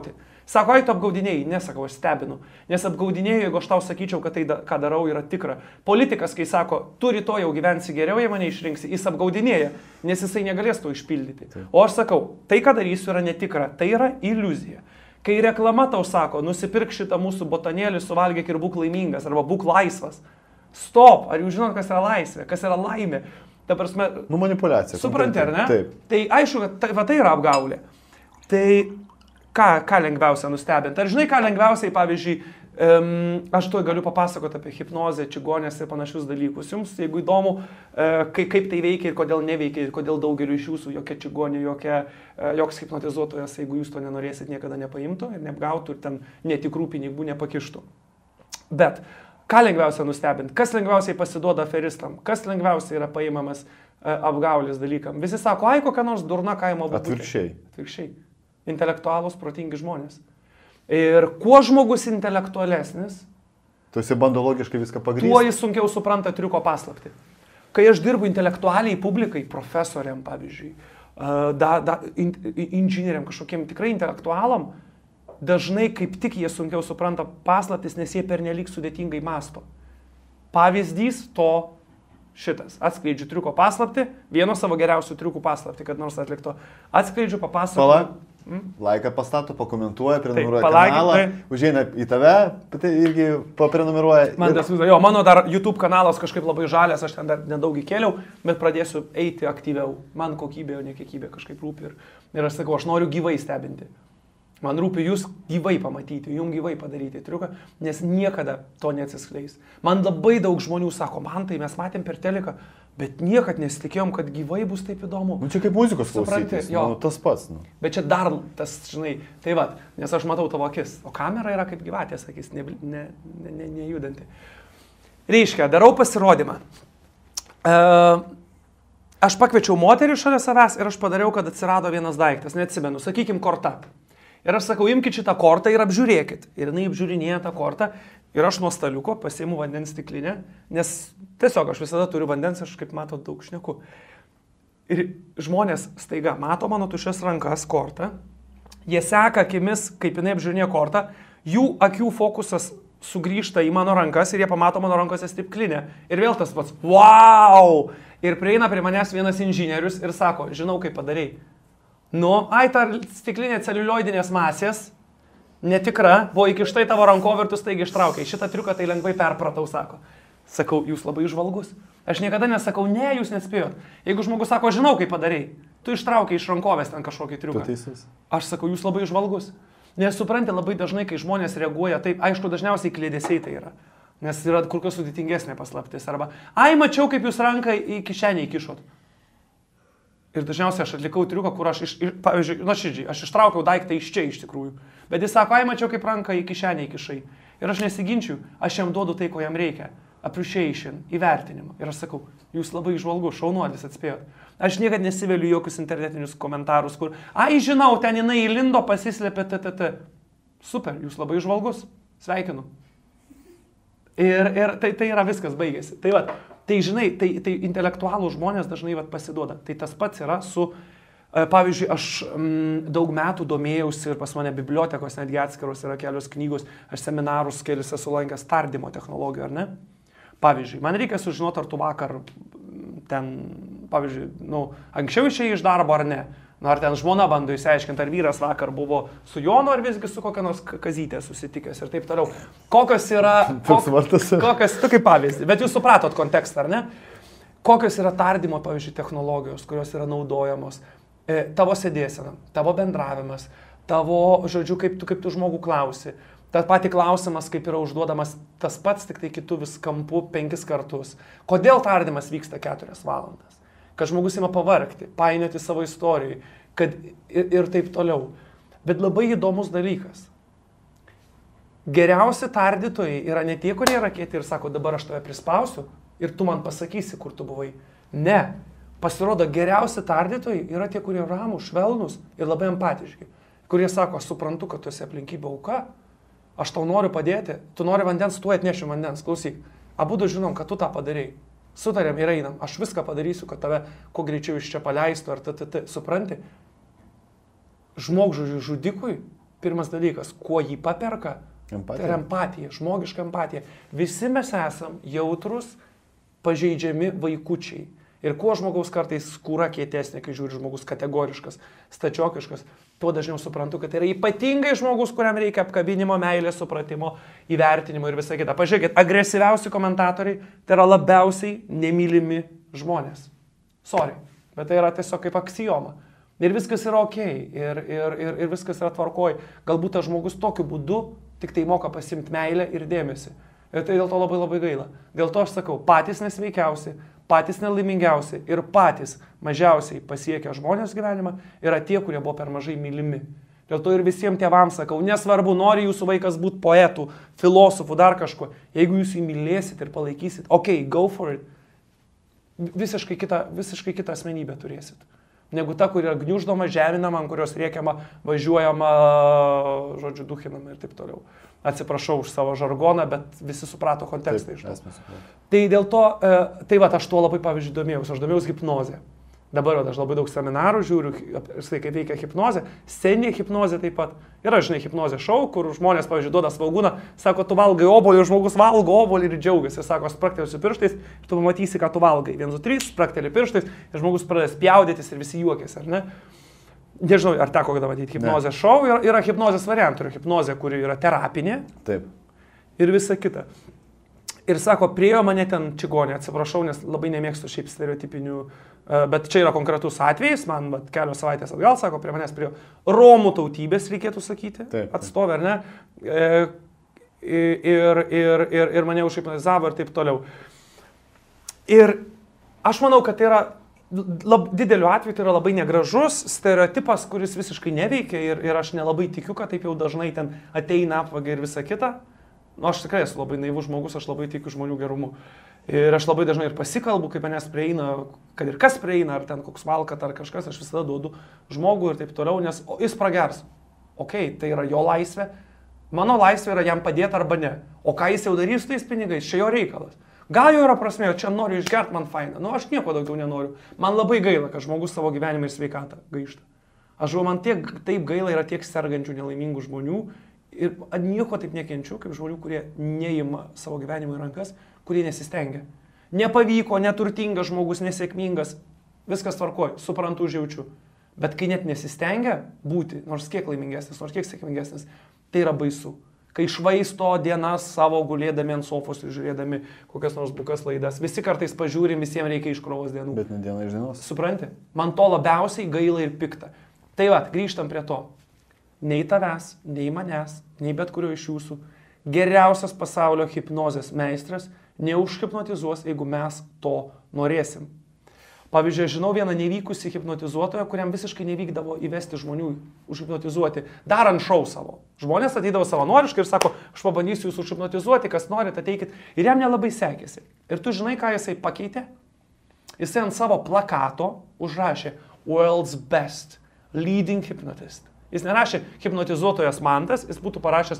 Sako, ai, tu apgaudinėjai. Nesakau, aš stebinu. Nes apgaudinėjau, jeigu aš tau sakyčiau, kad tai, da, ką darau, yra tikra. Politikas, kai sako, tu rytoj jau gyvensi geriau, jei mane išrinksi, jis apgaudinėja, nes jisai negalės to išpildyti. Taip. O aš sakau, tai, ką darysiu, yra netikra. Tai yra iliuzija. Kai reklama tau sako, nusipirk šitą mūsų botanėlį, suvalgyk ir būk laimingas, arba būk laisvas. Stop, ar jūs žinot, kas yra laisvė, kas yra laimė? Ta prasme, nu, manipuliacija. Supranti, ar ne? Taip. Tai aišku, kad tai, va, tai yra apgaulė. Tai ką, ką lengviausia nustebinti? Ar žinai, ką lengviausiai, pavyzdžiui, um, aš tuoj galiu papasakoti apie hipnozę, čigonės ir panašius dalykus. Jums, jeigu įdomu, uh, kaip, kaip tai veikia ir kodėl neveikia, ir kodėl daugeliu iš jūsų jokia čigonė, jokia, uh, joks hipnotizuotojas, jeigu jūs to nenorėsit, niekada nepaimtų ir neapgautų ir ten netikrų pinigų nepakištų. Bet ką lengviausia nustebinti? Kas lengviausiai pasiduoda aferistam? Kas lengviausiai yra paimamas uh, apgaulės dalykam? Visi sako, ai, kokia nors durna kaimo būtų. Atvirkščiai. Atvirkščiai. Intelektualūs, protingi žmonės. Ir kuo žmogus intelektualesnis, tu esi bando logiškai viską pagrįsti. Tuo jis sunkiau supranta triuko paslaptį. Kai aš dirbu intelektualiai publikai, profesoriam, pavyzdžiui, da, da, in, inžinieriam, kažkokiem tikrai intelektualam, dažnai kaip tik jie sunkiau supranta paslaptis, nes jie pernelyg sudėtingai masto. Pavyzdys to šitas. Atskleidžiu triuko paslaptį, vieno savo geriausių triukų paslaptį, kad nors atlikto. Atskleidžiu, papasakoju. Hmm? Laiką pastato, pakomentuoja, prenumeruoja Taip, kanalą, tai, užeina į tave, tai irgi paprenumeruoja. Man ir... tas visą, jo, mano dar YouTube kanalas kažkaip labai žalės, aš ten dar nedaug įkėliau, bet pradėsiu eiti aktyviau. Man kokybė, o ne kiekybė kažkaip rūpi. Ir, ir aš sakau, aš noriu gyvai stebinti. Man rūpi jūs gyvai pamatyti, jums gyvai padaryti triuką, nes niekada to neatsiskleis. Man labai daug žmonių sako, man tai mes matėm per teleką, bet niekad nesitikėjom, kad gyvai bus taip įdomu. Nu, čia kaip muzikos klausytis, nu, tas pats. Nu. Bet čia dar tas, žinai, tai va, nes aš matau tavo akis, o kamera yra kaip gyvatės akis, nejudanti. Ne, ne, ne, ne Reiškia, darau pasirodymą. Uh, aš pakviečiau moterį šalia savęs ir aš padariau, kad atsirado vienas daiktas, neatsimenu, sakykim, korta. Ir aš sakau, imkite šitą kortą ir apžiūrėkit. Ir jinai apžiūrinėja tą kortą. Ir aš nuo staliuko pasiimu vandens stiklinę, nes tiesiog aš visada turiu vandens, aš kaip matot daug šneku. Ir žmonės staiga mato mano tuščias rankas kortą, jie seka akimis, kaip jinai apžiūrinėja kortą, jų akių fokusas sugrįžta į mano rankas ir jie pamato mano rankose stiklinę. Ir vėl tas pats, wow! Ir prieina prie manęs vienas inžinierius ir sako, žinau, kaip padarei. Nu, ai, ta stiklinė celiulioidinės masės, netikra, buvo įkišta į tavo rankovę ir tu staigiai ištraukai. Šitą triuką tai lengvai perpratau, sako. Sakau, jūs labai žvalgus. Aš niekada nesakau, ne, jūs nespėjot. Jeigu žmogus sako, žinau, kaip padarei, tu ištraukai iš rankovės ten kažkokį triuką. Aš sakau, jūs labai žvalgus. Nes supranti, labai dažnai, kai žmonės reaguoja, taip, aišku, dažniausiai kliedesiai tai yra. Nes yra kur kas sudėtingesnė paslaptis. Arba, ai, mačiau, kaip jūs ranką į kišenę įkišot. Ir dažniausiai aš atlikau triuką, kur aš, iš, iš, pavyzdžiui, nuoširdžiai, aš ištraukiau daiktą iš čia iš tikrųjų. Bet jis sako, ai, mačiau, kaip ranką į kišenę įkišai. Ir aš nesiginčiu, aš jam duodu tai, ko jam reikia. Appreciation, įvertinimą. Ir aš sakau, jūs labai žvalgus, šaunuolis atspėjot. Aš niekad nesiveliu jokius internetinius komentarus, kur, ai, žinau, ten jinai įlindo, pasislėpė, tt. Super, jūs labai žvalgus. Sveikinu. Ir, ir tai, tai yra viskas, baigėsi. Tai va, tai žinai, tai, tai intelektualų žmonės dažnai va, pasiduoda. Tai tas pats yra su, pavyzdžiui, aš m, daug metų domėjausi ir pas mane bibliotekos netgi atskiros yra kelios knygos, aš seminarus kelis esu lankęs tardymo technologijų, ar ne? Pavyzdžiui, man reikia sužinoti, ar tu vakar ten, pavyzdžiui, nu, anksčiau išėjai iš darbo ar ne. Nu, ar ten žmona bando įsiaiškinti, ar vyras vakar buvo su Jonu, ar visgi su kokia nors kazytė susitikęs ir taip toliau. Kokios yra... Kok, kokios, tu kaip pavyzdį, bet jūs supratot kontekstą, ar ne? Kokios yra tardymo, pavyzdžiui, technologijos, kurios yra naudojamos. E, tavo sėdėsena, tavo bendravimas, tavo, žodžiu, kaip tu, kaip tu žmogų klausi. Tas pati klausimas, kaip yra užduodamas tas pats, tik tai kitų vis kampu penkis kartus. Kodėl tardymas vyksta keturias valandas? Kad žmogus ima pavargti, painioti savo istorijai, kad ir, ir taip toliau. Bet labai įdomus dalykas. Geriausi tardytojai yra ne tie, kurie yra kieti ir sako, dabar aš tave prispausiu ir tu man pasakysi, kur tu buvai. Ne. Pasirodo, geriausi tardytojai yra tie, kurie ramūs, švelnūs ir labai empatiški. Kurie sako, aš suprantu, kad tu esi aplinkybė auka, aš tau noriu padėti, tu nori vandens, tu atnešiu vandens, klausyk. Abudu žinom, kad tu tą padarei. Sutarėm ir einam, aš viską padarysiu, kad tave kuo greičiau iš čia paleistų, ar tt, supranti? Žmogžudžiui žudikui pirmas dalykas, kuo jį paperka, Empatija. tai yra empatija, žmogiška empatija. Visi mes esam jautrus, pažeidžiami vaikučiai. Ir kuo žmogaus kartais skūra kietesnė, kai žiūri žmogus kategoriškas, stačiokiškas, tuo dažniau suprantu, kad tai yra ypatingai žmogus, kuriam reikia apkabinimo, meilės, supratimo, įvertinimo ir visą kitą. Pažiūrėkit, agresyviausi komentatoriai tai yra labiausiai nemylimi žmonės. Sorry, bet tai yra tiesiog kaip aksioma. Ir viskas yra ok, ir, ir, ir, ir viskas yra tvarkoj. Galbūt tas žmogus tokiu būdu tik tai moka pasimti meilę ir dėmesį. Ir tai dėl to labai labai gaila. Dėl to aš sakau, patys nesveikiausi, patys nelaimingiausi ir patys mažiausiai pasiekę žmonės gyvenimą yra tie, kurie buvo per mažai mylimi. Dėl to ir visiems tėvams sakau, nesvarbu, nori jūsų vaikas būti poetų, filosofų, dar kažko. Jeigu jūs jį mylėsit ir palaikysit, ok, go for it. Visiškai kitą, visiškai kitą asmenybę turėsit. Negu ta, kur yra gniuždoma, žeminama, ant kurios riekiama, važiuojama, žodžiu, duhinama ir taip toliau. Atsiprašau už savo žargoną, bet visi suprato kontekstą iš to. Tai dėl to, tai va, aš tuo labai pavyzdžiui domėjausi, aš domėjausi hipnozę. Dabar aš labai daug seminarų žiūriu, štai kaip veikia hipnozė, sceninė hipnozė taip pat. Yra, žinai, hipnozė šou, kur žmonės, pavyzdžiui, duoda svagūną, sako, tu valgai obolį, ir žmogus valgo obolį ir džiaugiasi, sako, spraktelėsiu pirštais ir tu pamatysi, ką tu valgai. Vienas, du, trys, sprakteli pirštais ir žmogus pradės pjaudytis ir visi juokiasi, ar ne? Nežinau, ar teko kada matyti hipnozę šou, yra, yra hipnozės variantų, yra hipnozė, kuri yra terapinė. Taip. Ir visa kita. Ir sako, priejo mane ten čigonė, atsiprašau, nes labai nemėgstu šiaip stereotipinių, bet čia yra konkretus atvejis, man vat, kelios savaitės atgal, sako, prie manęs priejo Romų tautybės, reikėtų sakyti, taip, atstovė, ar ne? Ir, ir, ir, ir mane užhipnotizavo ir taip toliau. Ir aš manau, kad tai yra lab, dideliu atveju tai yra labai negražus stereotipas, kuris visiškai neveikia ir, ir aš nelabai tikiu, kad taip jau dažnai ten ateina apvagia ir visa kita. Nu, aš tikrai esu labai naivus žmogus, aš labai tikiu žmonių gerumu. Ir aš labai dažnai ir pasikalbu, kai manęs prieina, kad ir kas prieina, ar ten koks valkat, ar kažkas, aš visada duodu žmogų ir taip toliau, nes o, jis pragers. Ok, tai yra jo laisvė. Mano laisvė yra jam padėti arba ne. O ką jis jau darys su tais pinigais, čia jo reikalas. Gal jau yra prasmė, čia noriu išgert, man faina. Nu, aš nieko daugiau nenoriu. Man labai gaila, kad žmogus savo gyvenimą ir sveikatą gaišta. Aš žinau, man tiek, taip gaila yra tiek sergančių, nelaimingų žmonių ir nieko taip nekenčiu, kaip žmonių, kurie neima savo gyvenimą į rankas, kurie nesistengia. Nepavyko, neturtingas žmogus, nesėkmingas, viskas tvarkoja, suprantu, užjaučiu. Bet kai net nesistengia būti, nors kiek laimingesnis, nors kiek sėkmingesnis, tai yra baisu. Kai švaisto dienas savo gulėdami ant sofos ir žiūrėdami kokias nors bukas laidas. Visi kartais pažiūrim, visiems reikia iškrovos dienų. Bet ne diena iš dienos. Supranti? Man to labiausiai gaila ir pikta. Tai va, grįžtam prie to. Nei tavęs, nei manęs, nei bet kurio iš jūsų geriausias pasaulio hipnozės meistras neužhipnotizuos, jeigu mes to norėsim. Pavyzdžiui, žinau vieną nevykusį hipnotizuotoją, kuriam visiškai nevykdavo įvesti žmonių, užhipnotizuoti, darant šou savo. Žmonės ateidavo savanoriškai ir sako, aš pabandysiu jūs užhipnotizuoti, kas norit, ateikit. Ir jam nelabai sekėsi. Ir tu žinai, ką jisai pakeitė? Jisai ant savo plakato užrašė World's Best Leading Hypnotist. Jis nerašė hipnotizuotojas Mantas, jis būtų parašęs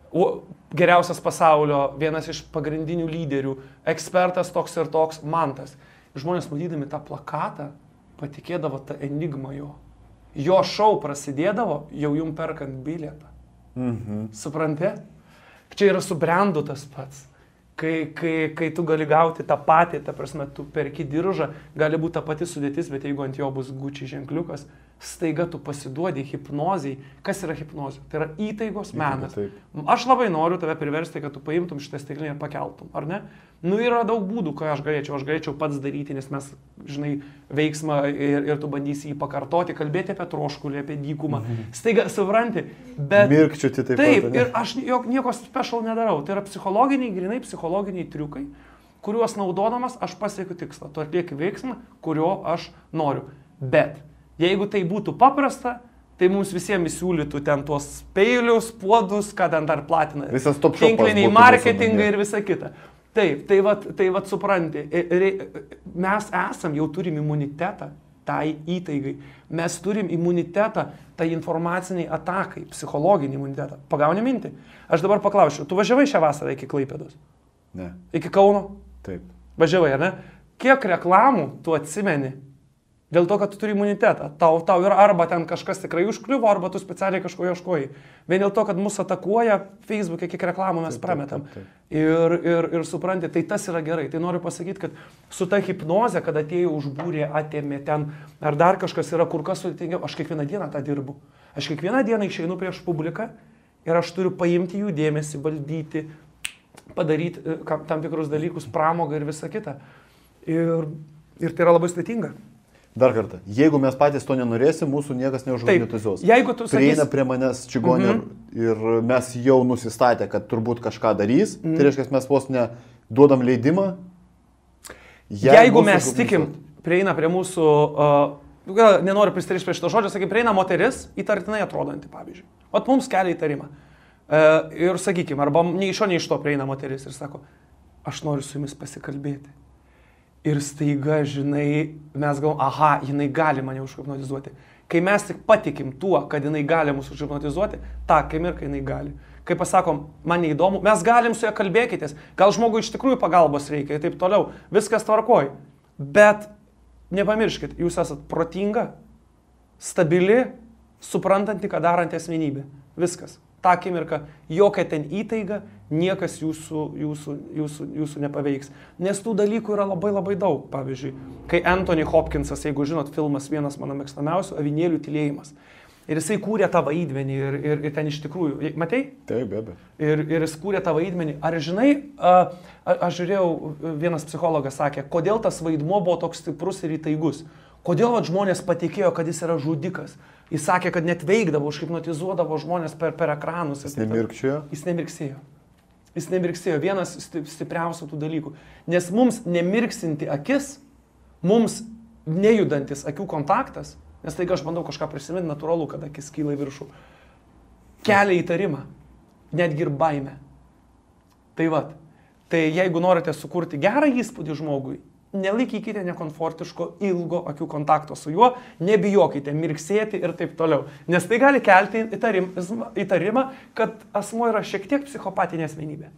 geriausias pasaulio, vienas iš pagrindinių lyderių, ekspertas toks ir toks Mantas. Žmonės, matydami tą plakatą, patikėdavo tą enigmą jo. Jo šou prasidėdavo, jau jum perkant bilietą. Mhm. Supranti? Čia yra su brandu tas pats. Kai, kai, kai tu gali gauti tą patį, ta prasme, tu perki diržą, gali būti ta pati sudėtis, bet jeigu ant jo bus Gucci ženkliukas, staiga tu pasiduodi hipnozijai. Kas yra hipnozė? Tai yra įtaigos menas. Taip. Aš labai noriu tave priversti, kad tu paimtum šitą stiklinę ir pakeltum, ar ne? Nu, yra daug būdų, ką aš galėčiau. Aš galėčiau pats daryti, nes mes, žinai, veiksmą ir, ir tu bandysi jį pakartoti, kalbėti apie troškulį, apie dykumą. Staiga, supranti, bet... Mirkčioti taip pat. Taip, ir aš jok, nieko special nedarau. Tai yra psichologiniai, grinai psichologiniai triukai, kuriuos naudodamas aš pasiekiu tikslą. Tu atlieki veiksmą, kurio aš noriu. Bet jeigu tai būtų paprasta, tai mums visiems įsiūlytų ten tuos peilius, puodus, ką ten dar platina. Visas top shopas. Tinkliniai marketingai ir visa kita. Taip, tai vat, tai vat supranti, mes esam, jau turim imunitetą tai įtaigai, mes turim imunitetą tai informaciniai atakai, psichologinį imunitetą. Pagauni mintį? Aš dabar paklausiu, tu važiavai šią vasarą iki Klaipėdos? Ne. Iki Kauno? Taip. Važiavai, ar ne? Kiek reklamų tu atsimeni Dėl to, kad tu turi imunitetą. Tau, tau yra arba ten kažkas tikrai užkliuvo, arba tu specialiai kažko ieškojai. Vien dėl to, kad mus atakuoja Facebook'e, kiek reklamų mes prametam. Taip, taip, taip. Ir, ir, ir supranti, tai tas yra gerai. Tai noriu pasakyti, kad su ta hipnoze, kad atėjo užbūrė, atėmė ten, ar dar kažkas yra kur kas sudėtingiau, aš kiekvieną dieną tą dirbu. Aš kiekvieną dieną išeinu prieš publiką ir aš turiu paimti jų dėmesį, valdyti, padaryti tam tikrus dalykus, pramogą ir visą kitą. Ir, ir tai yra labai sudėtinga. Dar kartą, jeigu mes patys to nenorėsim, mūsų niekas neužhipnotizuos. Jeigu tu sakys... Prieina prie manęs čigonė mm -hmm. ir mes jau nusistatę, kad turbūt kažką darys, mm -hmm. tai reiškia, mes vos neduodam leidimą. Jeigu, jeigu mes tikim, prieina prie mūsų, uh, gal nenoriu pristrišti prie šito žodžio, sakai, prieina moteris, įtartinai atrodanti, pavyzdžiui. Ot mums kelia įtarimą. Uh, ir sakykime, arba nei iš šio, nei iš to prieina moteris ir sako, aš noriu su jumis pasikalbėti. Ir staiga, žinai, mes galvom, aha, jinai gali mane užhipnotizuoti. Kai mes tik patikim tuo, kad jinai gali mūsų užhipnotizuoti, tą akimirką jinai gali. Kai pasakom, man neįdomu, mes galim su ja kalbėkitės, gal žmogui iš tikrųjų pagalbos reikia ir taip toliau, viskas tvarkoj. Bet nepamirškit, jūs esat protinga, stabili, suprantanti, ką daranti asmenybė. Viskas. Ta akimirka, jokia ten įtaiga, niekas jūsų, jūsų, jūsų, jūsų nepaveiks. Nes tų dalykų yra labai labai daug. Pavyzdžiui, kai Anthony Hopkinsas, jeigu žinot, filmas vienas mano mėgstamiausių, Avinėlių tylėjimas. Ir jisai kūrė tą vaidmenį ir, ir, ir ten iš tikrųjų, matei? Taip, be abejo. Ir, ir jis kūrė tą vaidmenį. Ar žinai, a, a, aš žiūrėjau, vienas psichologas sakė, kodėl tas vaidmuo buvo toks stiprus ir įtaigus. Kodėl at, žmonės patikėjo, kad jis yra žudikas. Jis sakė, kad net veikdavo, užhipnotizuodavo žmonės per, per ekranus. Jis nemirkčiojo? Jis nemirksėjo. Jis nemirksėjo. Vienas stipriausių tų dalykų. Nes mums nemirksinti akis, mums nejudantis akių kontaktas, nes taigi aš bandau kažką prisiminti, natūralu, kad akis kyla į viršų, kelia įtarimą, netgi ir baimę. Tai vat, tai jeigu norite sukurti gerą įspūdį žmogui, nelaikykite nekomfortiško ilgo akių kontakto su juo, nebijokite mirksėti ir taip toliau. Nes tai gali kelti įtarim, įtarimą, kad asmuo yra šiek tiek psichopatinė asmenybė.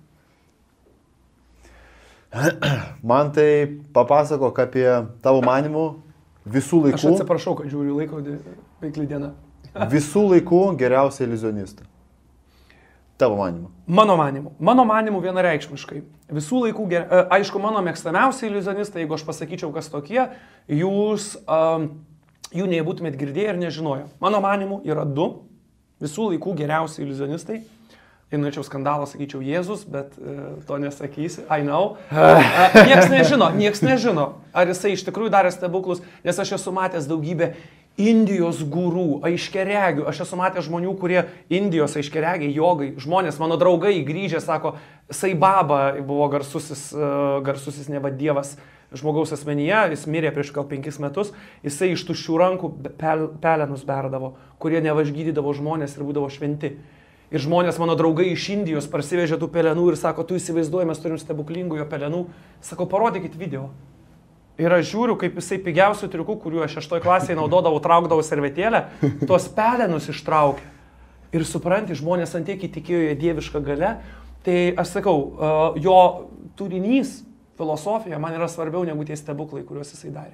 Man tai papasakok apie tavo manimų visų laikų. Aš atsiprašau, kad žiūriu laikrodį, veikli diena. Visų laikų geriausia iliuzionistą. Tavo manimu. Mano manimu. Mano manimu vienareikšmiškai. Visų laikų, ger... aišku, mano mėgstamiausi iliuzionistai, jeigu aš pasakyčiau, kas tokie, jūs um, jų nebūtumėt girdėję ir nežinojo. Mano manimu yra du visų laikų geriausi iliuzionistai. Jei norėčiau skandalą, sakyčiau Jėzus, bet uh, to nesakysi. I know. Uh, nieks nežino, nieks nežino, ar jisai iš tikrųjų darė stebuklus, nes aš esu matęs daugybę Indijos gurų, aiškiaregių. Aš esu matęs žmonių, kurie Indijos aiškiaregiai, jogai, žmonės, mano draugai grįžę, sako, Sai Baba buvo garsusis, garsusis neva dievas žmogaus asmenyje, jis mirė prieš gal penkis metus, jisai iš tuščių rankų pel, pelenus berdavo, kurie neva išgydydavo žmonės ir būdavo šventi. Ir žmonės, mano draugai iš Indijos, parsivežė tų pelenų ir sako, tu įsivaizduoji, mes turim stebuklingų jo pelenų. Sako, parodykit video. Ir aš žiūriu, kaip jisai pigiausių triukų, kuriuo aš šeštoj klasėje naudodavau, traukdavau servetėlę, tuos pelenus ištraukė. Ir supranti, žmonės ant tiek įtikėjo jo dievišką galę. Tai aš sakau, jo turinys, filosofija man yra svarbiau negu tie stebuklai, kuriuos jisai darė.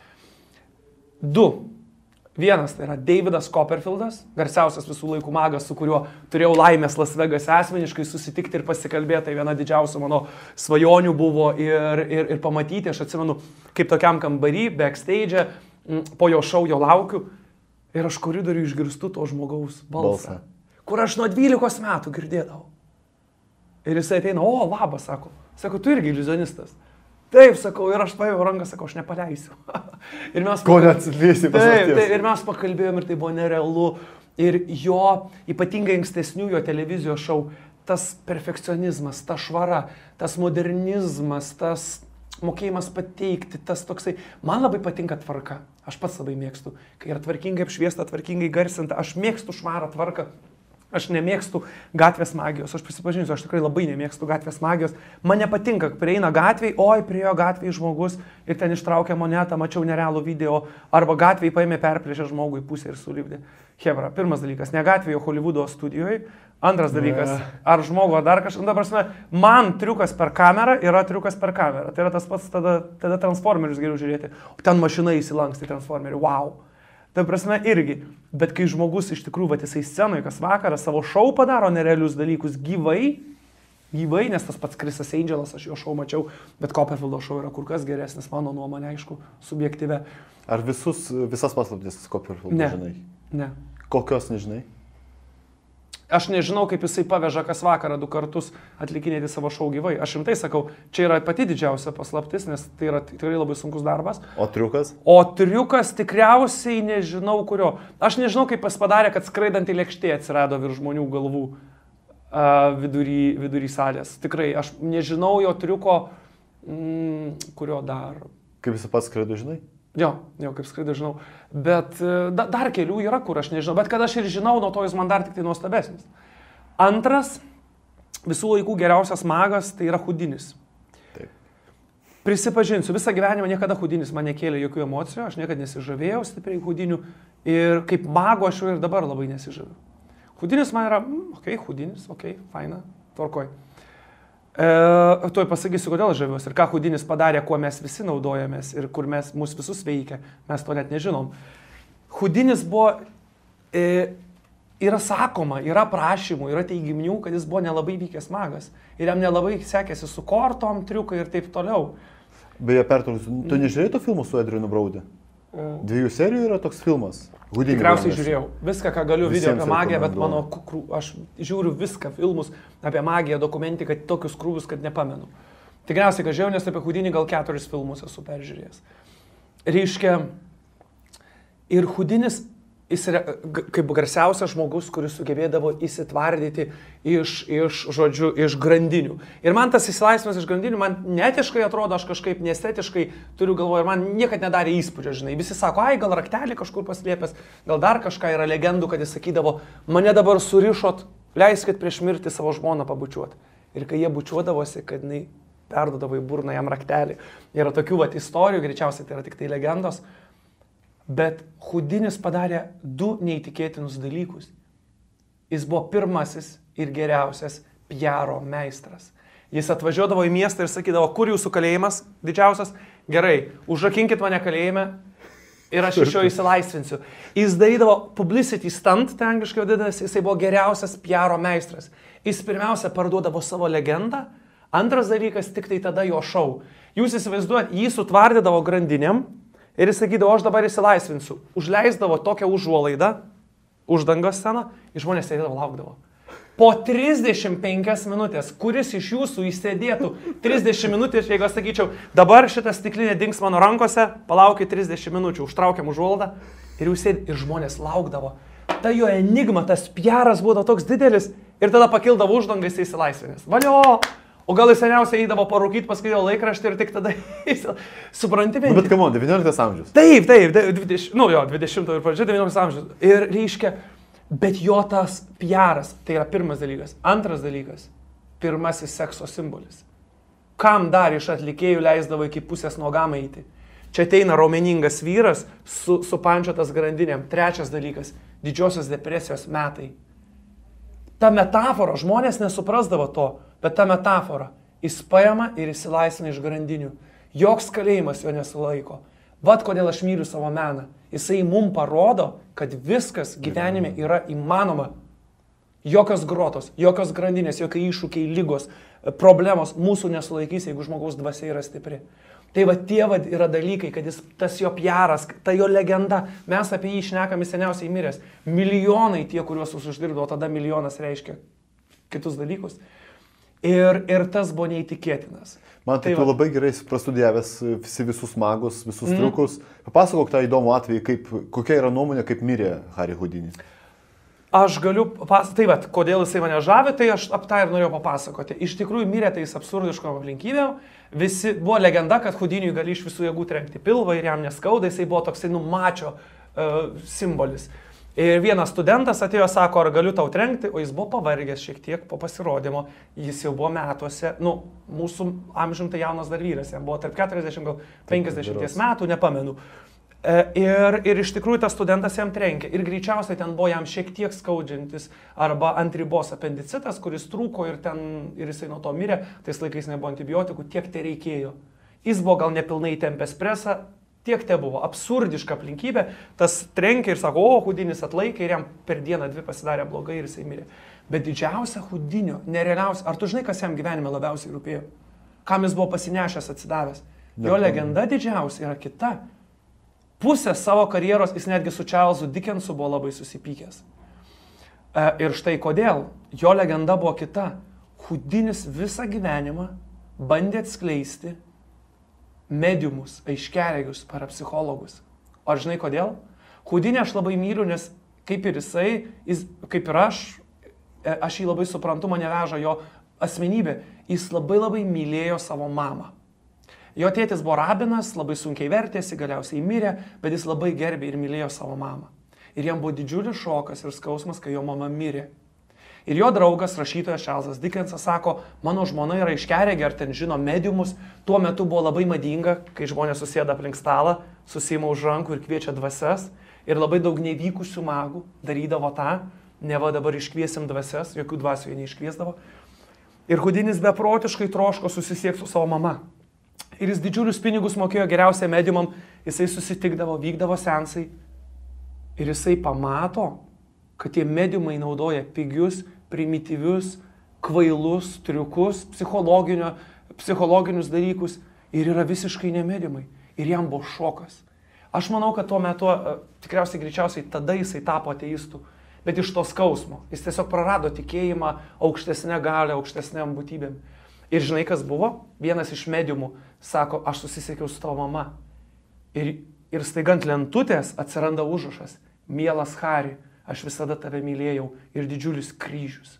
Du. Vienas tai yra Davidas Copperfieldas, garsiausias visų laikų magas, su kuriuo turėjau laimės Las Vegas asmeniškai susitikti ir pasikalbėti. Tai viena didžiausių mano svajonių buvo ir, ir, ir pamatyti. Aš atsimenu, kaip tokiam kambarį, backstage, po jo šou jo laukiu ir aš koridoriu išgirstu to žmogaus balsą, balsą, kur aš nuo dvylikos metų girdėdavau. Ir jisai ateina, o, labas, sako, sako, tu irgi iliuzionistas. Taip, sakau, ir aš paėjau ranką, sakau, aš nepaleisiu. Ir mes ko neatsidėsi pasakysi. Taip, ir mes pakalbėjom ir tai buvo nerealu. Ir jo, ypatingai ankstesnių jo televizijos šou, tas perfekcionizmas, ta švara, tas modernizmas, tas mokėjimas pateikti, tas toksai, man labai patinka tvarka. Aš pats labai mėgstu, kai yra tvarkingai apšviesta, tvarkingai garsinta, aš mėgstu švarą tvarką. Aš nemėgstu gatvės magijos, aš prisipažinsiu, aš tikrai labai nemėgstu gatvės magijos. Man nepatinka, prieina gatvėj, oi, priejo gatvėj žmogus ir ten ištraukė monetą, mačiau nerealų video, arba gatvėj paėmė perplėšę žmogų į pusę ir sulipdė. Hebra, pirmas dalykas, ne gatvėje, Hollywoodo studijoje. Antras dalykas, ar žmogu, ar dar kažkas, dabar prasme, man triukas per kamerą yra triukas per kamerą. Tai yra tas pats, tada, tada Transformerius geriau žiūrėti. O ten mašina įsilanksti Transformerį, wow. Tai prasme irgi, bet kai žmogus iš tikrųjų, va, jisai scenoje kas vakarą savo šou padaro nerealius dalykus gyvai, gyvai, nes tas pats Chrisas Angelas, aš jo šou mačiau, bet Copperfieldo šou yra kur kas geresnis, mano nuomonė, aišku, subjektyve. Ar visus, visas paslaptis Copperfieldo ne. žinai? Ne. Kokios nežinai? Aš nežinau, kaip jisai paveža kas vakarą du kartus atlikinėti savo šou gyvai. Aš rimtai sakau, čia yra pati didžiausia paslaptis, nes tai yra tikrai labai sunkus darbas. O triukas? O triukas tikriausiai nežinau kurio. Aš nežinau, kaip pas padarė, kad skraidantį lėkštė atsirado virš žmonių galvų uh, vidury, vidury salės. Tikrai, aš nežinau jo triuko, mm, kurio dar. Kaip jis pats skraido, žinai? Jo, jau kaip skraido žinau, bet da, dar kelių yra, kur aš nežinau, bet kad aš ir žinau, nuo to jis man dar tik tai nuostabesnis. Antras, visų laikų geriausias magas, tai yra Houdinis. Taip. Prisipažinsiu, visą gyvenimą niekada Houdinis man nekėlė jokių emocijų, aš niekada nesižavėjau stipriai Houdiniu ir kaip mago aš jau ir dabar labai nesižaviu. Houdinis man yra, mm, okei, okay, Houdinis, okei, okay, faina, tvarkoj. E, tuoj pasakysiu, kodėl žaviuosi ir ką Houdinis padarė, kuo mes visi naudojamės ir kur mes, mus visus veikia, mes to net nežinom. Houdinis buvo, e, yra sakoma, yra prašymų, yra teiginių, kad jis buvo nelabai vykęs magas ir jam nelabai sekėsi su kortom, triukai ir taip toliau. Beje, pertrauksiu, tu nežiūrėjai to filmų su Adrianu Brody? Dviejų serijų yra toks filmas. Houdini Tikriausiai vienas. žiūrėjau viską, ką galiu video apie magiją, bet mano, rekomenduoju. krū, aš žiūriu viską, filmus apie magiją, dokumentiką, tokius krūvius, kad nepamenu. Tikriausiai, kad žiūrėjau, nes apie Houdinį gal keturis filmus esu peržiūrėjęs. Reiškia, ir Houdinis, jis yra kaip garsiausias žmogus, kuris sugebėdavo įsitvardyti iš, iš, žodžiu, iš grandinių. Ir man tas įsilaisvinimas iš grandinių, man netiškai atrodo, aš kažkaip nestetiškai turiu galvoje, ir man niekad nedarė įspūdžio, žinai. Visi sako, ai, gal raktelį kažkur paslėpęs, gal dar kažką, yra legendų, kad jis sakydavo, mane dabar surišot, leiskit prieš mirtį savo žmoną pabučiuoti. Ir kai jie bučiuodavosi, kad jinai perdodavo į burną jam raktelį. Yra tokių vat istorijų, greičiausiai tai yra tik tai legendos. Bet Houdinis padarė du neįtikėtinus dalykus. Jis buvo pirmasis ir geriausias piaro meistras. Jis atvažiuodavo į miestą ir sakydavo, kur jūsų kalėjimas didžiausias? Gerai, užrakinkit mane kalėjime ir aš iš jo įsilaisvinsiu. Jis darydavo publicity stunt, tai angliškai vadinasi, jisai buvo geriausias piaro meistras. Jis pirmiausia parduodavo savo legendą, antras dalykas tik tai tada jo šou. Jūs įsivaizduojat, jį sutvardydavo grandinėm, ir jis sakydavo, aš dabar įsilaisvinsiu. Užleisdavo tokią užuolaidą, uždangos sceną, ir žmonės sėdėdavo, laukdavo. Po trisdešimt penkias minutės, kuris iš jūsų įsėdėtų trisdešimt minutės, jeigu aš sakyčiau, dabar šitą stiklinę dings mano rankose, palaukit trisdešimt minučių, užtraukiam užuolaidą, ir jūs sėdėt, ir žmonės laukdavo. Ta jo enigma, tas piaras būdavo toks didelis, ir tada pakildavo uždangą, jis įsilaisvinęs. Valio! O gal jis seniausiai eidavo parūkyti, paskaitydavo laikraštį ir tik tada jis supranti vien. Bet kam, devynioliktas amžius. Taip, taip, dvidešimtas, nu jo, dvidešimtas ir pradžia, devynioliktas amžius. Ir reiškia, bet jo tas piaras, tai yra pirmas dalykas. Antras dalykas, pirmasis sekso simbolis. Kam dar iš atlikėjų leisdavo iki pusės nogam eiti? Čia ateina raumeningas vyras su, su pančiotas grandinėm. Trečias dalykas, didžiosios depresijos metai. Ta metafora, žmonės nesuprasdavo to, bet ta metafora, jis paima ir įsilaisvina iš grandinių. Joks kalėjimas jo nesulaiko. Vat kodėl aš myliu savo meną. Jisai mum parodo, kad viskas gyvenime yra įmanoma. Jokios grotos, jokios grandinės, jokie iššūkiai, lygos, problemos mūsų nesulaikys, jeigu žmogaus dvasia yra stipri. Tai va tie va yra dalykai, kad jis, tas jo piaras, ta jo legenda, mes apie jį šnekame seniausiai miręs. Milijonai tie, kuriuos uždirbdavo, tada milijonas reiškia kitus dalykus. Ir, ir tas buvo neįtikėtinas. Man tai, tai tu va... labai gerai prastudijavęs visi visus magus, visus mm. triukus. Papasakok tą įdomų atvejį, kaip, kokia yra nuomonė, kaip mirė Harry Houdini. Aš galiu papasakoti, tai va, kodėl jisai mane žavi, tai aš ap tą ir norėjau papasakoti. Iš tikrųjų mirė tais absurdiškom aplinkybėm. Visi, buvo legenda, kad Houdiniui gali iš visų jėgų trenkti pilvą ir jam neskauda, jisai buvo toksai numačio uh, simbolis. Ir vienas studentas atėjo, sako, ar galiu tau trenkti, o jis buvo pavargęs šiek tiek po pasirodymo, jis jau buvo metuose, nu, mūsų amžium tai jaunas dar vyras, jam buvo tarp keturiasdešimt, gal penkiasdešimt metų, nepamenu. Ir, ir iš tikrųjų tas studentas jam trenkė. Ir greičiausiai ten buvo jam šiek tiek skaudžiantis arba ant ribos apendicitas, kuris trūko ir, ten, ir jisai nuo to mirė, tais laikais nebuvo antibiotikų, tiek te reikėjo. Jis buvo gal nepilnai tempęs presą, tiek te buvo. Absurdiška aplinkybė, tas trenkė ir sako, o, Hudinis atlaikė ir jam per dieną dvi pasidarė blogai ir jisai mirė. Bet didžiausia Hudinio, nerealiausia, ar tu žinai, kas jam gyvenime labiausiai rūpėjo? Kam jis buvo pasinešęs atsidavęs? Jo legenda didžiausia yra kita. Pusę savo karjeros jis netgi su Charlesu Dickensu buvo labai susipykęs. E, ir štai kodėl. Jo legenda buvo kita. Hudinis visą gyvenimą bandė atskleisti mediumus, aiškiaregius, parapsichologus. O žinai kodėl? Hudinį aš labai myliu, nes kaip ir jisai, jis, kaip ir aš, aš jį labai suprantu, mane veža jo asmenybė. Jis labai labai mylėjo savo mamą. Jo tėtis buvo rabinas, labai sunkiai vertėsi, galiausiai mirė, bet jis labai gerbė ir mylėjo savo mamą. Ir jam buvo didžiulis šokas ir skausmas, kai jo mama mirė. Ir jo draugas, rašytojas Charlesas Dickensas sako, mano žmona yra iškeregė, ar ten žino mediumus. Tuo metu buvo labai madinga, kai žmonės susėda aplink stalą, susima už rankų ir kviečia dvasias. Ir labai daug nevykusių magų darydavo tą, ne va dabar iškviesim dvasias, jokių dvasių jie neiškviesdavo. Ir Hudinis beprotiškai troško susisiekti su savo mama. Ir jis didžiulius pinigus mokėjo geriausiai mediumam, jisai susitikdavo, vykdavo sensai. Ir jisai pamato, kad tie mediumai naudoja pigius, primityvius, kvailus triukus, psichologinius dalykus ir yra visiškai ne mediumai. Ir jam buvo šokas. Aš manau, kad tuo metu, tikriausiai greičiausiai tada jisai tapo ateistų, bet iš to skausmo. Jis tiesiog prarado tikėjimą aukštesnę galę, aukštesnėm būtybėm. Ir žinai, kas buvo? Vienas iš mediumų sako, aš susisiekiau su tavo mama. Ir, ir staiga ant lentutės atsiranda užrašas. Mielas Hari, aš visada tave mylėjau ir didžiulis kryžius.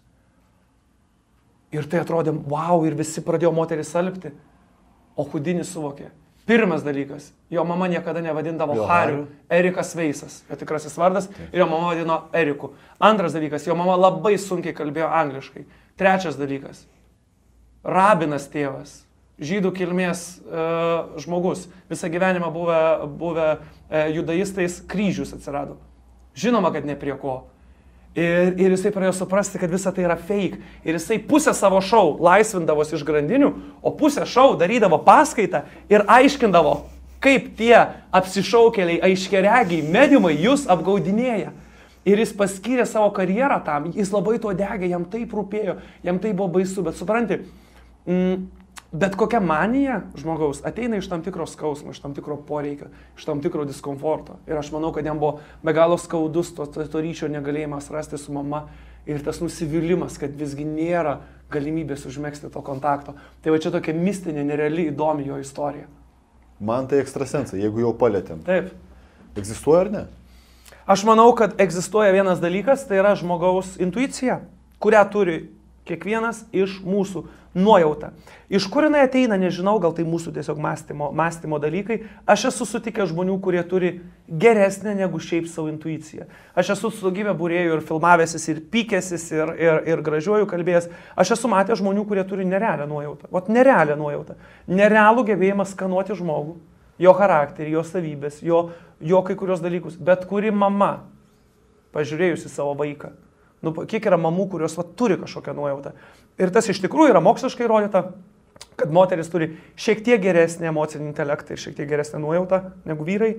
Ir tai atrodė, wow, ir visi pradėjo moteris alpti. O Hudinis suvokė. Pirmas dalykas, jo mama niekada nevadindavo jo, Hariu, Erikas Veisas, jo tikrasis vardas, ir jo mama vadino Eriku. Antras dalykas, jo mama labai sunkiai kalbėjo angliškai. Trečias dalykas, rabinas tėvas, žydų kilmės e, žmogus, visą gyvenimą buvę, buvę e, judaistais, kryžius atsirado. Žinoma, kad ne prie ko. Ir, ir jisai pradėjo suprasti, kad visa tai yra fake. Ir jisai pusę savo šou laisvindavosi iš grandinių, o pusę šou darydavo paskaitą ir aiškindavo, kaip tie apsišaukėliai aiškiaregiai mediumai jūs apgaudinėja. Ir jis paskyrė savo karjerą tam, jis labai to degė, jam taip rūpėjo, jam tai buvo baisu, bet supranti, mm, bet kokia manija žmogaus ateina iš tam tikro skausmo, iš tam tikro poreikio, iš tam tikro diskomforto. Ir aš manau, kad jam buvo be galo skaudus to, to, to ryšio negalėjimas rasti su mama ir tas nusivylimas, kad visgi nėra galimybės užmegzti to kontakto. Tai va čia tokia mistinė, nereali, įdomi jo istorija. Man tai ekstrasensai, jeigu jau palėtėm. Taip. Egzistuoja ar ne? Aš manau, kad egzistuoja vienas dalykas, tai yra žmogaus intuicija, kurią turi kiekvienas iš mūsų. Nuojauta. Iš kur jinai ateina, nežinau, gal tai mūsų tiesiog mąstymo, mąstymo dalykai. Aš esu sutikęs žmonių, kurie turi geresnę negu šiaip savo intuiciją. Aš esu su daugybė būrėjų ir filmavęsis, ir pykęsis, ir, ir, ir gražiuoju kalbėjęs. Aš esu matęs žmonių, kurie turi nerealią nuojautą. Vat nerealią nuojautą. Nerealų gebėjimą skanuoti žmogų, jo charakterį, jo savybės, jo, jo kai kurios dalykus. Bet kuri mama, pažiūrėjusi savo vaiką, nu, kiek yra mamų, kurios va, turi kažkokią nuojautą. Ir tas iš tikrųjų yra moksliškai įrodyta, kad moteris turi šiek tiek geresnį emocinį intelektą ir šiek tiek geresnę nuojautą negu vyrai.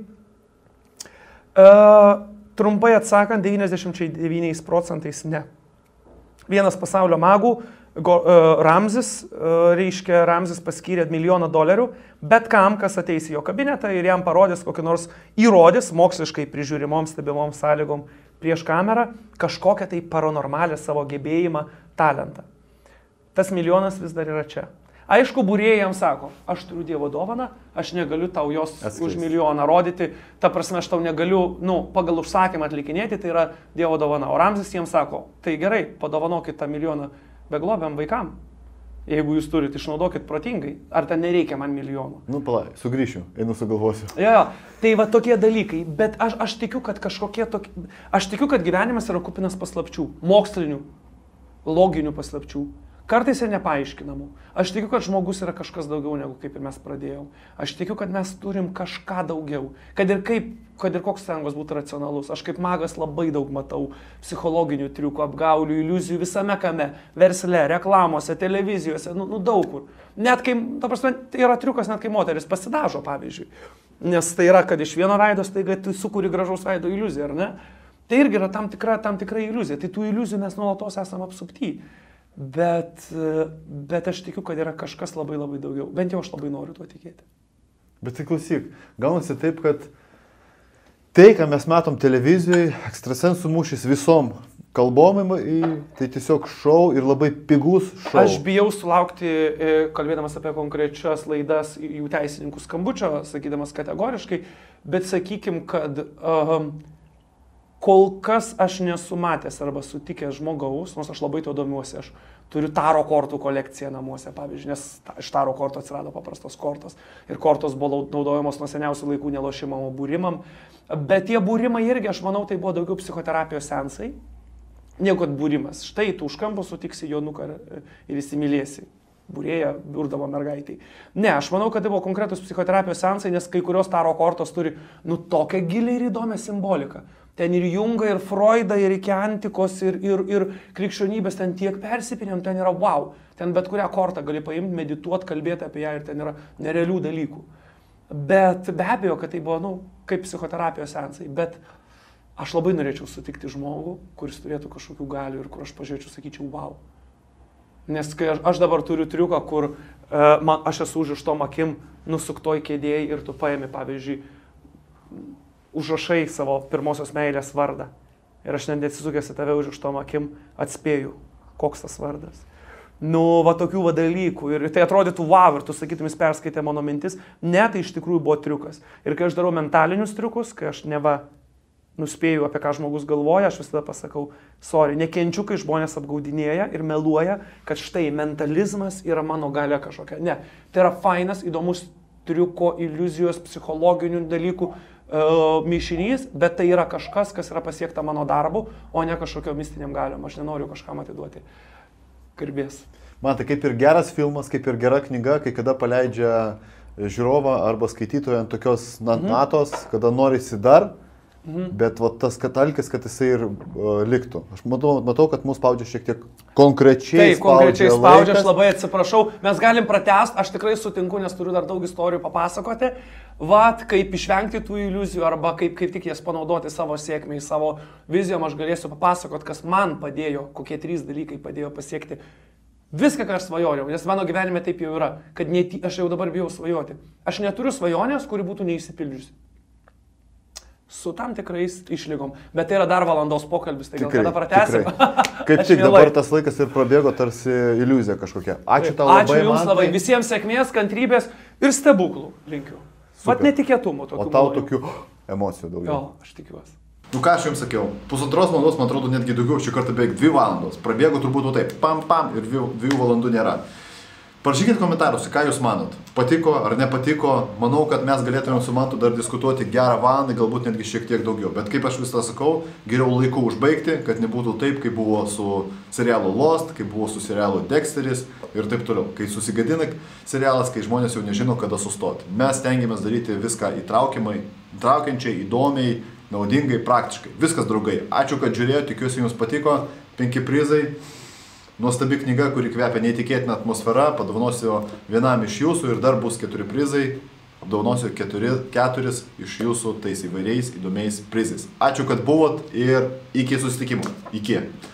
Uh, trumpai atsakant, devyniasdešimt devyniais procentais ne. Vienas pasaulio magų, go, uh, Ramzis, uh, reiškia, Ramzis paskyrė milijoną dolerių, bet kam, kas ateis į jo kabinetą ir jam parodys kokį nors įrodys moksliškai prižiūrimom, stebimom sąlygom prieš kamerą kažkokią tai paranormalę savo gebėjimą, talentą. Tas milijonas vis dar yra čia. Aišku, būrėjai jam sako, aš turiu Dievo dovaną, aš negaliu tau jos Atskleis. Už milijoną rodyti, ta prasme, aš tau negaliu, nu, pagal užsakymą atlikinėti, tai yra Dievo dovana. O Ramzis jiems sako, tai gerai, padovanokit tą milijoną beglobiam vaikam. Jeigu jūs turite, išnaudokit protingai. Ar ten nereikia man milijonų? Nu, palai, sugrįšiu, einu sugalvosiu. Jo, tai va tokie dalykai. Bet aš, aš tikiu, kad kažkokie tokie... Aš tikiu, kad gyvenimas yra kupinas paslapčių. Mokslinių, loginių paslapčių. Kartais ir nepaaiškinamų. Aš tikiu, kad žmogus yra kažkas daugiau negu kaip ir mes pradėjom. Aš tikiu, kad mes turim kažką daugiau. Kad ir, kaip, kad ir koks stengas būtų racionalus. Aš kaip magas labai daug matau psichologinių triukų, apgaulių, iliuzijų visame kame. Versle, reklamose, televizijose, nu, nu daug kur. Net kai, ta prasme, tai yra triukas, net kai moteris pasidažo, pavyzdžiui. Nes tai yra, kad iš vieno veido staiga tu sukuri gražaus veido iliuziją, ar ne? Tai irgi yra tam tikra, tam tikra iliuzija. Tai tų iliuzijų mes nuolatos esame apsupti. Bet, bet aš tikiu, kad yra kažkas labai labai daugiau. Bent jau aš labai noriu tuo tikėti. Bet tai klausyk, gaunasi taip, kad tai, ką mes matom televizijoje, ekstrasensų mūšis visom kalbom, tai tiesiog šou ir labai pigus šou. Aš bijau sulaukti, kalbėdamas apie konkrečias laidas, jų teisininkų skambučio, sakydamas kategoriškai, bet sakykim, kad um, kol kas aš nesu matęs arba sutikęs žmogaus, nors aš labai to domiuosi, aš turiu taro kortų kolekciją namuose, pavyzdžiui, nes iš taro kortų atsirado paprastos kortos ir kortos buvo naudojamos nuo seniausių laikų nelošimam, būrimam, bet tie būrimai irgi, aš manau, tai buvo daugiau psichoterapijos sensai, negu kad būrimas. Štai tu už kampo sutiksi Jonuką ir įsimylėsi. Būrėja, biurdavo mergaitai. Ne, aš manau, kad tai buvo konkretus psichoterapijos sensai, nes kai kurios taro kortos turi, nu, tokią gilią ir įdomią simboliką. Ten ir Jungą, ir Freudą, ir iki antikos, ir, ir, ir krikščionybės ten tiek persipinėm, ten yra wow. Ten bet kurią kortą gali paimti, medituoti, kalbėti apie ją ir ten yra nerealių dalykų. Bet be abejo, kad tai buvo, nu, kaip psichoterapijos sensai. Bet aš labai norėčiau sutikti žmogų, kuris turėtų kažkokių galių ir kur aš pažiūrėčiau, sakyčiau, wow. Nes kai aš, aš dabar turiu triuką, kur uh, man, aš esu užrištom akim nusuktoj kėdėjai ir tu paėmi, pavyzdžiui, užrašai savo pirmosios meilės vardą. Ir aš net atsisukęs į tave užrištom akim atspėju, koks tas vardas. Nu, va tokių va dalykų. Ir tai atrodytų wow, ir tu sakytum, jis perskaitė mano mintis. Ne, tai iš tikrųjų buvo triukas. Ir kai aš darau mentalinius triukus, kai aš neva nuspėju, apie ką žmogus galvoja, aš visada pasakau, sorry, nekenčiu, kai žmonės apgaudinėja ir meluoja, kad štai mentalizmas yra mano galia kažkokia. Ne, tai yra fainas, įdomus triuko, iliuzijos, psichologinių dalykų mišinys, bet tai yra kažkas, kas yra pasiekta mano darbu, o ne kažkokio mistiniam galiom. Aš nenoriu kažkam atiduoti garbės. Man tai kaip ir geras filmas, kaip ir gera knyga, kai kada paleidžia žiūrovą arba skaitytoją ant tokios natos, mhm. kada norisi dar, mhm. bet va, tas katalkis, kad jisai ir uh, liktų. Aš matau, matau, kad mus spaudžia šiek tiek konkrečiai. Taip, konkrečiai spaudžia, aš labai atsiprašau. Mes galim pratęsti, aš tikrai sutinku, nes turiu dar daug istorijų papasakoti. Vat, kaip išvengti tų iliuzijų arba kaip, kaip tik jas panaudoti savo sėkmei, savo vizijom, aš galėsiu papasakoti, kas man padėjo, kokie trys dalykai padėjo pasiekti viską, ką aš svajojau. Nes mano gyvenime taip jau yra, kad net, aš jau dabar bijau svajoti. Aš neturiu svajonės, kuri būtų neišsipildžiusi. Su tam tikrais išlygom. Bet tai yra dar valandos pokalbis, tai gal kada pratęsim. Kaip tik dabar tas laikas ir prabėgo tarsi iliuzija kažkokia. Ačiū tau labai. Ačiū jums labai. Visiems sėkmės, kantrybės ir stebuklų linkiu. Vat netikėtumų tokių. O tau tokių emocijų daugiau. Jo, aš tikiuosi. Nu ką aš jums sakiau, pusantros valandos, man atrodo, netgi daugiau, šį kartą beveik dvi valandos. Prabėgo turbūt nu taip, pam pam ir dviejų, dviejų valandų nėra. Parašykit komentaruose, ką jūs manot. Patiko ar nepatiko, manau, kad mes galėtume su Mantu dar diskutuoti gerą valandą, galbūt netgi šiek tiek daugiau. Bet kaip aš visą sakau, geriau laiku užbaigti, kad nebūtų taip, kaip buvo su serialu Lost, kaip buvo su serialu Dexteris ir taip toliau. Kai susigadina serialas, kai žmonės jau nežino, kada sustoti. Mes stengiamės daryti viską įtraukiamai, įtraukiančiai, įdomiai, naudingai, praktiškai. Viskas, draugai. Ačiū, kad žiūrėjote, tikiuosi jums patiko. Penki prizai. Nuostabi knyga, kuri kvepia neįtikėtiną atmosferą, padovanosiu vienam iš jūsų ir dar bus keturi prizai, apdovanosiu keturi, keturis iš jūsų tais įvairiais įdomiais prizais. Ačiū, kad buvot ir iki susitikimo. Iki.